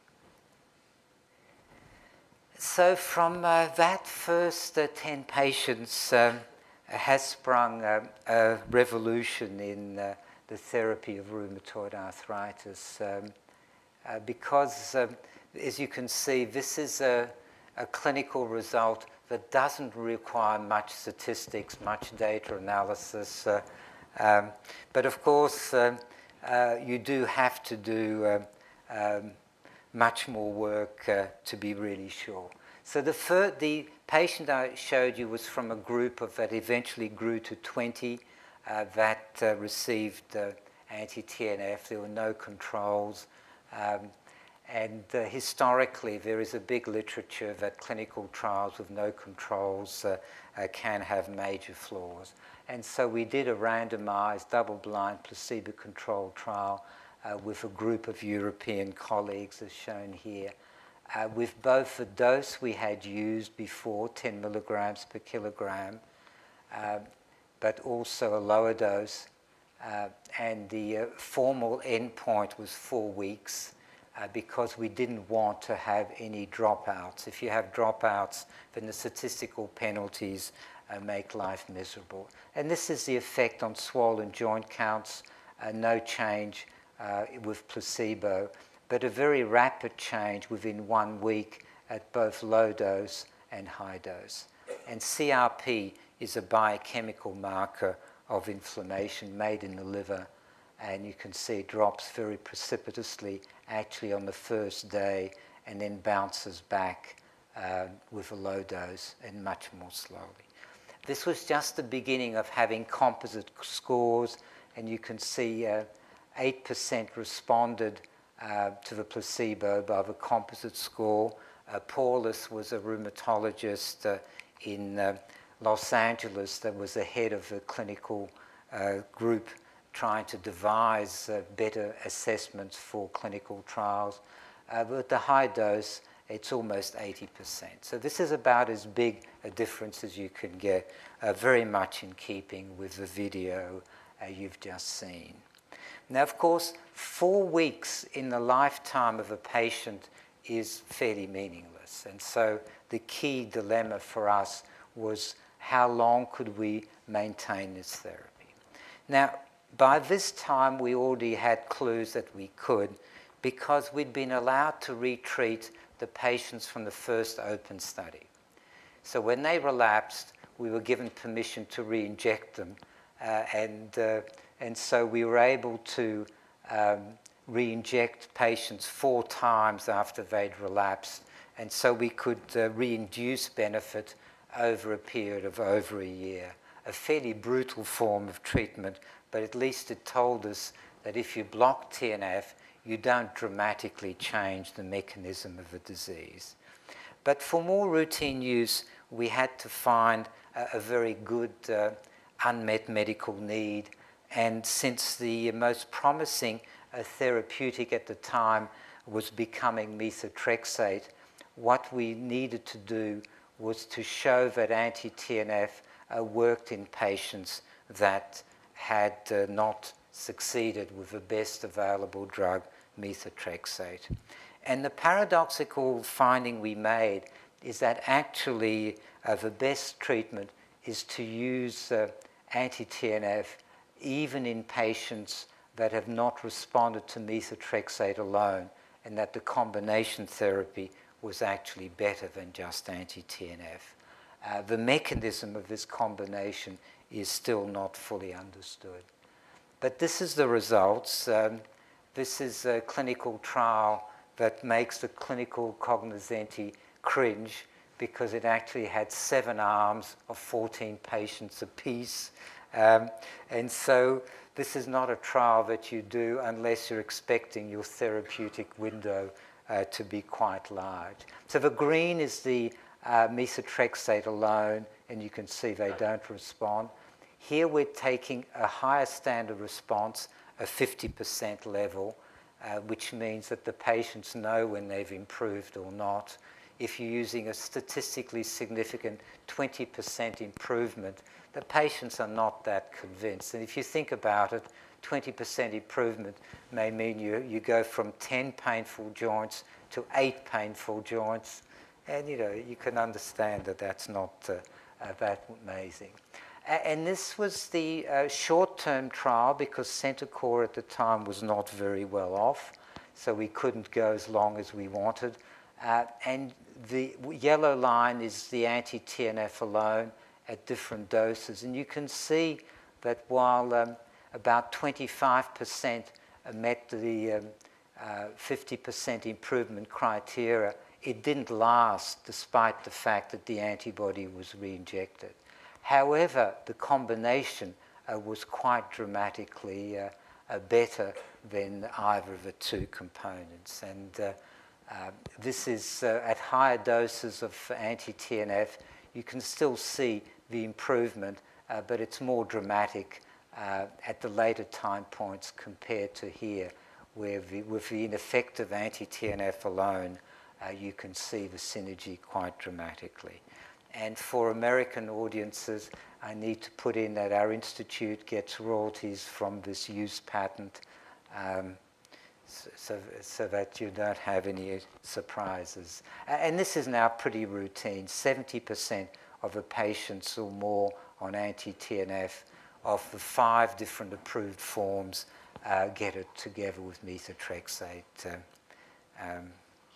So from uh, that first uh, ten patients um, has sprung uh, a revolution in uh, the therapy of rheumatoid arthritis um, uh, because, um, as you can see, this is a, a clinical result that doesn't require much statistics, much data analysis. Uh, Um, but of course, uh, uh, you do have to do uh, um, much more work uh, to be really sure. So the, fir- the patient I showed you was from a group of that eventually grew to twenty uh, that uh, received uh, anti-T N F. There were no controls. Um, and uh, historically, there is a big literature that clinical trials with no controls uh, uh, can have major flaws. And so we did a randomized, double-blind, placebo-controlled trial uh, with a group of European colleagues, as shown here, uh, with both the dose we had used before, ten milligrams per kilogram, uh, but also a lower dose. Uh, and the uh, formal endpoint was four weeks uh, because we didn't want to have any dropouts. If you have dropouts, then the statistical penalties Uh, make life miserable. And this is the effect on swollen joint counts, uh, no change uh, with placebo, but a very rapid change within one week at both low dose and high dose. And C R P is a biochemical marker of inflammation made in the liver, and you can see it drops very precipitously actually on the first day and then bounces back uh, with a low dose and much more slowly. This was just the beginning of having composite scores, and you can see uh, eight percent responded uh, to the placebo above a composite score. Uh, Paulus was a rheumatologist uh, in uh, Los Angeles that was the head of a clinical uh, group trying to devise uh, better assessments for clinical trials. Uh, but at the high dose, it's almost eighty percent. So this is about as big a difference as you can get, uh, very much in keeping with the video uh, you've just seen. Now, of course, four weeks in the lifetime of a patient is fairly meaningless. And so the key dilemma for us was how long could we maintain this therapy? Now, by this time, we already had clues that we could because we'd been allowed to retreat the patients from the first open study. So when they relapsed, we were given permission to re-inject them. Uh, and, uh, and so we were able to um, re-inject patients four times after they'd relapsed. And so we could uh, re-induce benefit over a period of over a year. A fairly brutal form of treatment, but at least it told us that if you block T N F, you don't dramatically change the mechanism of the disease. But for more routine use, we had to find a, a very good uh, unmet medical need. And since the most promising uh, therapeutic at the time was becoming methotrexate, what we needed to do was to show that anti-T N F uh, worked in patients that had uh, not succeeded with the best available drug, methotrexate. And the paradoxical finding we made is that actually uh, the best treatment is to use uh, anti-T N F even in patients that have not responded to methotrexate alone, and that the combination therapy was actually better than just anti-T N F. Uh, the mechanism of this combination is still not fully understood. But this is the results. Um, this is a clinical trial that makes the clinical cognoscenti cringe because it actually had seven arms of fourteen patients apiece. Um, and so this is not a trial that you do unless you're expecting your therapeutic window uh, to be quite large. So the green is the uh, methotrexate alone, and you can see they don't respond. Here we're taking a higher standard response, a fifty percent level, uh, which means that the patients know when they've improved or not. If you're using a statistically significant twenty percent improvement, the patients are not that convinced. And if you think about it, twenty percent improvement may mean you, you go from ten painful joints to eight painful joints. And, you know, you can understand that that's not uh, uh, that amazing. And this was the uh, short-term trial because Centocor at the time was not very well off, so we couldn't go as long as we wanted. Uh, and the yellow line is the anti-T N F alone at different doses. And you can see that while um, about twenty-five percent met the um, uh, fifty percent improvement criteria, it didn't last despite the fact that the antibody was re-injected. However, the combination uh, was quite dramatically uh, uh, better than either of the two components. And uh, uh, this is uh, at higher doses of anti-T N F, you can still see the improvement, uh, but it's more dramatic uh, at the later time points compared to here, where the, with the ineffective anti-T N F alone, uh, you can see the synergy quite dramatically. And for American audiences, I need to put in that our institute gets royalties from this use patent, um, so, so, so that you don't have any surprises. And this is now pretty routine. seventy percent of the patients or more on anti-T N F of the five different approved forms uh, get it together with methotrexate. Um, um,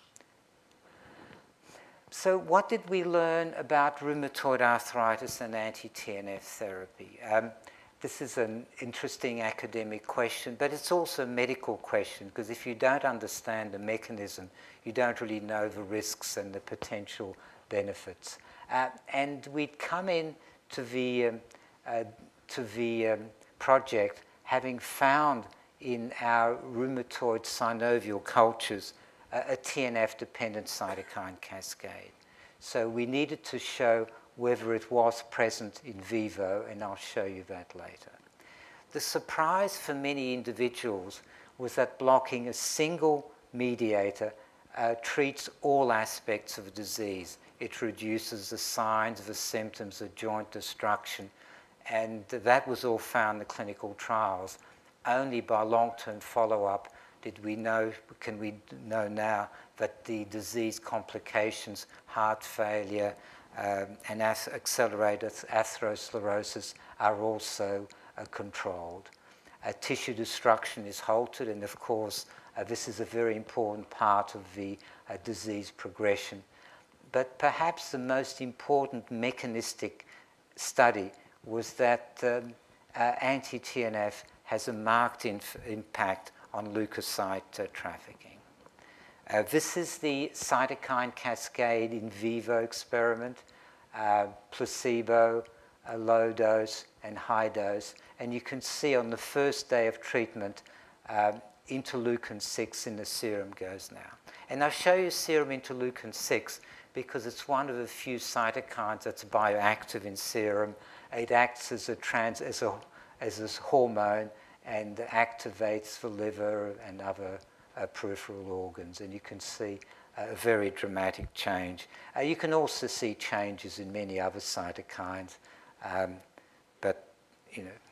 So what did we learn about rheumatoid arthritis and anti-T N F therapy? Um, this is an interesting academic question, but it's also a medical question, because if you don't understand the mechanism, you don't really know the risks and the potential benefits. Uh, and we'd come in to the, um, uh, to the um, project having found in our rheumatoid synovial cultures a T N F-dependent cytokine cascade. So we needed to show whether it was present in vivo, and I'll show you that later. The surprise for many individuals was that blocking a single mediator uh, treats all aspects of disease. It reduces the signs, the symptoms of joint destruction, and that was all found in the clinical trials. Only by long-term follow-up did we know, can we know now that the disease complications, heart failure, um, and as accelerated atherosclerosis are also uh, controlled. Uh, tissue destruction is halted, and of course, uh, this is a very important part of the uh, disease progression. But perhaps the most important mechanistic study was that um, uh, anti-T N F has a marked inf impact on leukocyte uh, trafficking. Uh, this is the cytokine cascade in vivo experiment, uh, placebo, a low dose, and high dose. And you can see on the first day of treatment, uh, interleukin six in the serum goes now. And I'll show you serum interleukin six because it's one of the few cytokines that's bioactive in serum. It acts as a, trans, as a, as a hormone and activates the liver and other uh, peripheral organs. And you can see a very dramatic change. Uh, you can also see changes in many other cytokines. Um, but, you know,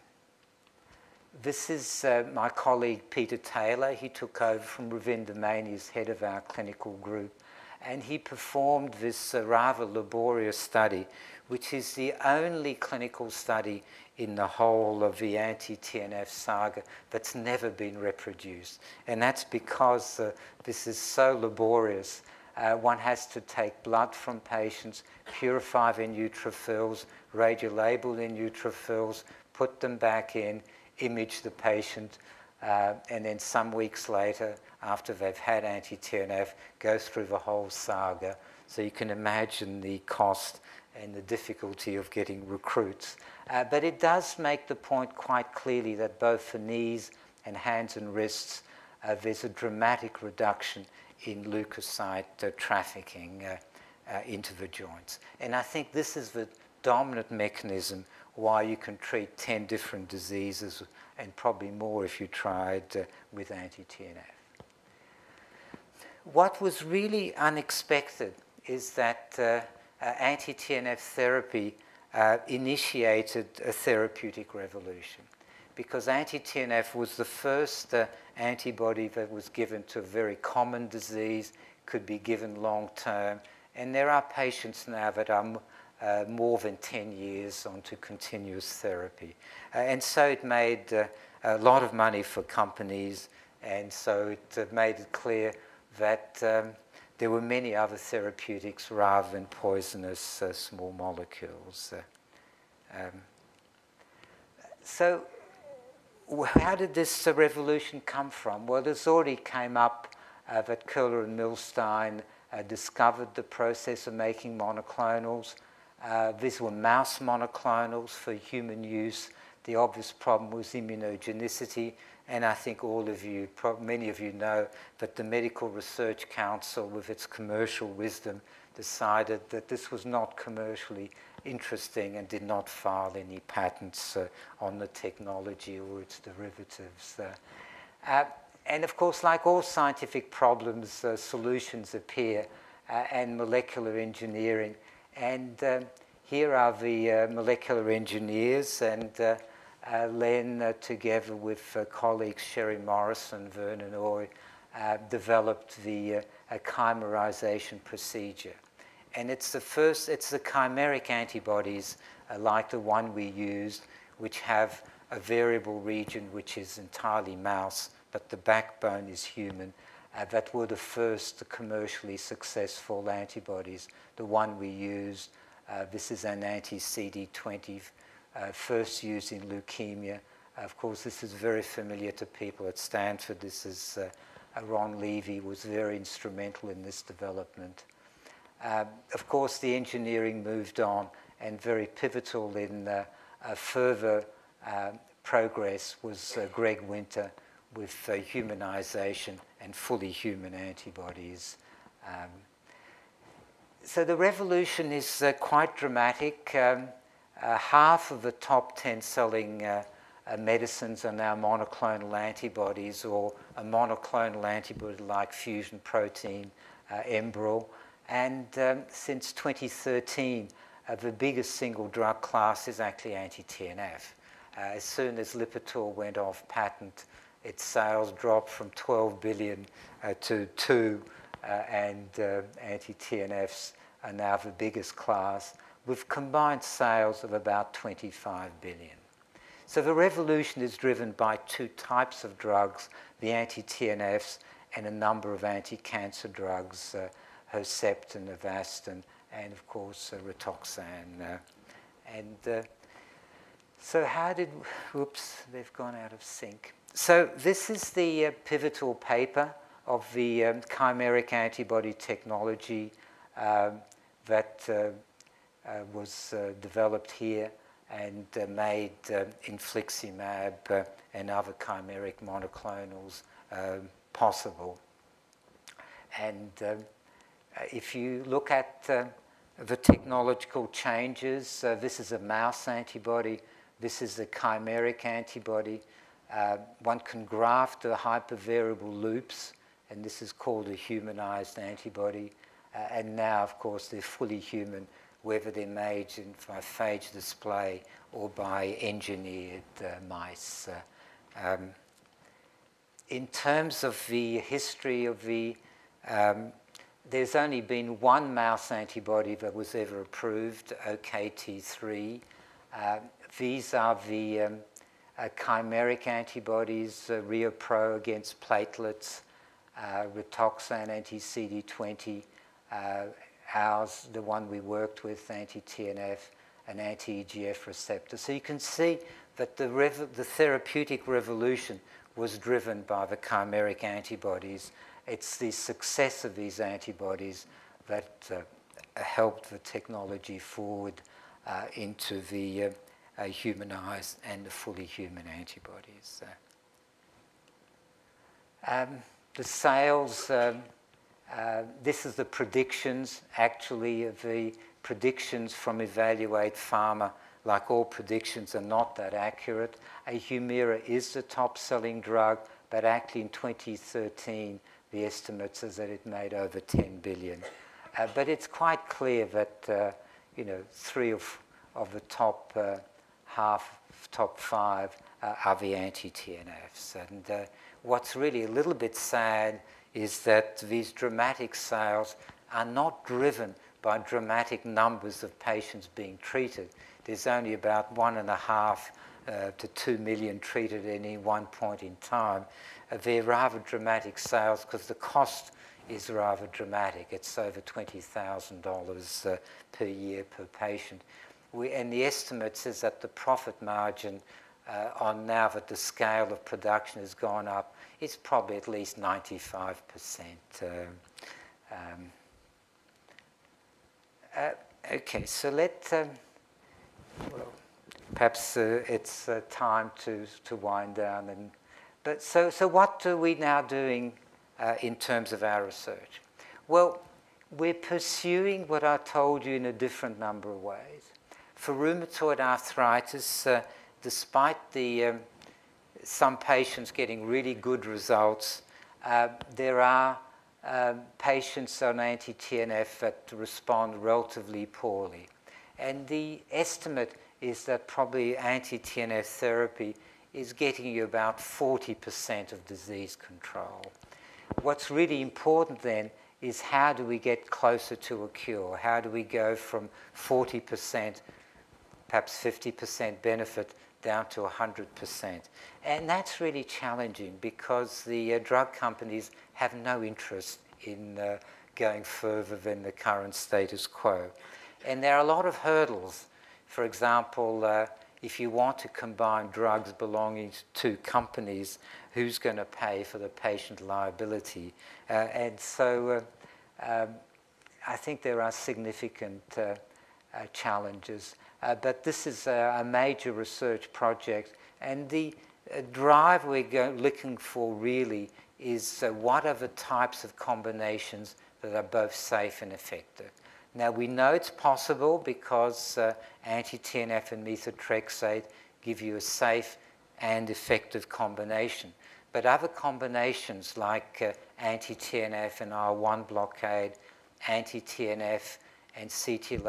this is uh, my colleague Peter Taylor. He took over from Ravinder Maini as head of our clinical group. And he performed this uh, rather laborious study, which is the only clinical study in the whole of the anti-T N F saga that's never been reproduced. And that's because uh, this is so laborious. Uh, one has to take blood from patients, purify their neutrophils, radiolabel their neutrophils, put them back in, image the patient, uh, and then some weeks later, after they've had anti-T N F, go through the whole saga. So you can imagine the cost and the difficulty of getting recruits. Uh, but it does make the point quite clearly that both for knees and hands and wrists, uh, there's a dramatic reduction in leukocyte uh, trafficking uh, uh, into the joints. And I think this is the dominant mechanism why you can treat ten different diseases, and probably more if you tried uh, with anti-T N F. What was really unexpected is that uh, uh, anti-T N F therapy uh, initiated a therapeutic revolution, because anti-T N F was the first uh, antibody that was given to a very common disease, could be given long-term, and there are patients now that are uh, more than ten years onto continuous therapy. Uh, and so it made uh, a lot of money for companies, and so it uh, made it clear that um, there were many other therapeutics rather than poisonous uh, small molecules. Uh, um, so how did this uh, revolution come from? Well, this already came up uh, that Köhler and Milstein uh, discovered the process of making monoclonals. Uh, these were mouse monoclonals for human use. The obvious problem was immunogenicity, and I think all of you, many of you know that the Medical Research Council, with its commercial wisdom, decided that this was not commercially interesting and did not file any patents uh, on the technology or its derivatives. Uh, uh, and of course, like all scientific problems, uh, solutions appear, uh, and molecular engineering. And um, here are the uh, molecular engineers, and uh, uh, Len, uh, together with uh, colleagues Sherry Morrison, Vernon Oy, uh, developed the uh, chimerization procedure. And it's the first, it's the chimeric antibodies uh, like the one we used, which have a variable region which is entirely mouse, but the backbone is human, uh, that were the first commercially successful antibodies. The one we used, uh, this is an anti-C D twenty, uh, first used in leukemia. Of course, this is very familiar to people at Stanford. This is uh, Ron Levy was very instrumental in this development. Uh, of course, the engineering moved on, and very pivotal in uh, uh, further uh, progress was uh, Greg Winter with uh, humanization and fully human antibodies. Um, so the revolution is uh, quite dramatic. Um, uh, half of the top ten selling uh, uh, medicines are now monoclonal antibodies, or a monoclonal antibody like fusion protein, uh, Enbrel. And um, since twenty thirteen, uh, the biggest single drug class is actually anti-T N F. Uh, as soon as Lipitor went off patent, its sales dropped from twelve billion uh, to two, uh, and uh, anti-T N Fs are now the biggest class, with combined sales of about twenty-five billion. So the revolution is driven by two types of drugs, the anti-T N Fs and a number of anti-cancer drugs, uh, Herceptin, Avastin, and of course uh, Rituxan. Uh, and uh, so how did, whoops, they've gone out of sync. So this is the uh, pivotal paper of the um, chimeric antibody technology um, that uh, uh, was uh, developed here and uh, made uh, infliximab uh, and other chimeric monoclonals uh, possible. And uh, if you look at uh, the technological changes, uh, this is a mouse antibody, this is a chimeric antibody. Uh, one can graft the hypervariable loops, and this is called a humanized antibody. Uh, and now, of course, they're fully human, whether they're made in, by phage display or by engineered uh, mice. Uh, um, in terms of the history of the um, there's only been one mouse antibody that was ever approved, O K T three. Uh, these are the um, uh, chimeric antibodies, uh, RioPro against platelets, uh, Rituxan anti-C D twenty, uh, ours, the one we worked with, anti-T N F, and anti-E G F receptor. So you can see that the, rev the therapeutic revolution was driven by the chimeric antibodies. It's the success of these antibodies that uh, helped the technology forward uh, into the uh, uh, humanized and the fully human antibodies. Uh, um, the sales, um, uh, this is the predictions, actually, of the predictions from Evaluate Pharma. Like all predictions are not that accurate. A Humira is the top-selling drug, but actually in twenty thirteen, the estimates is that it made over ten billion. Uh, but it's quite clear that uh, you know three of, of the top uh, half, top five uh, are the anti-T N Fs. And uh, what's really a little bit sad is that these dramatic sales are not driven by dramatic numbers of patients being treated. There's only about one and a half uh, to two million treated at any one point in time. Uh, they're rather dramatic sales because the cost is rather dramatic. It's over twenty thousand dollars uh, per year per patient. We, and the estimates is that the profit margin uh, on now that the scale of production has gone up, it's probably at least ninety-five percent. Uh, um, uh, okay, so let um, well, perhaps uh, it's uh, time to to wind down. And but so so what are we now doing uh, in terms of our research? Well, we're pursuing what I told you in a different number of ways. For rheumatoid arthritis, uh, despite the um, some patients getting really good results, uh, there are um, patients on anti-T N F that respond relatively poorly. And the estimate is that probably anti-T N F therapy is getting you about forty percent of disease control. What's really important then is how do we get closer to a cure? How do we go from forty percent, perhaps fifty percent benefit down to one hundred percent? And that's really challenging because the uh, drug companies have no interest in uh, going further than the current status quo. And there are a lot of hurdles. For example, uh, if you want to combine drugs belonging to companies, who's going to pay for the patient liability? Uh, and so uh, um, I think there are significant uh, uh, challenges. Uh, but this is a, a major research project. And the uh, drive we're go looking for really is uh, what are the types of combinations that are both safe and effective. Now, we know it's possible because uh, anti-T N F and methotrexate give you a safe and effective combination. But other combinations like uh, anti-T N F and R one blockade, anti-T N F and C T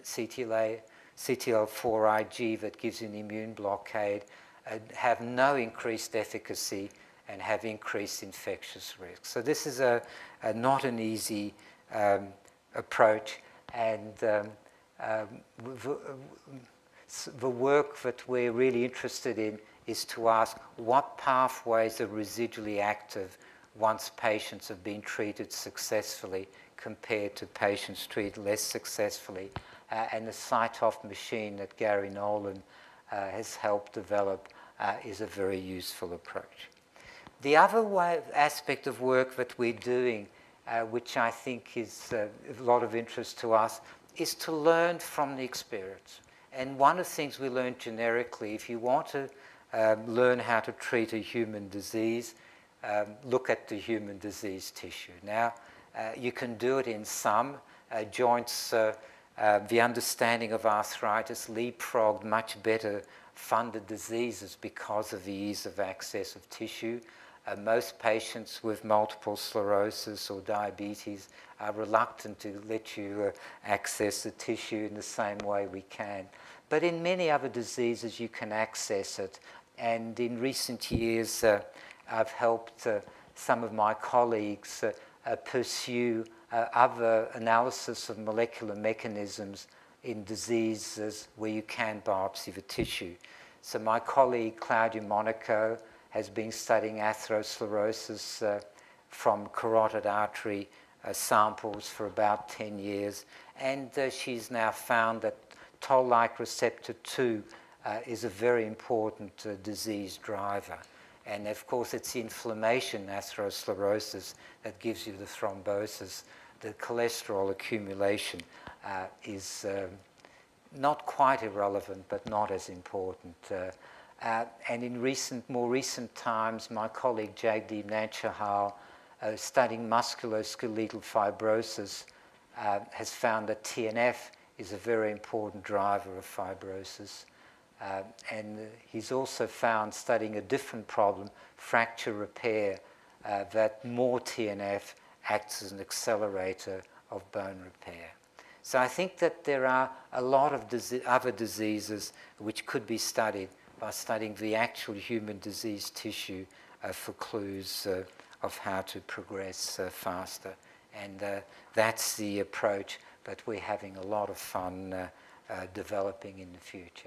L four I G that gives an immune blockade uh, have no increased efficacy and have increased infectious risk. So this is a, a not an easy um, approach. And um, um, the, the work that we're really interested in is to ask what pathways are residually active once patients have been treated successfully compared to patients treated less successfully. Uh, and the CyTOF machine that Gary Nolan uh, has helped develop uh, is a very useful approach. The other way, aspect of work that we're doing Uh, which I think is uh, a lot of interest to us, is to learn from the experience. And one of the things we learned generically, if you want to um, learn how to treat a human disease, um, look at the human disease tissue. Now, uh, you can do it in some uh, joints. Uh, uh, the understanding of arthritis leapfrogged much better funded diseases because of the ease of access of tissue. Uh, most patients with multiple sclerosis or diabetes are reluctant to let you uh, access the tissue in the same way we can. But in many other diseases, you can access it. And in recent years, uh, I've helped uh, some of my colleagues uh, uh, pursue uh, other analysis of molecular mechanisms in diseases where you can biopsy the tissue. So my colleague, Claudia Monaco, has been studying atherosclerosis uh, from carotid artery uh, samples for about ten years. And uh, she's now found that toll-like receptor two uh, is a very important uh, disease driver. And of course, it's inflammation, atherosclerosis, that gives you the thrombosis. The cholesterol accumulation uh, is um, not quite irrelevant, but not as important. Uh, uh, and in recent, more recent times, my colleague Jagdeep Nanchahal, uh, studying musculoskeletal fibrosis, uh, has found that T N F is a very important driver of fibrosis. Uh, and he's also found, studying a different problem, fracture repair, uh, that more T N F acts as an accelerator of bone repair. So I think that there are a lot of dise- other diseases which could be studied by studying the actual human disease tissue uh, for clues uh, of how to progress uh, faster. And uh, that's the approach that we're having a lot of fun uh, uh, developing in the future.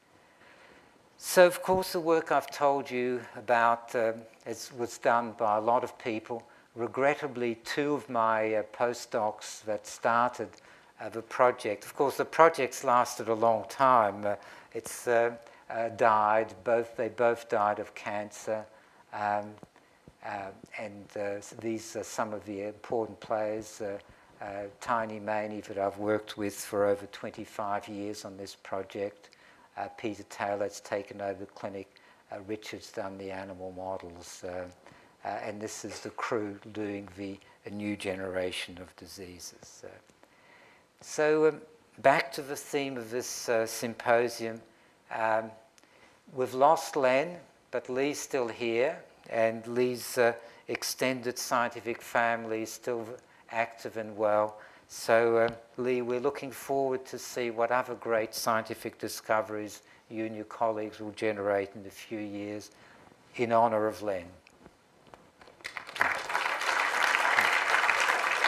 So, of course, the work I've told you about uh, is, was done by a lot of people. Regrettably, two of my uh, postdocs that started uh, the project, of course, the project's lasted a long time. Uh, it's uh, uh, died, both, they both died of cancer. Um, uh, and uh, these are some of the important players. Uh, uh, Tiny Maney, that I've worked with for over twenty-five years on this project. Uh, Peter Taylor's taken over the clinic. Uh, Richard's done the animal models. Uh, uh, and this is the crew doing the a new generation of diseases. Uh, so um, back to the theme of this uh, symposium. Um, we've lost Len, but Lee's still here. And Lee's uh, extended scientific family is still active and well. So, uh, Lee, we're looking forward to see what other great scientific discoveries you and your colleagues will generate in a few years in honor of Len.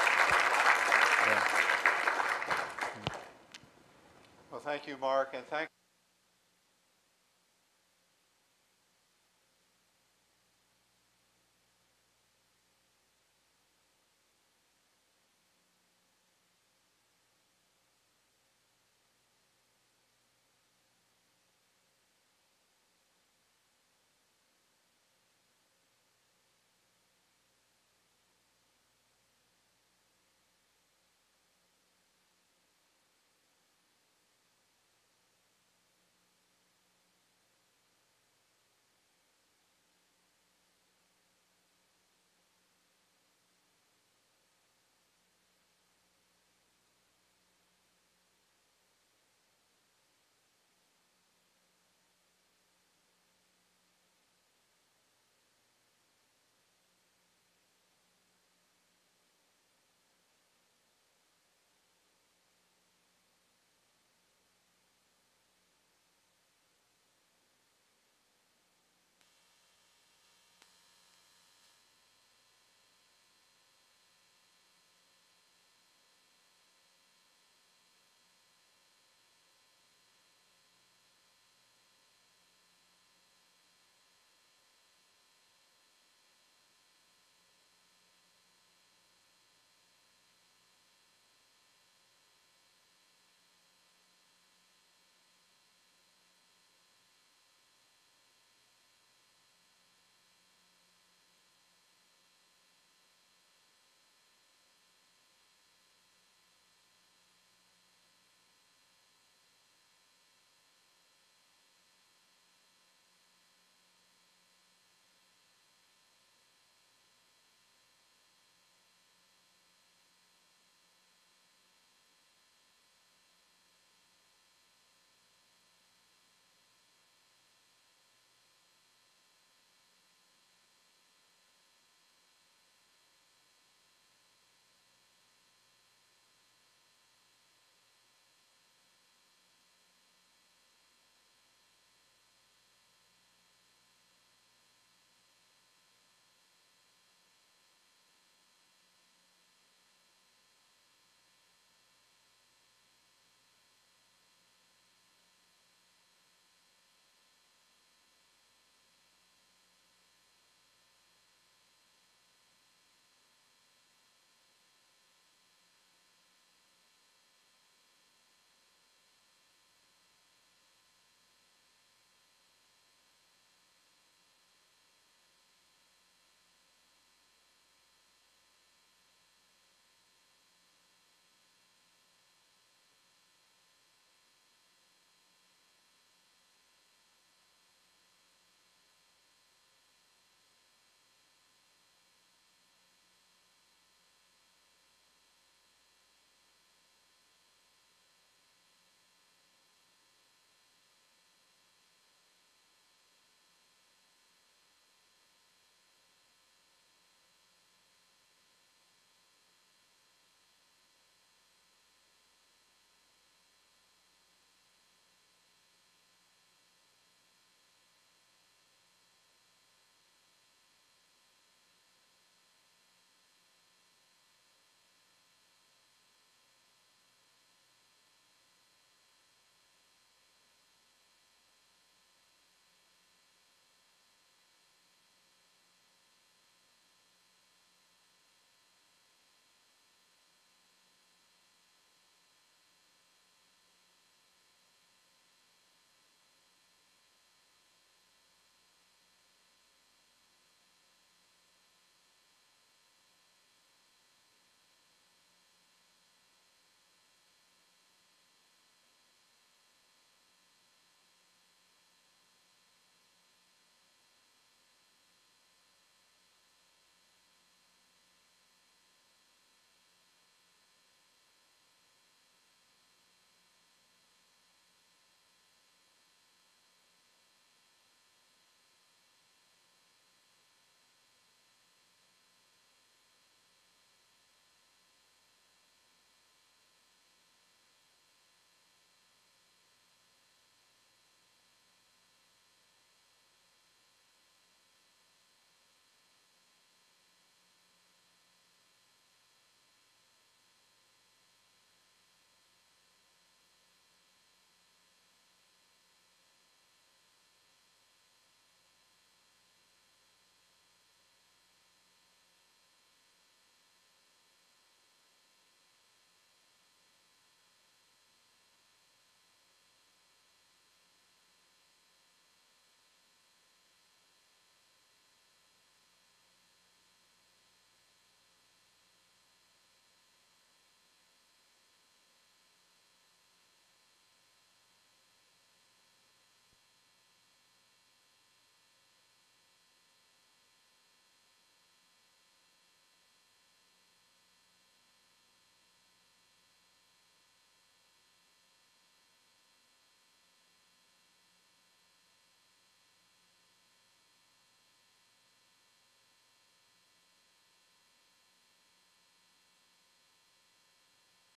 Well, thank you, Mark, and thank